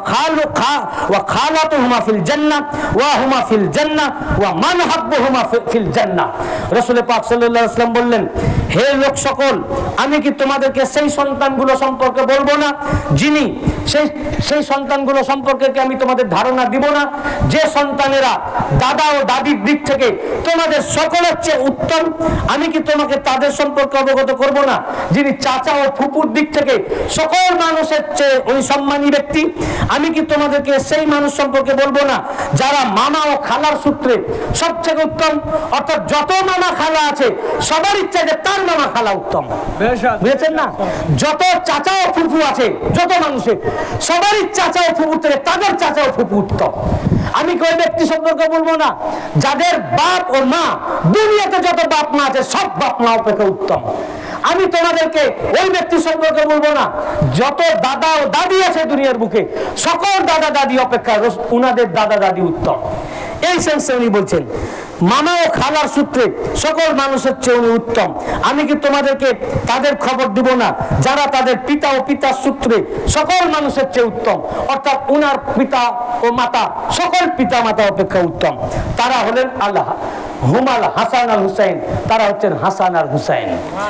وخالتهما في الجنة وهما في الجنة ومن حبهما في الجنة। رسول পাক সাল্লাল্লাহু আলাইহি ওয়াসাল্লাম বললেন, হে লোক সকল, আমি কি তোমাদেরকে সেই সন্তানগুলো সম্পর্কে বলবো না যিনি সেই সন্তানগুলো সম্পর্কে কি আমি তোমাদের ধারণা দিব না যে সন্তানেরা দাদা ও দাদির দিক থেকে তোমাদের সকলের চেয়ে উত্তম? আমি কি তোমাকে তাদের সম্পর্কে অবগত করব না যিনি চাচা ও ফুপুর দিক থেকে সকল মানুষের চেয়ে ওই সম্মানী ব্যক্তি? আমি কি তোমাদেরকে সেই মানুষ সম্পর্কে বলবো না যারা মামা ও খালার সূত্রে সবচেয়ে উত্তম? অর্থাৎ যত মামা খালা আছে সবার ইচ্ছা যে তার মামা খালা উত্তম, বুঝেছেন না? যত চাচা ও ফুপু আছে যত মানুষের সবারই চাচা ও ফুপু থেকে তাদের চাচা ও ফুপু উত্তম। আমি কি ওই ব্যক্তি সম্পর্কে বলবো না যাদের বাপ ও মা, দুনিয়াতে যত বাপ মা আছে সব বাপ মা অপেক্ষা উত্তম? আমি তোমাদেরকে ওই ব্যক্তি সম্পর্কে বলবো না যত দাদা ও দাদি আছে দুনিয়ার বুকে সকল দাদা দাদি অপেক্ষা উনাদের দাদা দাদি উত্তম? এই সেন্সে উনি বলছেন মামা ও খালার সূত্রে সকল মানুষের চেয়ে উনি উত্তম। আমি কি তোমাদেরকে তাদের খবর দিব না যারা তাদের পিতা ও পিতার সূত্রে সকল মানুষের চেয়ে উত্তম? অর্থাৎ উনার পিতা ও মাতা সকল পিতা মাতা অপেক্ষা উত্তম। তারা হলেন আল্লাহ হুমাল হাসান আর হুসাইন, তারা হচ্ছেন হাসান আর হুসাইন।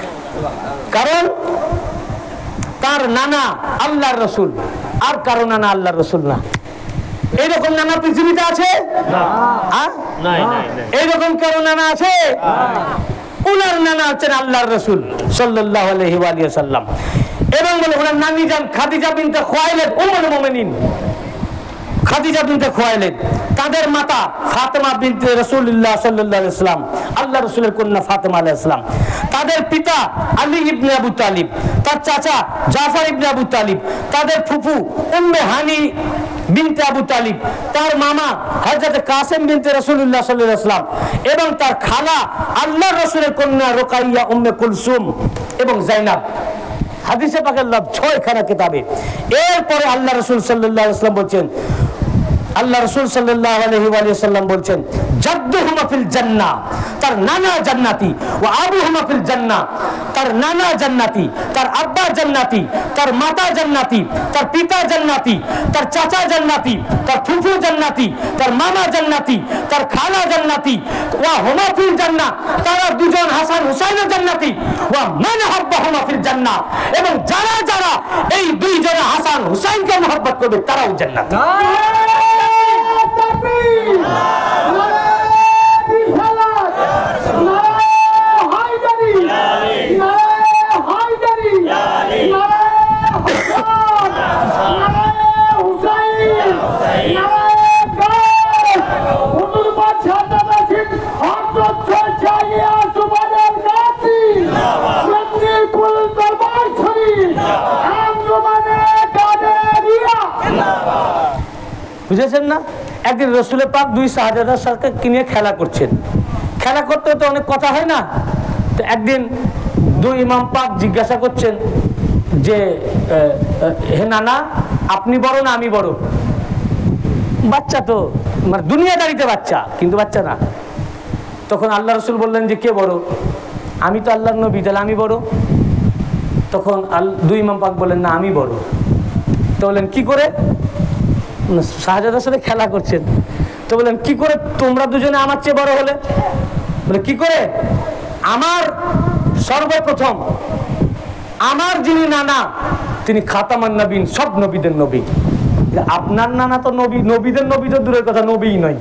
কারণ তার নানা আল্লাহর রসুল, আর কারো নানা আল্লাহর রসুল না। এইরকম নানা পৃথিবীতে আছে? এইরকম কারো নানা আছে? উনার নানা হচ্ছেন আল্লাহর রাসূল সাল্লাল্লাহু আলাইহি ওয়া সাল্লাম, এবং বলে ওনার নানি যান খাদিজা বিনতে খুয়াইলিদ উম্মুল মুমিনিন, খাদিজা বিনতে খুয়াইলিদ। তাদের মাতা ফাতেমা বিনতে রাসূলুল্লাহ সাল্লাল্লাহু আলাইহি ওয়াসাল্লাম, আল্লাহ রাসূলের কন্যা ফাতেমা আলাইহিস সালাম। তাদের পিতা আলী ইবনে আবু তালিব, তার চাচা জাফর ইবনে আবু তালিব, তাদের ফুফু উম্মে হানি বিনতে আবু তালিব, তার মামা হযরত কাসেম বিনতে রাসূলুল্লাহ সাল্লাল্লাহু আলাইহি ওয়াসাল্লাম, এবং তার খালা আল্লাহর রাসূলের কন্যা রুকাইয়া উম্মে কুলসুম এবং যায়নাব। হাদিসে পাকের লাভ 6 খানা কিতাবে। এরপরে আল্লাহ রাসূল সাল্লাল্লাহু আলাইহি ওয়াসাল্লাম বলছেন, আল্লাহ রাসূল সাল্লাল্লাহু আলাইহি ওয়া সাল্লাম বলছেন, জাদ্দুহুমা ফিল জান্নাহ, তার নানা জান্নাতি, ওয়া আবুহুমা ফিল জান্নাহ, তার নানা জান্নাতি, তার আব্বা জান্নাতি, তার মাতা জান্নাতি, তার পিতা জান্নাতি, তার চাচা জান্নাতি, তার ফুফু জান্নাতি, তার মামা জান্নাতি, তার খালা জান্নাতি, ওয়া হুমা ফিল জান্নাহ, তারা দুজন হাসান হুসাইনও জান্নাতি, ওয়া মান হাব্বাহুমা ফিল জান্নাহ, এবং যারা যারা এই দুইজন হাসান হুসাইনকে মহব্বত করবে তারাও জান্নাতি। বুঝেছেন না? একদিন রসুলের পাক দুই শাহজাদার সাথে কিনে খেলা করছেন। খেলা করতে তো অনেক কথা হয় না, তো একদিন দুই ইমাম পাক জিজ্ঞাসা করছেন যে হে নানা, আপনি বড় না আমি বড়? বাচ্চা তো, মানে দুনিয়াদারিতে বাচ্চা, কিন্তু বাচ্চা না। তখন আল্লাহ রসুল বললেন যে কে বড়? আমি তো আল্লাহর নবী, তাহলে আমি বড়। তখন দুই ইমাম পাক বললেন না, আমি বড়। তো বললেন কি করে? শাহজাদার সাথে খেলা করছেন, তো বললেন কি করে তোমরা দুজনে আমার চেয়ে বড় হলে? বলে কি করে? আমার সর্বপ্রথম আমার যিনি নানা তিনি খাতামান নবীন, সব নবীদের নবী। আপনার নানা তো নবী, নবীদের নবী তো দূরের কথা, নবীই নয়।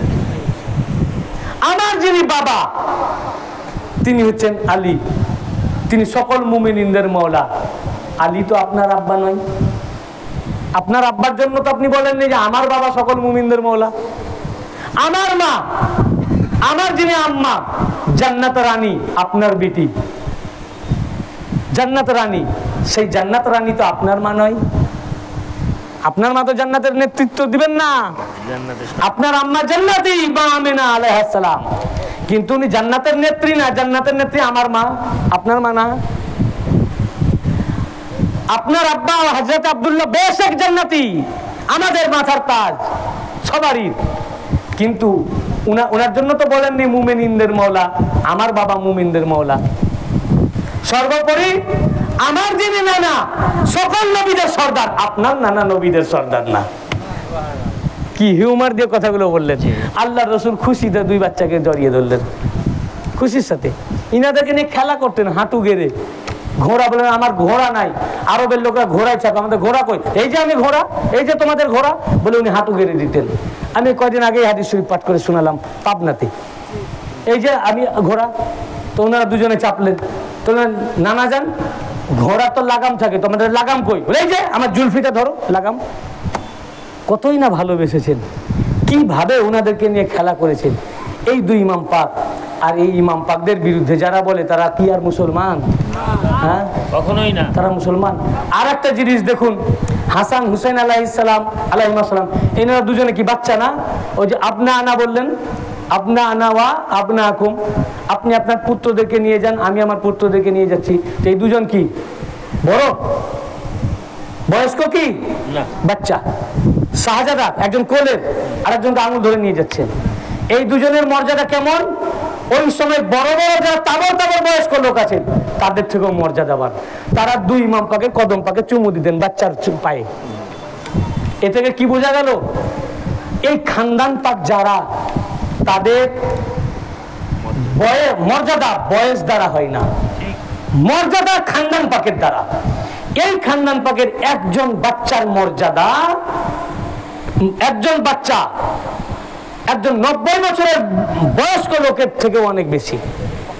আমার যিনি বাবা তিনি হচ্ছেন আলী, তিনি সকল মুমিনিনদের মওলা। আলী তো আপনার আব্বা নয়। আপনার আব্বার জন্য তো আপনি বলেননি যে আমার বাবা সকল মুমিনদের মওলা। আমার মা, আমার যিনি আম্মা জান্নাত রানী, আপনার বেটি জান্নাত রানী, সেই জান্নাত রানী তো আপনার মা নয়। আপনার মা তো জান্নাতের নেতৃত্ব দিবেন না। আপনার আম্মা জান্নাতি বা আমিনা আলাইহিস সালাম, কিন্তু উনি জান্নাতের নেত্রী না। জান্নাতের নেত্রী আমার মা, আপনার মা না। আপনার আব্বা হযরত আব্দুল্লাহ বেশক জান্নাতি, আমাদের মাথার তাজ সবারই, কিন্তু ওনার জন্য তো বলেননি মুমিনিনদের মওলা। আমার বাবা মুমিনদের মওলা। সর্বোপরি আমার যিনি নানা সকল নবীদের সর্দার, আপনার নানা নবীদের সর্দার না। কি হিউমার দিয়ে কথাগুলো বললেন। আল্লাহর রাসূল খুশিতে দুই বাচ্চাকে জড়িয়ে ধরলেন, খুশির সাথে। ইনাদেরকে নিয়ে খেলা করতেন হাঁটু গেড়ে। ঘোড়া বলেন আমার ঘোড়া নাই। আরবের লোকরা ঘোড়ায় চাপে, আমাদের ঘোড়া কই? এই যে আমি ঘোড়া, এই যে তোমাদের ঘোড়া, বলে উনি হাঁটু গেড়ে দিতেন। আমি কয়দিন আগে হাদিস শরীফ পাঠ করে শোনালাম পাবনাতে। এই যে আমি ঘোড়া, তো ওনারা দুজনে চাপলেন। তো নানা যান, ঘোড়া তো লাগাম থাকে, তোমাদের লাগাম কই? বলে এই যে আমার জুলফিটা ধরো, লাগাম। কতই না ভালোবেসেছেন, কিভাবে ওনাদেরকে নিয়ে খেলা করেছেন। এই দুই ইমাম পাক। আর এই ইমাম পাকদের বিরুদ্ধে যারা বলে তারা কি আর মুসলমান? হ্যাঁ, কখনোই না, তারা মুসলমান। আর একটা জিনিস দেখুন, হাসান হুসাইন আলাইহিস সালাম, এনারা দুজনে কি বাচ্চা না? ওই যে আপনা আনা বললেন, আপনা আনা ওয়া আপনা আকুম, আপনি আপনার পুত্রদেরকে নিয়ে যান, আমি আমার পুত্রদেরকে নিয়ে যাচ্ছি। এই দুজন কি বড়? বয়স্ক কি? বাচ্চা। শাহজাদা একজন কোলের, আর একজনকে আঙুল ধরে নিয়ে যাচ্ছেন। এই দুজনের মর্যাদা কেমন? ওই সময় বড় বড় যারা তাবর তাবর বয়স্ক লোক আছেন তাদের থেকেও মর্যাদাবান। তারা দুই ইমাম পাকে কদম পাকে চুমু দিতেন বাচ্চার পায়ে। এ থেকে কি বোঝা গেল? এই খানদান পাক যারা, তাদের মর্যাদা বয়স দ্বারা হয় না, মর্যাদা খানদান পাকের দ্বারা। এই খানদান পাকের একজন বাচ্চার মর্যাদা, একজন বাচ্চা একজন 90 বছরের বয়স্ক লোকের থেকেও অনেক বেশি।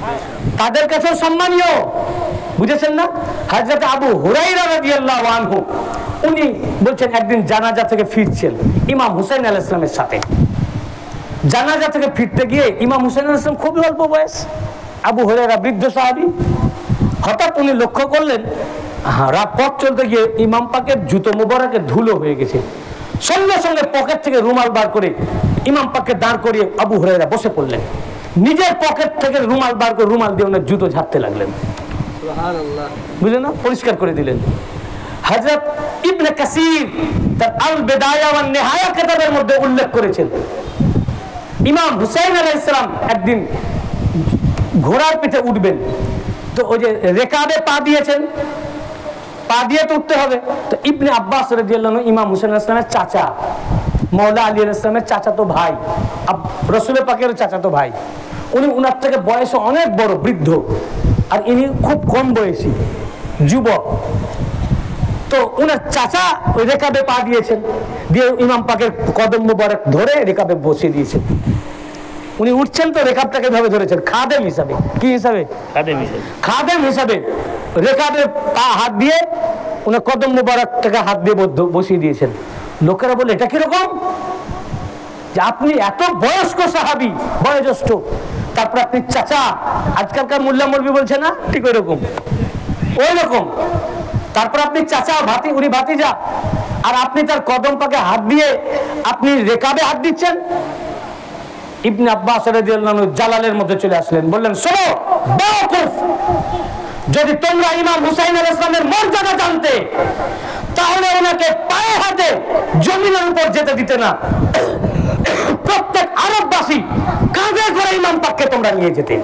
তাদের কাছে সম্মানীয়, বুঝেছেন না? হযরত আবু হুরায়রা রাদিয়াল্লাহু আনহু উনি বলছেন একদিন জানাজা থেকে ফিরছেন ইমাম হুসাইন আলাইহিস সালামের সাথে। জানাজা থেকে ফিরতে গিয়ে ইমাম হুসাইন আলাইহিস সালাম খুবই অল্প বয়স, আবু হুরায়রা বৃদ্ধ সাহাবী। হঠাৎ উনি লক্ষ্য করলেন পথ চলতে গিয়ে ইমাম পাকের জুতো মোবারকে ধুলো হয়ে গেছে। সঙ্গে সঙ্গে পকেট থেকে রুমাল বার করে ইমাম পাককে দাঁড় করিয়ে আবু হুরায়রা বসে পড়লেন। নিজের পকেট থেকে রুমাল বার করে রুমাল দিয়ে ওনার জুতো ঝাড়তে লাগলেন। সুবহানাল্লাহ, বুঝলেন না? পরিষ্কার করে দিলেন। হযরত ইবনে কাসির তার আল বিদায়া ওয়ান নিহায়া কিতাবের মধ্যে উল্লেখ করেছেন ইমাম হুসাইন আলাইহিস সালাম একদিন ঘোড়ার পিঠে উঠবেন, তো ওই যে রেকাবে পা দিয়েছেন, পা দিয়ে তো উঠতে হবে। তো ইবনে আব্বাস রাদিয়াল্লাহু আনহু ইমাম হুসাইন আলাইহিস সালামের চাচা, মওলা আলী আলাইহিস সালামের চাচাতো ভাই, রাসূল পাকের চাচাতো ভাই। উনি উনার থেকে বয়সে অনেক বড়, বৃদ্ধ, আর ইনি খুব কম বয়সী যুবক। তো উনার চাচা ওই রেকাবে পা দিয়েছেন, দিয়ে ইমাম পাকের কদম মোবারক ধরে রেকাবে বসিয়ে দিয়েছেন। উনি উঠছেন তো রেকাবটাকে ভাবে ধরেছেন খাদেম হিসাবে। কি হিসাবে? খাদেম হিসাবে রেকাবে পা হাত দিয়ে উনার কদম মোবারকটাকে হাত দিয়ে বসিয়ে দিয়েছেন। লোকেরা বলে এটা কিরকম যে আপনি এত বয়স্ক সাহাবী, বয়োজ্যেষ্ঠ, তারপর আপনি চাচা। আজকালকার মোল্লা মৌলবি বলছে না, ঠিক ওই রকম, ওই রকম। তারপর আপনি চাচা, ভাতি, উনি ভাতিজা, আর আপনি তার কদম পাকে হাত দিয়ে আপনি রেকাবে হাত দিচ্ছেন। ইবনে আব্বাস রাদিয়াল্লাহু আনহু জালালের মধ্যে চলে আসলেন, বললেন শোনো বেওকুফ, যদি তোমরা ইমাম হুসাইন আলাইহিস সালামের মর্যাদা জানতে তাহলে ওনাকে পায়ে হাতে জমিনের উপর যেতে দিতে না, প্রত্যেক আরববাসী কাঁধে করে ইমাম পাককে তোমরা নিয়ে যেতে।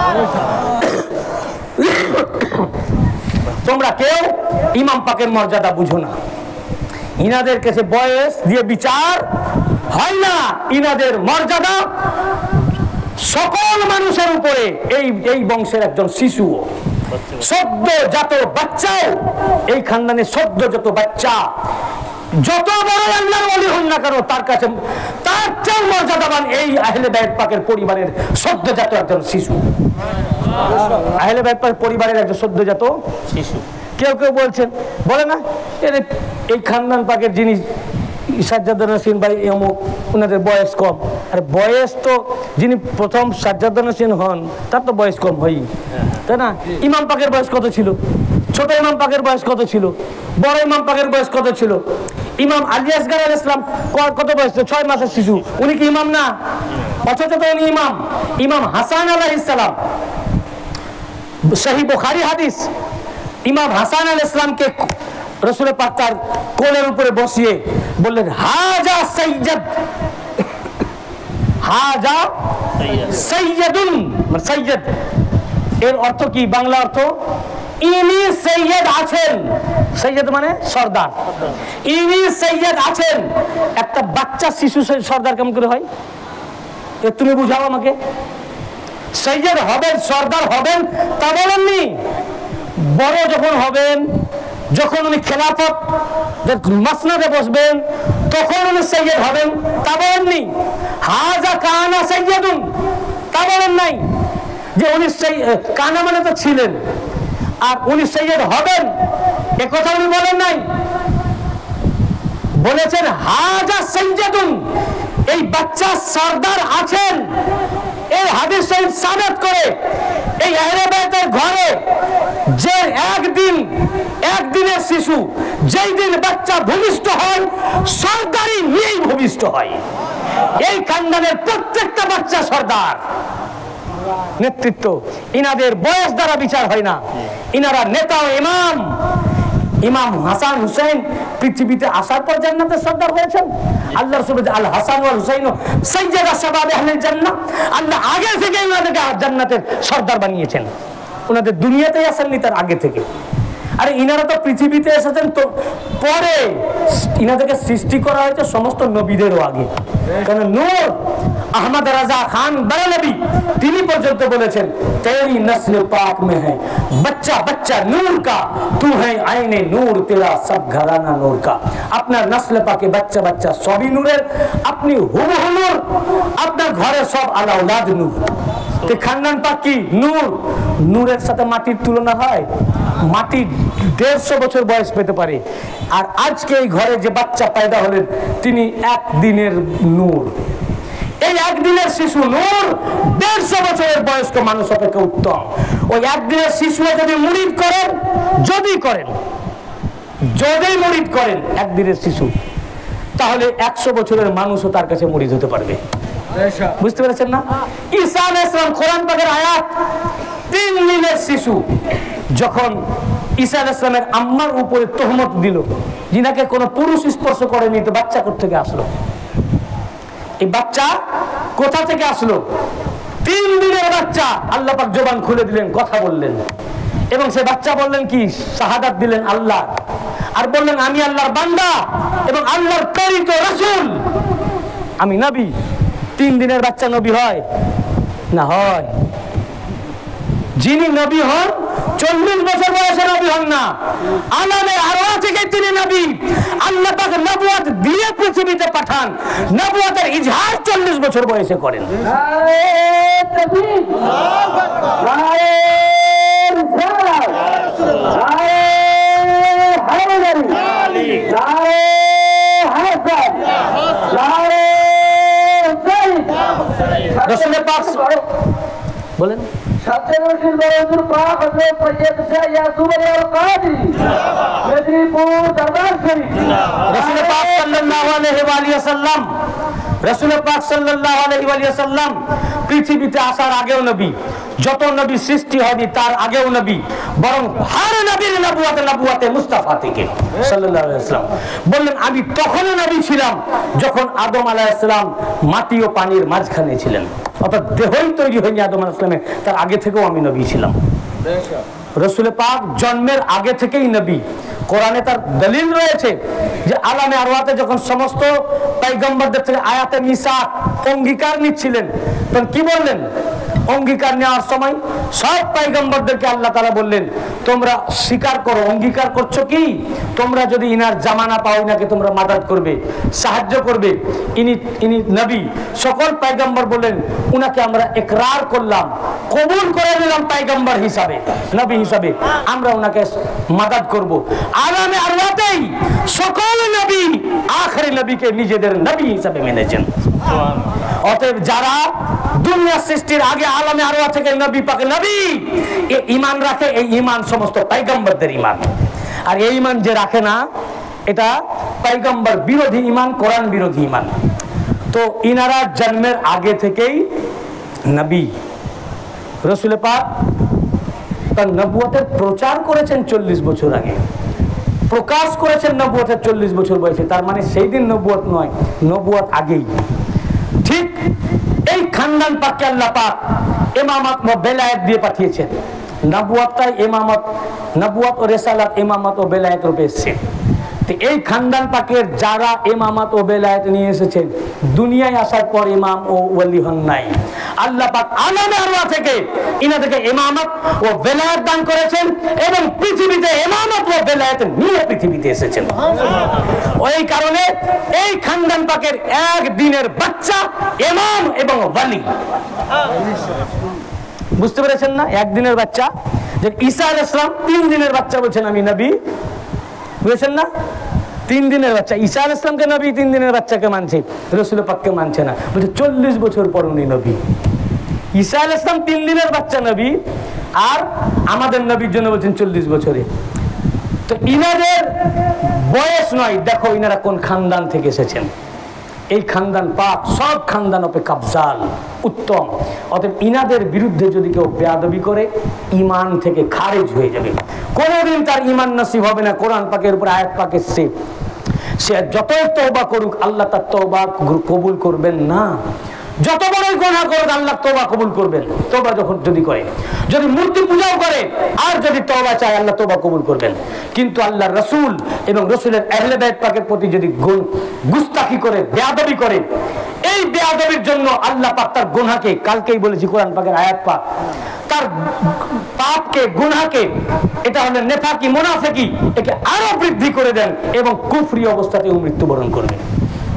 তোমরা কেউ ইমাম পাকের মর্যাদা বুঝো না, ইনাদের কাছে বয়স দিয়ে বিচার হয় না, ইনাদের মর্যাদা সকল মানুষের উপরে। এই বংশের একজন শিশু, সদ্যজাত বাচ্চাও, এই খানদানের সদ্যজাত বাচ্চা যত বড় আল্লাহর ওলি হন না কেন, তার কাছে তার চেয়ে মর্যাদাবান এই আহলে বাইত পাকের পরিবারের সদ্যজাত একজন শিশু। আহলে বাইত পাকের পরিবারের একজন সদ্যজাত শিশু। কেউ কেউ বলছেন, বলে না এই খানদান পাকের যিনি সাজ্জাদুর রশিদ ভাই অমুক, ওনাদের বয়স কম। আর বয়স তো যিনি প্রথম সাজ্জাদুর রশিদ হন তার তো বয়স কম হয়ই, তাই না? ইমাম পাকের বয়স কত ছিল? ছোট ইমাম পাকের বয়স কত ছিল? বড় ইমাম পাকের বয়স কত ছিল? ইমাম আলী আসগার আলাইহিস সালাম কত বয়স? 6 মাসের শিশু। উনি কি ইমাম না? অথচ তো উনি ইমাম। ইমাম হাসান আলাইহিস সালাম, সহিহ বুখারী হাদিস, ইমাম হাসান আলাইহিস সালামকে রাসূল পাক তার কোলের উপরে বসিয়ে বললেন হাজা সাইয়্যিদ, হাজা সাইয়্যিদুন, মানে সাইয়্যিদ এর অর্থ কি? বাংলা অর্থ ইনি সৈয়দ আছেন। সৈয়দ মানে সর্দার, ইনি সৈয়দ আছেন। একটা বাচ্চা শিশু সর্দার কেমন করে হয়? তুমি বুঝাও আমাকে। সৈয়দ হবেন, সর্দার হবেন তা বলেননি। বড় যখন হবেন, যখন উনি খেলাফত মাসনাদে বসবেন, তখন উনি সৈয়দ হবেন তা বলেননি। হাজা কানা সৈয়দুন তা বলেন নাই যে উনি কানা মানে তো ছিলেন, আর উনি সৈয়দ হবেন এ কথা উনি বলেন নাই। বলেছেন হাজা সৈয়দুন, এই বাচ্চা সর্দার আছেন। এই হাদিস শরীফ সাবিত করে এই আহলে বাইতের ঘরে যে একদিনের শিশু, যেই দিন বাচ্চা ভূমিষ্ঠ হয়, সর্দারি নিয়েই ভূমিষ্ঠ হয়। এই খানদানের প্রত্যেকটা বাচ্চা সর্দার। নেতৃত্ব ইনাদের বয়স দ্বারা বিচার হয় না, ইনারা নেতা ও ইমাম। ইমাম হাসান হুসাইন পৃথিবীতে আসার পর জান্নাতের সর্দার হয়েছেন। আল্লাহ রাসূল আল হাসান ওয়াল হুসাইন সাইয়্যিদা শাবাব আহলিল জান্নাহ, আল্লাহ আগে থেকে ওনাদেরকে জান্নাতের সর্দার বানিয়েছেন। ওনাদের দুনিয়াতেই আসেননি, তার আগে থেকে। আরে ইনারা তো পৃথিবীতে এসেছেন তো পরে, ইনাদেরকে সৃষ্টি করা হয়েছে সমস্ত নবীদেরও আগে। কারণ নূর আহমদ রাজা খান বারানবী তিনি পর্যন্ত বলেছেন তেরি নসল পাক মে হ্যায় বাচ্চা বাচ্চা নূর কা, তু হ্যায় আইনে নূর, তেরা সব ঘরানা নূর কা। আপনার নসল পাকে বাচ্চা বাচ্চা সবই নূরের, আপনি হুবহু নূর, আপনার ঘরে সব আলাউলাদ নূর। খানদান পাক কি নূর, নূরের সাথে মাটির তুলনা হয়? মাটি 150 বছর বয়স পেতে পারে, আর আজকে এই ঘরে যে বাচ্চা পয়দা হলেন তিনি একদিনের নূর। এই একদিনের শিশু নূর 150 বছরের বয়স্ক মানুষ অপেক্ষা উত্তম। ওই একদিনের শিশু যদি মুরিদ করেন, যদি মুরিদ করেন একদিনের শিশু, তাহলে 100 বছরের মানুষও তার কাছে মুরিদ হতে পারবে। বুঝতে পেরেছেন না? ঈসা আলাইহিস সালাম, কোরআন পাকের আয়াত, 3 দিনের শিশু যখন ঈসা আলাইহিস সালামের আম্মার উপরে তহমত দিল, যিনাকে কোনো পুরুষ স্পর্শ করেনি, তো বাচ্চা কোথা থেকে আসলো? এই বাচ্চা কোথা থেকে আসলো? 3 দিনের বাচ্চা। আল্লাহ পাক জবান খুলে দিলেন, কথা বললেন, এবং সে বাচ্চা বললেন কি? শাহাদাত দিলেন আল্লাহ, আর বললেন আমি আল্লাহর বান্দা এবং আল্লাহর প্রেরিত রাসূল, আমি নবী। 3 দিনের বাচ্চা নবী হয় না? হয়। যিনি নবী হন 40 বছর বয়সে নবী হন না, আলামে আরওয়াহ থেকে তিনি নবী। আল্লাহ পাক নবুয়ত দিয়ে পৃথিবীতে পাঠান, নবুয়তের ইজহার 40 বছর বয়সে করেন। রাসূল পাক বলেন, রাসূল পাক সাল্লাল্লাহু আলাইহি ওয়াসাল্লাম পৃথিবীতে আসার আগেও নবী, যত নবী সৃষ্টি হয়নি তার আগেও নবী, বরং হর নবীর নবুয়তে মুস্তাফা থেকে সাল্লাল্লাহু আলাইহি ওয়াসাল্লাম বললেন আমি তখনও নবী ছিলাম যখন আদম আলাইহিস সালাম মাটি ও পানির মাঝখানে ছিলেন। অর্থাৎ দেহই তৈরি হয়নি আদম আলাইহিস সালামের, তার আগে থেকেও আমি নবী ছিলাম। রাসূল পাক জন্মের আগে থেকেই নবী। কোরআনে তার দলিল রয়েছে যে আলামে আরওয়াতে যখন সমস্ত পয়গম্বরদের থেকে আয়াতে মিসাক অঙ্গীকার নিচ্ছিলেন, তখন কি বললেন? অঙ্গীকার নেওয়ার সময় সব পয়গম্বরদেরকে আল্লাহ তাআলা বললেন তোমরা স্বীকার করো, অঙ্গীকার করছো কি তোমরা যদি ইনার জামানা পাও ইনাকে তোমরা মাদদ করবে, সাহায্য করবে, ইনি নবী। সকল পয়গম্বর বললেন উনাকে আমরা ইকরার করলাম, কবুল করে নিলাম পয়গম্বর হিসাবে, নবী হিসাবে, আমরা উনাকে মাদদ করব। আলামে আরওয়াতেই সকল নবী আখেরি নবীকে নিজেদের নবী হিসাবে মেনেছেন। অতএব যারা দুনিয়া সৃষ্টির আগে আলামে আরওয়াহ থেকে নবী পাকে নবী এই ঈমান রাখে, এই ঈমান সমস্ত পয়গম্বরদের ঈমান। আর এই ঈমান যে রাখে না, এটা পয়গম্বর বিরোধী ঈমান, কোরআন বিরোধী ঈমান। তো ইনারা জন্মের আগে থেকেই নবী। রাসূল পাক তার নবুয়তের প্রচার করেছেন 40 বছর আগে, প্রকাশ করেছেন নবুয়তের 40 বছর বয়সে। তার মানে সেই দিন নবুয়ত নয়, নবুয়ত আগেই। ঠিক এই খানদান পাককে আল্লাহ পাক ইমামত ও বেলায়েত দিয়ে পাঠিয়েছেন। নবুয়তটাই ইমামত, নবুয়ত ও রিসালাত ইমামত ও বেলায়েত রূপে এসেছে। তো এই খানদান পাকের যারা ইমামত ও বেলায়েত নিয়ে এসেছেন, দুনিয়ায় আসার পর ইমাম ও ওলি হন নাই। আল্লাহ পাক আলামে আরওয়াহ থেকে ইনাদেরকে ইমামত ও বেলায়েত দান করেছেন এবং পৃথিবীতে ইমামত ও বেলায়েত নিয়ে পৃথিবীতে এসেছেন। ওই কারণে এই খানদান পাকের একদিনের বাচ্চা ইমাম এবং ওলি। বুঝতে পেরেছেন না? একদিনের বাচ্চা। যে ঈসা আলাইহিস সালাম 3 দিনের বাচ্চা বলছেন আমি নবী, বুঝেছেন না? 3 দিনের বাচ্চা। ঈসা আলাইহিস সালামকে নবী 3 দিনের বাচ্চাকে মানছে, রাসূল পাককে মানছে না, বলছে 40 বছর পর উনি নবী। ঈসা আলাইহিস সালাম 3 দিনের বাচ্চা নবী, আর আমাদের নবীর জন্য বলছেন 40 বছরে। তো ইনাদের বয়স নয়, দেখো ইনারা কোন খানদান থেকে এসেছেন। এই খানদান পাক সব খানদান অপেক্ষা আফজাল, উত্তম। অতএব ইনাদের বিরুদ্ধে যদি কেউ বেয়াদবি করে ঈমান থেকে খারিজ হয়ে যাবে, কোনোদিন তার ঈমান নসিব হবে না। কোরআন পাকের উপর আয়াত পাক এসেছে, সে যতই তওবা করুক আল্লাহ তার তওবা কবুল করবেন না। যত বড়ই গুনাহ করুক আল্লাহ তওবা কবুল করবেন। তওবা যদি করে, যদি মূর্তি পূজাও করে আর যদি তওবা চায় আল্লাহ তওবা কবুল করবেন। কিন্তু আল্লাহর রাসূল এবং রাসূলের আহলে বাইত পাকের প্রতি যদি গুস্তাখি করে, বেয়াদবি করে, এই বেয়াদবির জন্য আল্লাহ পাক তার গুনাহকে, কালকেই বলেছি কোরআন পাকের আয়াত পাক, তার পাপকে, গুনাহকে, এটা হলো নেফাকি, মুনাফিকি, একে আরো বৃদ্ধি করে দেন এবং কুফরি অবস্থাতেও মৃত্যুবরণ করবেন।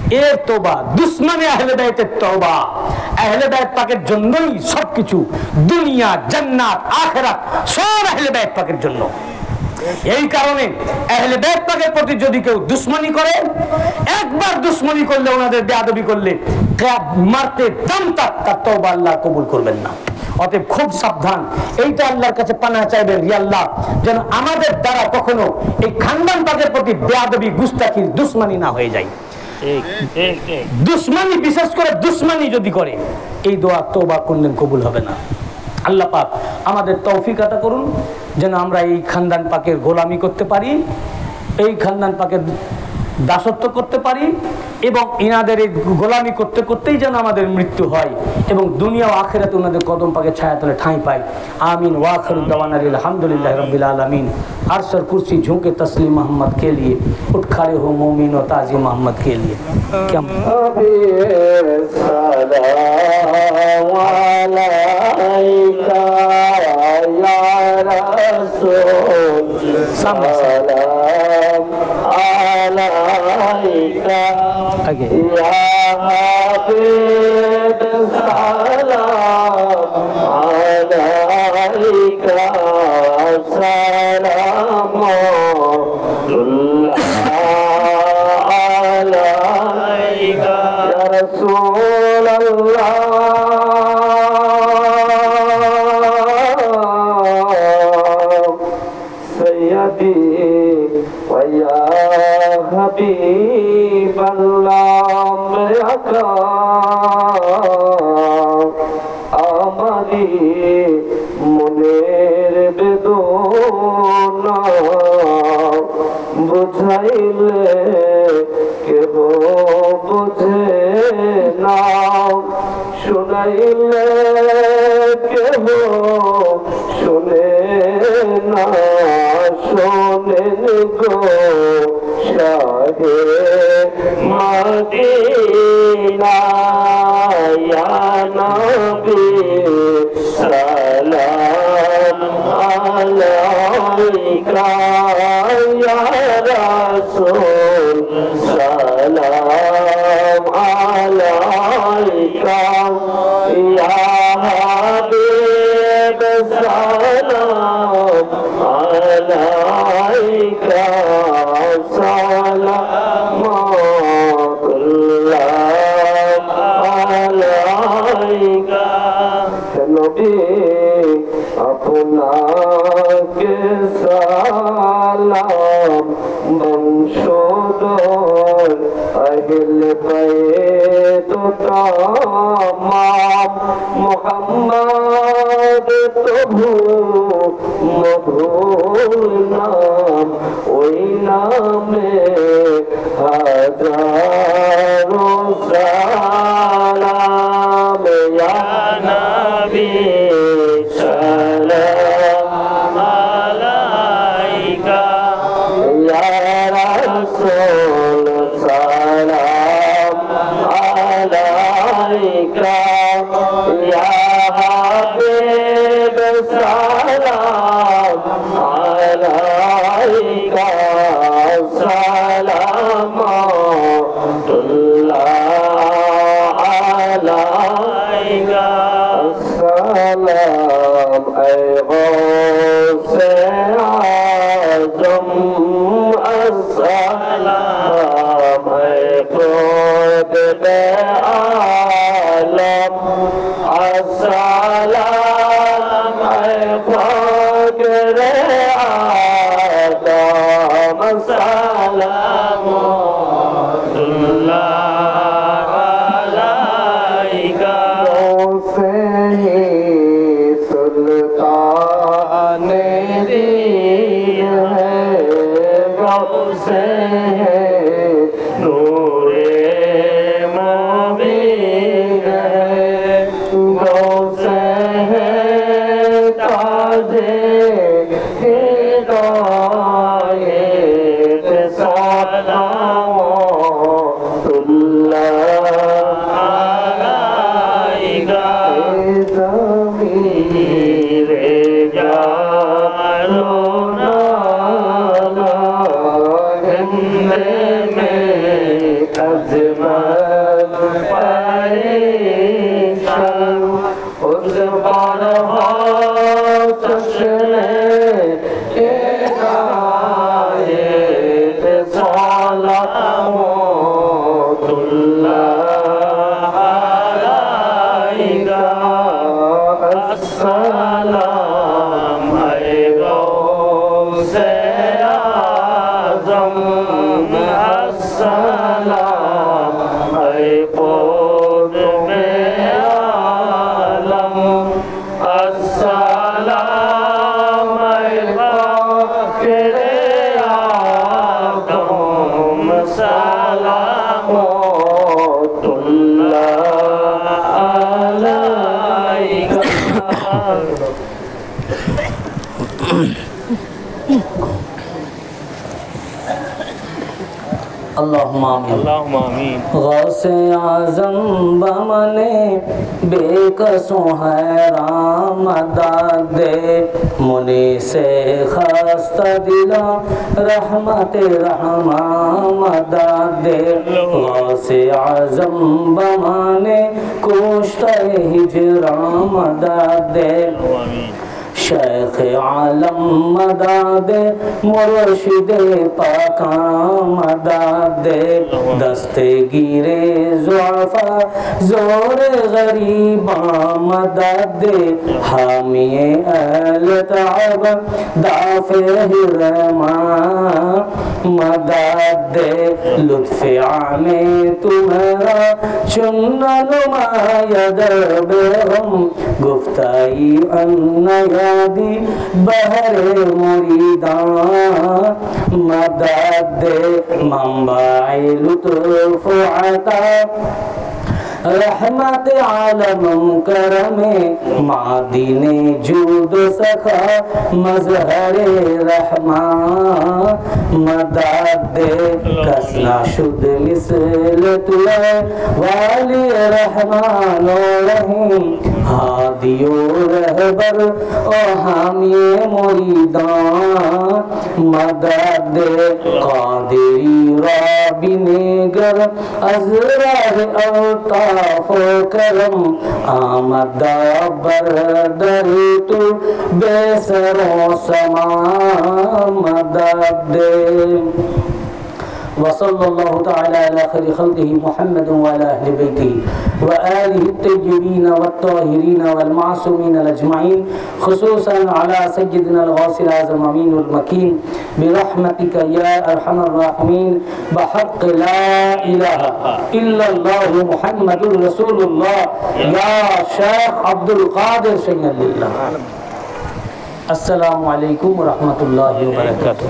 এর তওবা, দুশমনে আহলে বাইতের তওবা। আহলে বাইত পাকের জন্যই সবকিছু, দুনিয়া, জান্নাত, আখিরাত সব আহলে বাইত পাকের জন্য। এই কারণে আহলে বাইত পাকের প্রতি যদি কেউ দুশমনি করে, একবার দুশমনি করলে, ওনাদের বেয়াদবি করলে, মারতে দম তাক তার তওবা আল্লাহ কবুল করবেন না। অতএব খুব সাবধান, এইটা আল্লাহর কাছে পানাহ চাইবেন, ই আল্লাহ যেন আমাদের দ্বারা কখনো এই খানদান পাকের প্রতি বেয়াদবি, গুস্তাখির, দুশমনি না হয়ে যায়। দুশমনি, বিশেষ করে দুশমনি যদি করে, এই দোয়া তওবা করলেন কবুল হবে না। আল্লাহ পাক আমাদের তৌফিক আতা করুন যেন আমরা এই খানদান পাকের গোলামি করতে পারি, এই খানদান পাকের দাসত্ব করতে পারি, এবং ইনাদের এই গোলামি করতে করতেই যেন আমাদের মৃত্যু হয় এবং দুনিয়া ও আখিরাতে ওনাদের কদম পাকে ছায়া তলে ঠাঁই পায়। আমিন। ওয়া আখিরু দাওয়ানা আলহামদুলিল্লাহি রাব্বিল আলামিন। আরশর কুরসি ঝুঁকে तस्लीम मोहम्मद के लिए, उठ खड़े हो मोमिन और ताजी मोहम्मद के लिए। क्या आगे মনের বেদনা বুঝাইলে কেহ বুঝে না, শুনাইলে কেহ শুনে না, শোনেন গো শাহে মদিনা ইয়া নবী সালাম আলাইকা ইয়া রাসূল সালাম আলাইকা ইয়া হাবিব সালাম আলাইকা সালামুল্লাহ আলাইকা। নবী আপনাকে সালাম, বংশধর আহলে বাইত তামাম, মুহাম্মদ প্রভু মধুর নাম, ওই নামে হাজারো সালাম। ইয়া নবী সালাম আলাইকা, ইয়া রাসূল সালাম আলাইকা, ইয়া হাবিব সালাম আলাইকা, সালামুল্লাহ আলাইকা। সালাম এ গৌসে আজম, আসসালাম এ কুতবে আলম, আসসালাম এ ফকরে আদম, সালামুল্লাহ আলাইকা। সুলতান पर हो चश्मे हिदायत सलामुल्लाह अलैका अस्सलाम गौसे आज़म अस्सलाम अल्लाहुम्मा आमीन। गौसे आज़म बमने बेकसों हैरान मदद दे मुने से खस्ता दिला रहमत रहमान मदद दे गौसे आज़म बमने कोश्ते हिजरा मदद दे शेख आलम मदद मुर्शिद पाका मदद दस्ते गिरे ज़ुअफ़ा ज़ोर गरीबा मदद हामिए अहल तअब दाफ़े हिरमा मदद लुत्फ़े आमे तुम्हारा चुन्ना नुमायद बेगम गुफ्ताई अन्नया बहरे मुरीदा मदद मंबाए लुत्फ़ अता रहमत आलम करमे मादीने जूद सखा मजहरे रहमा मदद कसना शुद्ध मिसल तुए वाली रहमान रहीम हादियो रहबर ओ हामिए मुरीदा मदद कादिरी राबिने गर अज़राह अल्ताफ करम आमदा बरदर तू बेसरो समा मदद वसल्लल्लाहु तआला अला खैरि खल्क़िही मुहम्मद व अला अहलि बैतिही व आलिहि अत्तय्यिबीन वत्ताहिरीन वल मासूमीन अजमईन खुसूसन अला सय्यिदिना अल-गौसिल आज़म अमीनुल मकीन बिरहमतिका या अरहमर राहिमीन बहक़्क़ि ला इलाहा इल्लल्लाहु मुहम्मदुर रसूलुल्लाह या शेख अब्दुल क़ादिर शय्यद लिल्लाह। अस्सलामु अलैकुम व रहमतुल्लाहि व बरकातुहू।